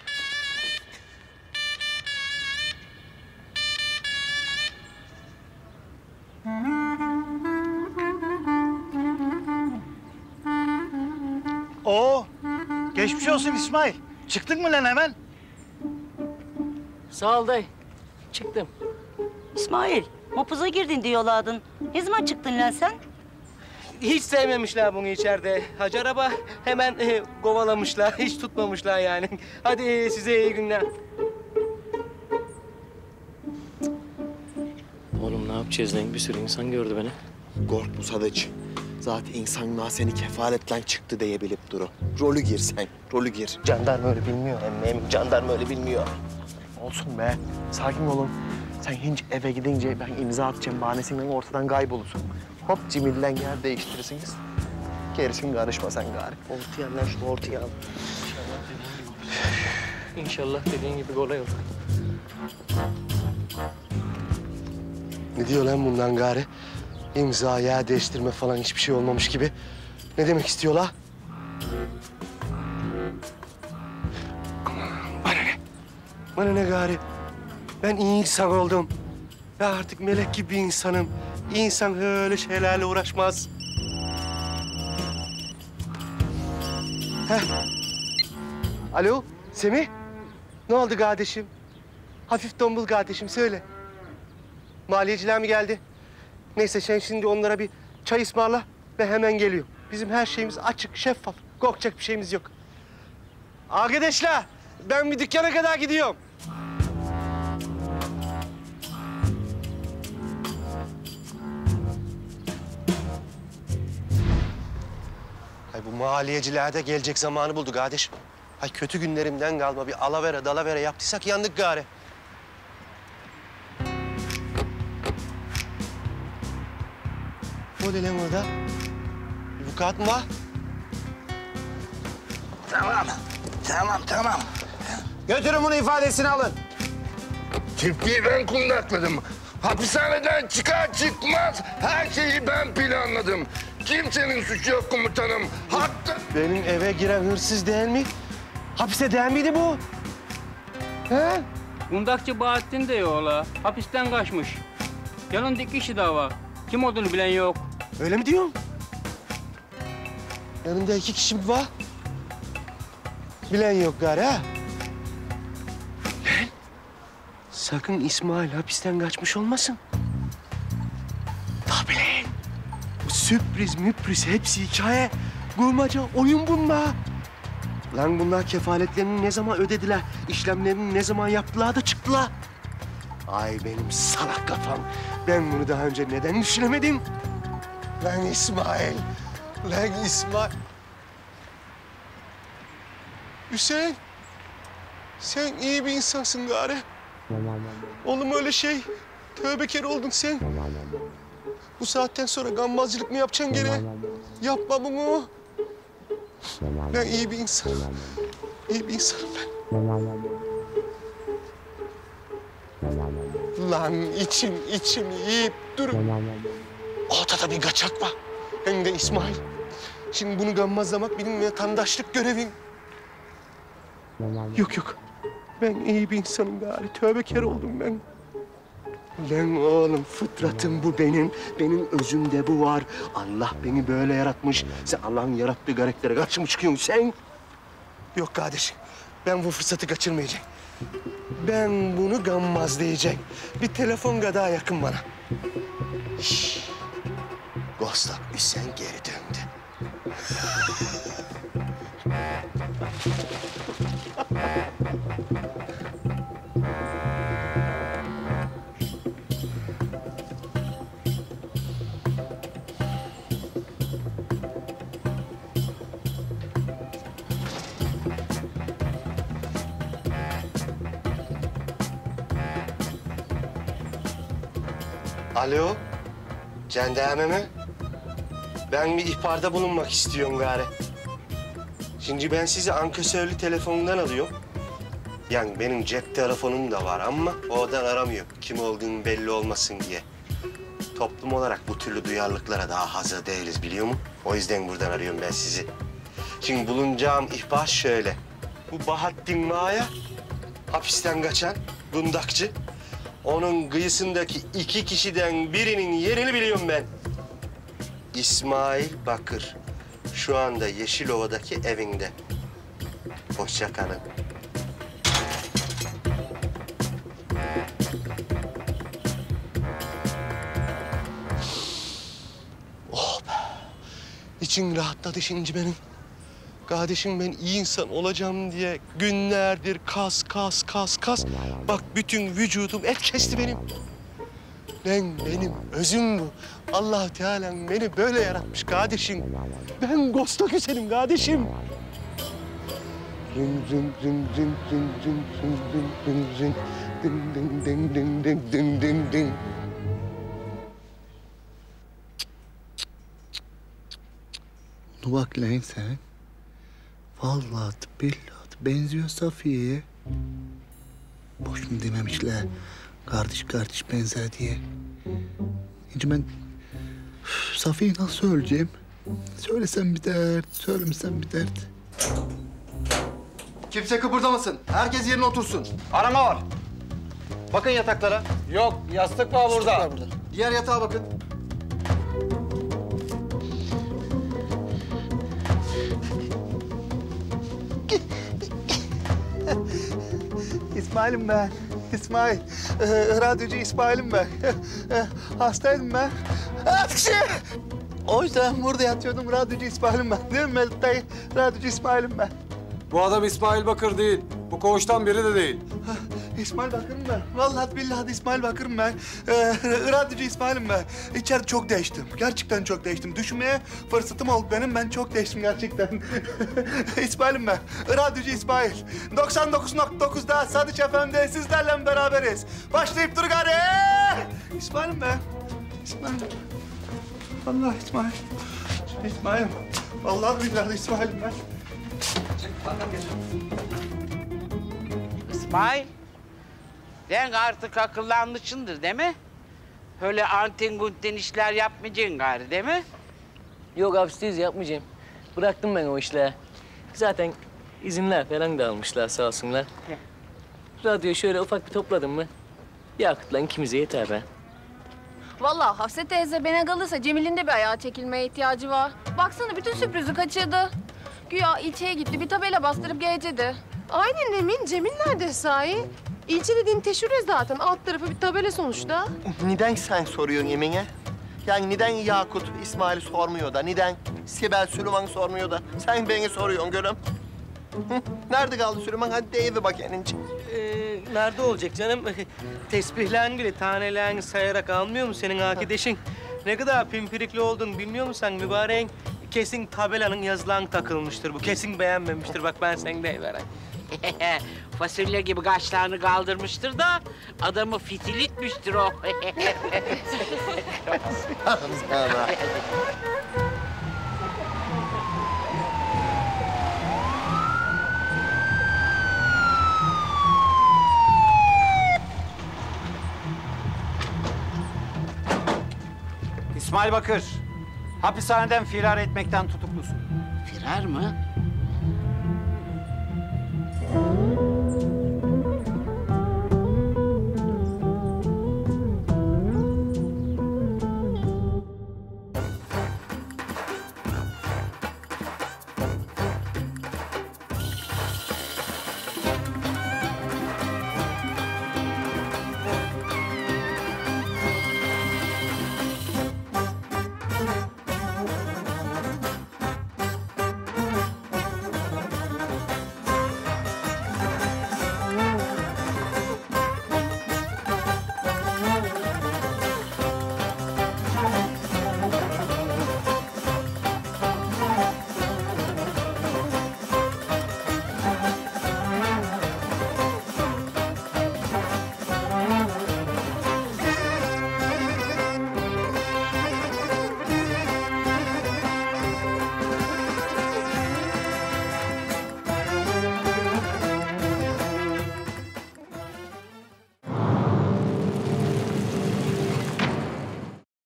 Oo, geçmiş olsun İsmail. Çıktın mı lan hemen? Sağ ol dayı. Çıktım. İsmail, mapuza girdin diyorlardın. Ne zaman çıktın lan sen? Hiç sevmemişler bunu içeride. Hacı araba hemen kovalamışlar. Hiç tutmamışlar yani. Hadi size iyi günler. Oğlum ne yapacağız lan? Bir sürü insan gördü beni. Korkma Sadıç. Zaten insanlığa seni kefaletle çıktı diye bilip duru. Rolü gir sen, rolü gir. Jandarma öyle bilmiyor emmim. Jandarma öyle bilmiyor. Olsun be. Sakin olun. Sen hiç eve gidince ben imza atacağım bahanesinden ortadan kaybolursun. Hop Cemil'den yer değiştirirsiniz. Gerisini karışma sen gari. Ortaya lan şunu ortaya al. İnşallah dediğin gibi kolay olur. Ne diyor lan bundan gari? İmza, yer değiştirme falan hiçbir şey olmamış gibi. Ne demek istiyorlar? Bana ne? Bana ne gari? Ben iyi insan oldum. Ya artık melek gibi bir insanım. İnsan öyle şeylerle uğraşmaz. Heh. Alo, Semih? Ne oldu kardeşim? Hafif tombul kardeşim, söyle. Maliyeciler mi geldi? Neyse sen şimdi onlara bir çay ısmarla ve hemen geliyor. Bizim her şeyimiz açık, şeffaf. Korkacak bir şeyimiz yok. Arkadaşlar, ben bir dükkana kadar gidiyorum. Ay bu maliyeciler de gelecek zamanı buldu kardeş. Ay kötü günlerimden kalma bir alavere dalavere yaptıysak yandık gari. O ne lan orada? Bir vukuat mı var? Tamam. Götürün bunu ifadesini alın. Çiftliği ben kundakladım. Hapishaneden çıkar çıkmaz her şeyi ben planladım. Kimsenin suçu yok komutanım. Hatta... Benim eve giren hırsız değil mi? Hapiste değil miydi bu? He? Kundakçı Bahattin de yola. Hapisten kaçmış. Yanındaki kişi dava. Kim olduğunu bilen yok. Öyle mi diyorsun? Yanında 2 kişi mi var? Bilen yok gari ha? Lan! Sakın İsmail hapisten kaçmış olmasın. Tabii lan! Bu sürpriz müpriz hepsi hikaye. Kurmaca, oyun bunlar. Lan bunlar kefaletlerini ne zaman ödediler, işlemlerini ne zaman yaptılar da çıktılar. Ay benim salak kafam. Ben bunu daha önce neden düşünemedim? Lan İsmail, lan İsmail. Hüseyin, sen iyi bir insansın gari. Oğlum öyle şey, tövbekar oldun sen. Bu saatten sonra gammazcılık mı yapacaksın gene? Yapma bunu. Ben iyi bir insanım. İyi bir insanım ben. Lan için yiyip durun. Ortada bir kaçak var. Hem de İsmail. Şimdi bunu gammazlamak benim vatandaşlık görevim. Yok. Ben iyi bir insanım gari. Tövbekar oldum ben. Lan oğlum fıtratım bu benim. Benim özümde bu var. Allah beni böyle yaratmış. Sen Allah'ın yarattığı karaktere karşı mı çıkıyorsun sen? Yok kardeşim. Ben bu fırsatı kaçırmayacağım. Ben bunu gammazlayacağım. Bir telefon kadar yakın bana. Şşş. Ghostak Hüseyin geri döndü. Alo, jandarma mı? Ben bir ihbarda bulunmak istiyorum gari. Şimdi ben sizi ankesörlü telefonundan alıyorum. Yani benim cep telefonum da var ama oradan aramıyorum. Kim olduğunu belli olmasın diye. toplum olarak bu türlü duyarlılıklara daha hazır değiliz biliyor musun? O yüzden buradan arıyorum ben sizi. Şimdi bulunacağım ihbar şöyle. Bu Bahattin Maya, hapisten kaçan gundakçı. Onun kıyısındaki 2 kişiden birinin yerini biliyorum ben. İsmail Bakır. Şu anda Yeşilova'daki evinde. Hoşça kalın. Oh be. İçim rahatladı şimdi benim. Kardeşim ben iyi insan olacağım diye günlerdir kas. Bak bütün vücudum et kesti benim. Benim özüm bu. Allah Teala beni böyle yaratmış kardeşim. Ben Ghost'a güzelim kardeşim. Dur bak lan sen. Vallahi billahi benziyor Safiye'ye. Boş mu dememişler kardeş benzer diye. Şimdi ben Safiye'yi nasıl söyleyeceğim? Söylesem bir dert, söylemesem bir dert. Kimse kıpırdamasın. Herkes yerine otursun. Arama var. Bakın yataklara. Yok, yastık var burada. Diğer yatağa bakın. İsmail'im ben. İsmail. Radyocu İsmail'im ben. Hastaydım ben. O yüzden burada yatıyordum. Radyocu İsmail'im ben. Değil mi Melik dayı? Radyocu İsmail'im ben. Bu adam İsmail Bakır değil. Bu koğuştan biri de değil. İsmail Bakır'ım ben. Vallahi billahi İsmail Bakır'ım ben. Radyocu İsmail'im ben. İçeride çok değiştim. Gerçekten çok değiştim. Düşünmeye fırsatım oldu benim. Ben çok değiştim gerçekten. İsmail'im ben. Radyocu İsmail. 99.9'da Sadıç FM'de sizlerle beraberiz. Başlayıp dur gari. İsmail'im ben. İsmail'im. Vallahi İsmail. İsmail'im. Vallahi billahi İsmail'im ben. İsmail, sen artık akıllanmışsındır değil mi? Öyle anten gunten işler yapmayacaksın gari değil mi? Yok hapisteyiz yapmayacağım. Bıraktım ben o işleri. Zaten izinler falan da almışlar sağ olsunlar. Radyoyu şöyle ufak bir topladım mı? Yakıtla ikimize yeter be. Vallahi Hafse teyze bana kalırsa Cemil'in de bir ayağa çekilmeye ihtiyacı var. Baksana bütün sürprizi kaçırdı. Güya ilçeye gitti, bir tabela bastırıp geleceğdi. Aynen Emin. Cemil nerede sahi? İlçe dediğin teşhüre zaten. Alt tarafı bir tabela sonuçta. Neden sen soruyorsun Yemin'e? Yani neden Yakut İsmail'i sormuyor da, neden Sibel Süleyman sormuyor da sen beni soruyorsun gülüm? Hı? Nerede kaldı Süleyman? Hadi deyiver bak enince. Nerede olacak canım? Tesbihlerini bile tanelerini sayarak almıyor mu senin arkadaşın? Ne kadar pimpirikli olduğunu bilmiyor musun sen mübareğin? Kesin tabelanın yazılan takılmıştır bu. Kesin beğenmemiştir. Bak ben sen deyivereyim. Fasulye gibi kaşlarını kaldırmıştır da adamı fitilitmiştir o. İsmail Bakır, hapishaneden firar etmekten tutuklusun. Firar mı?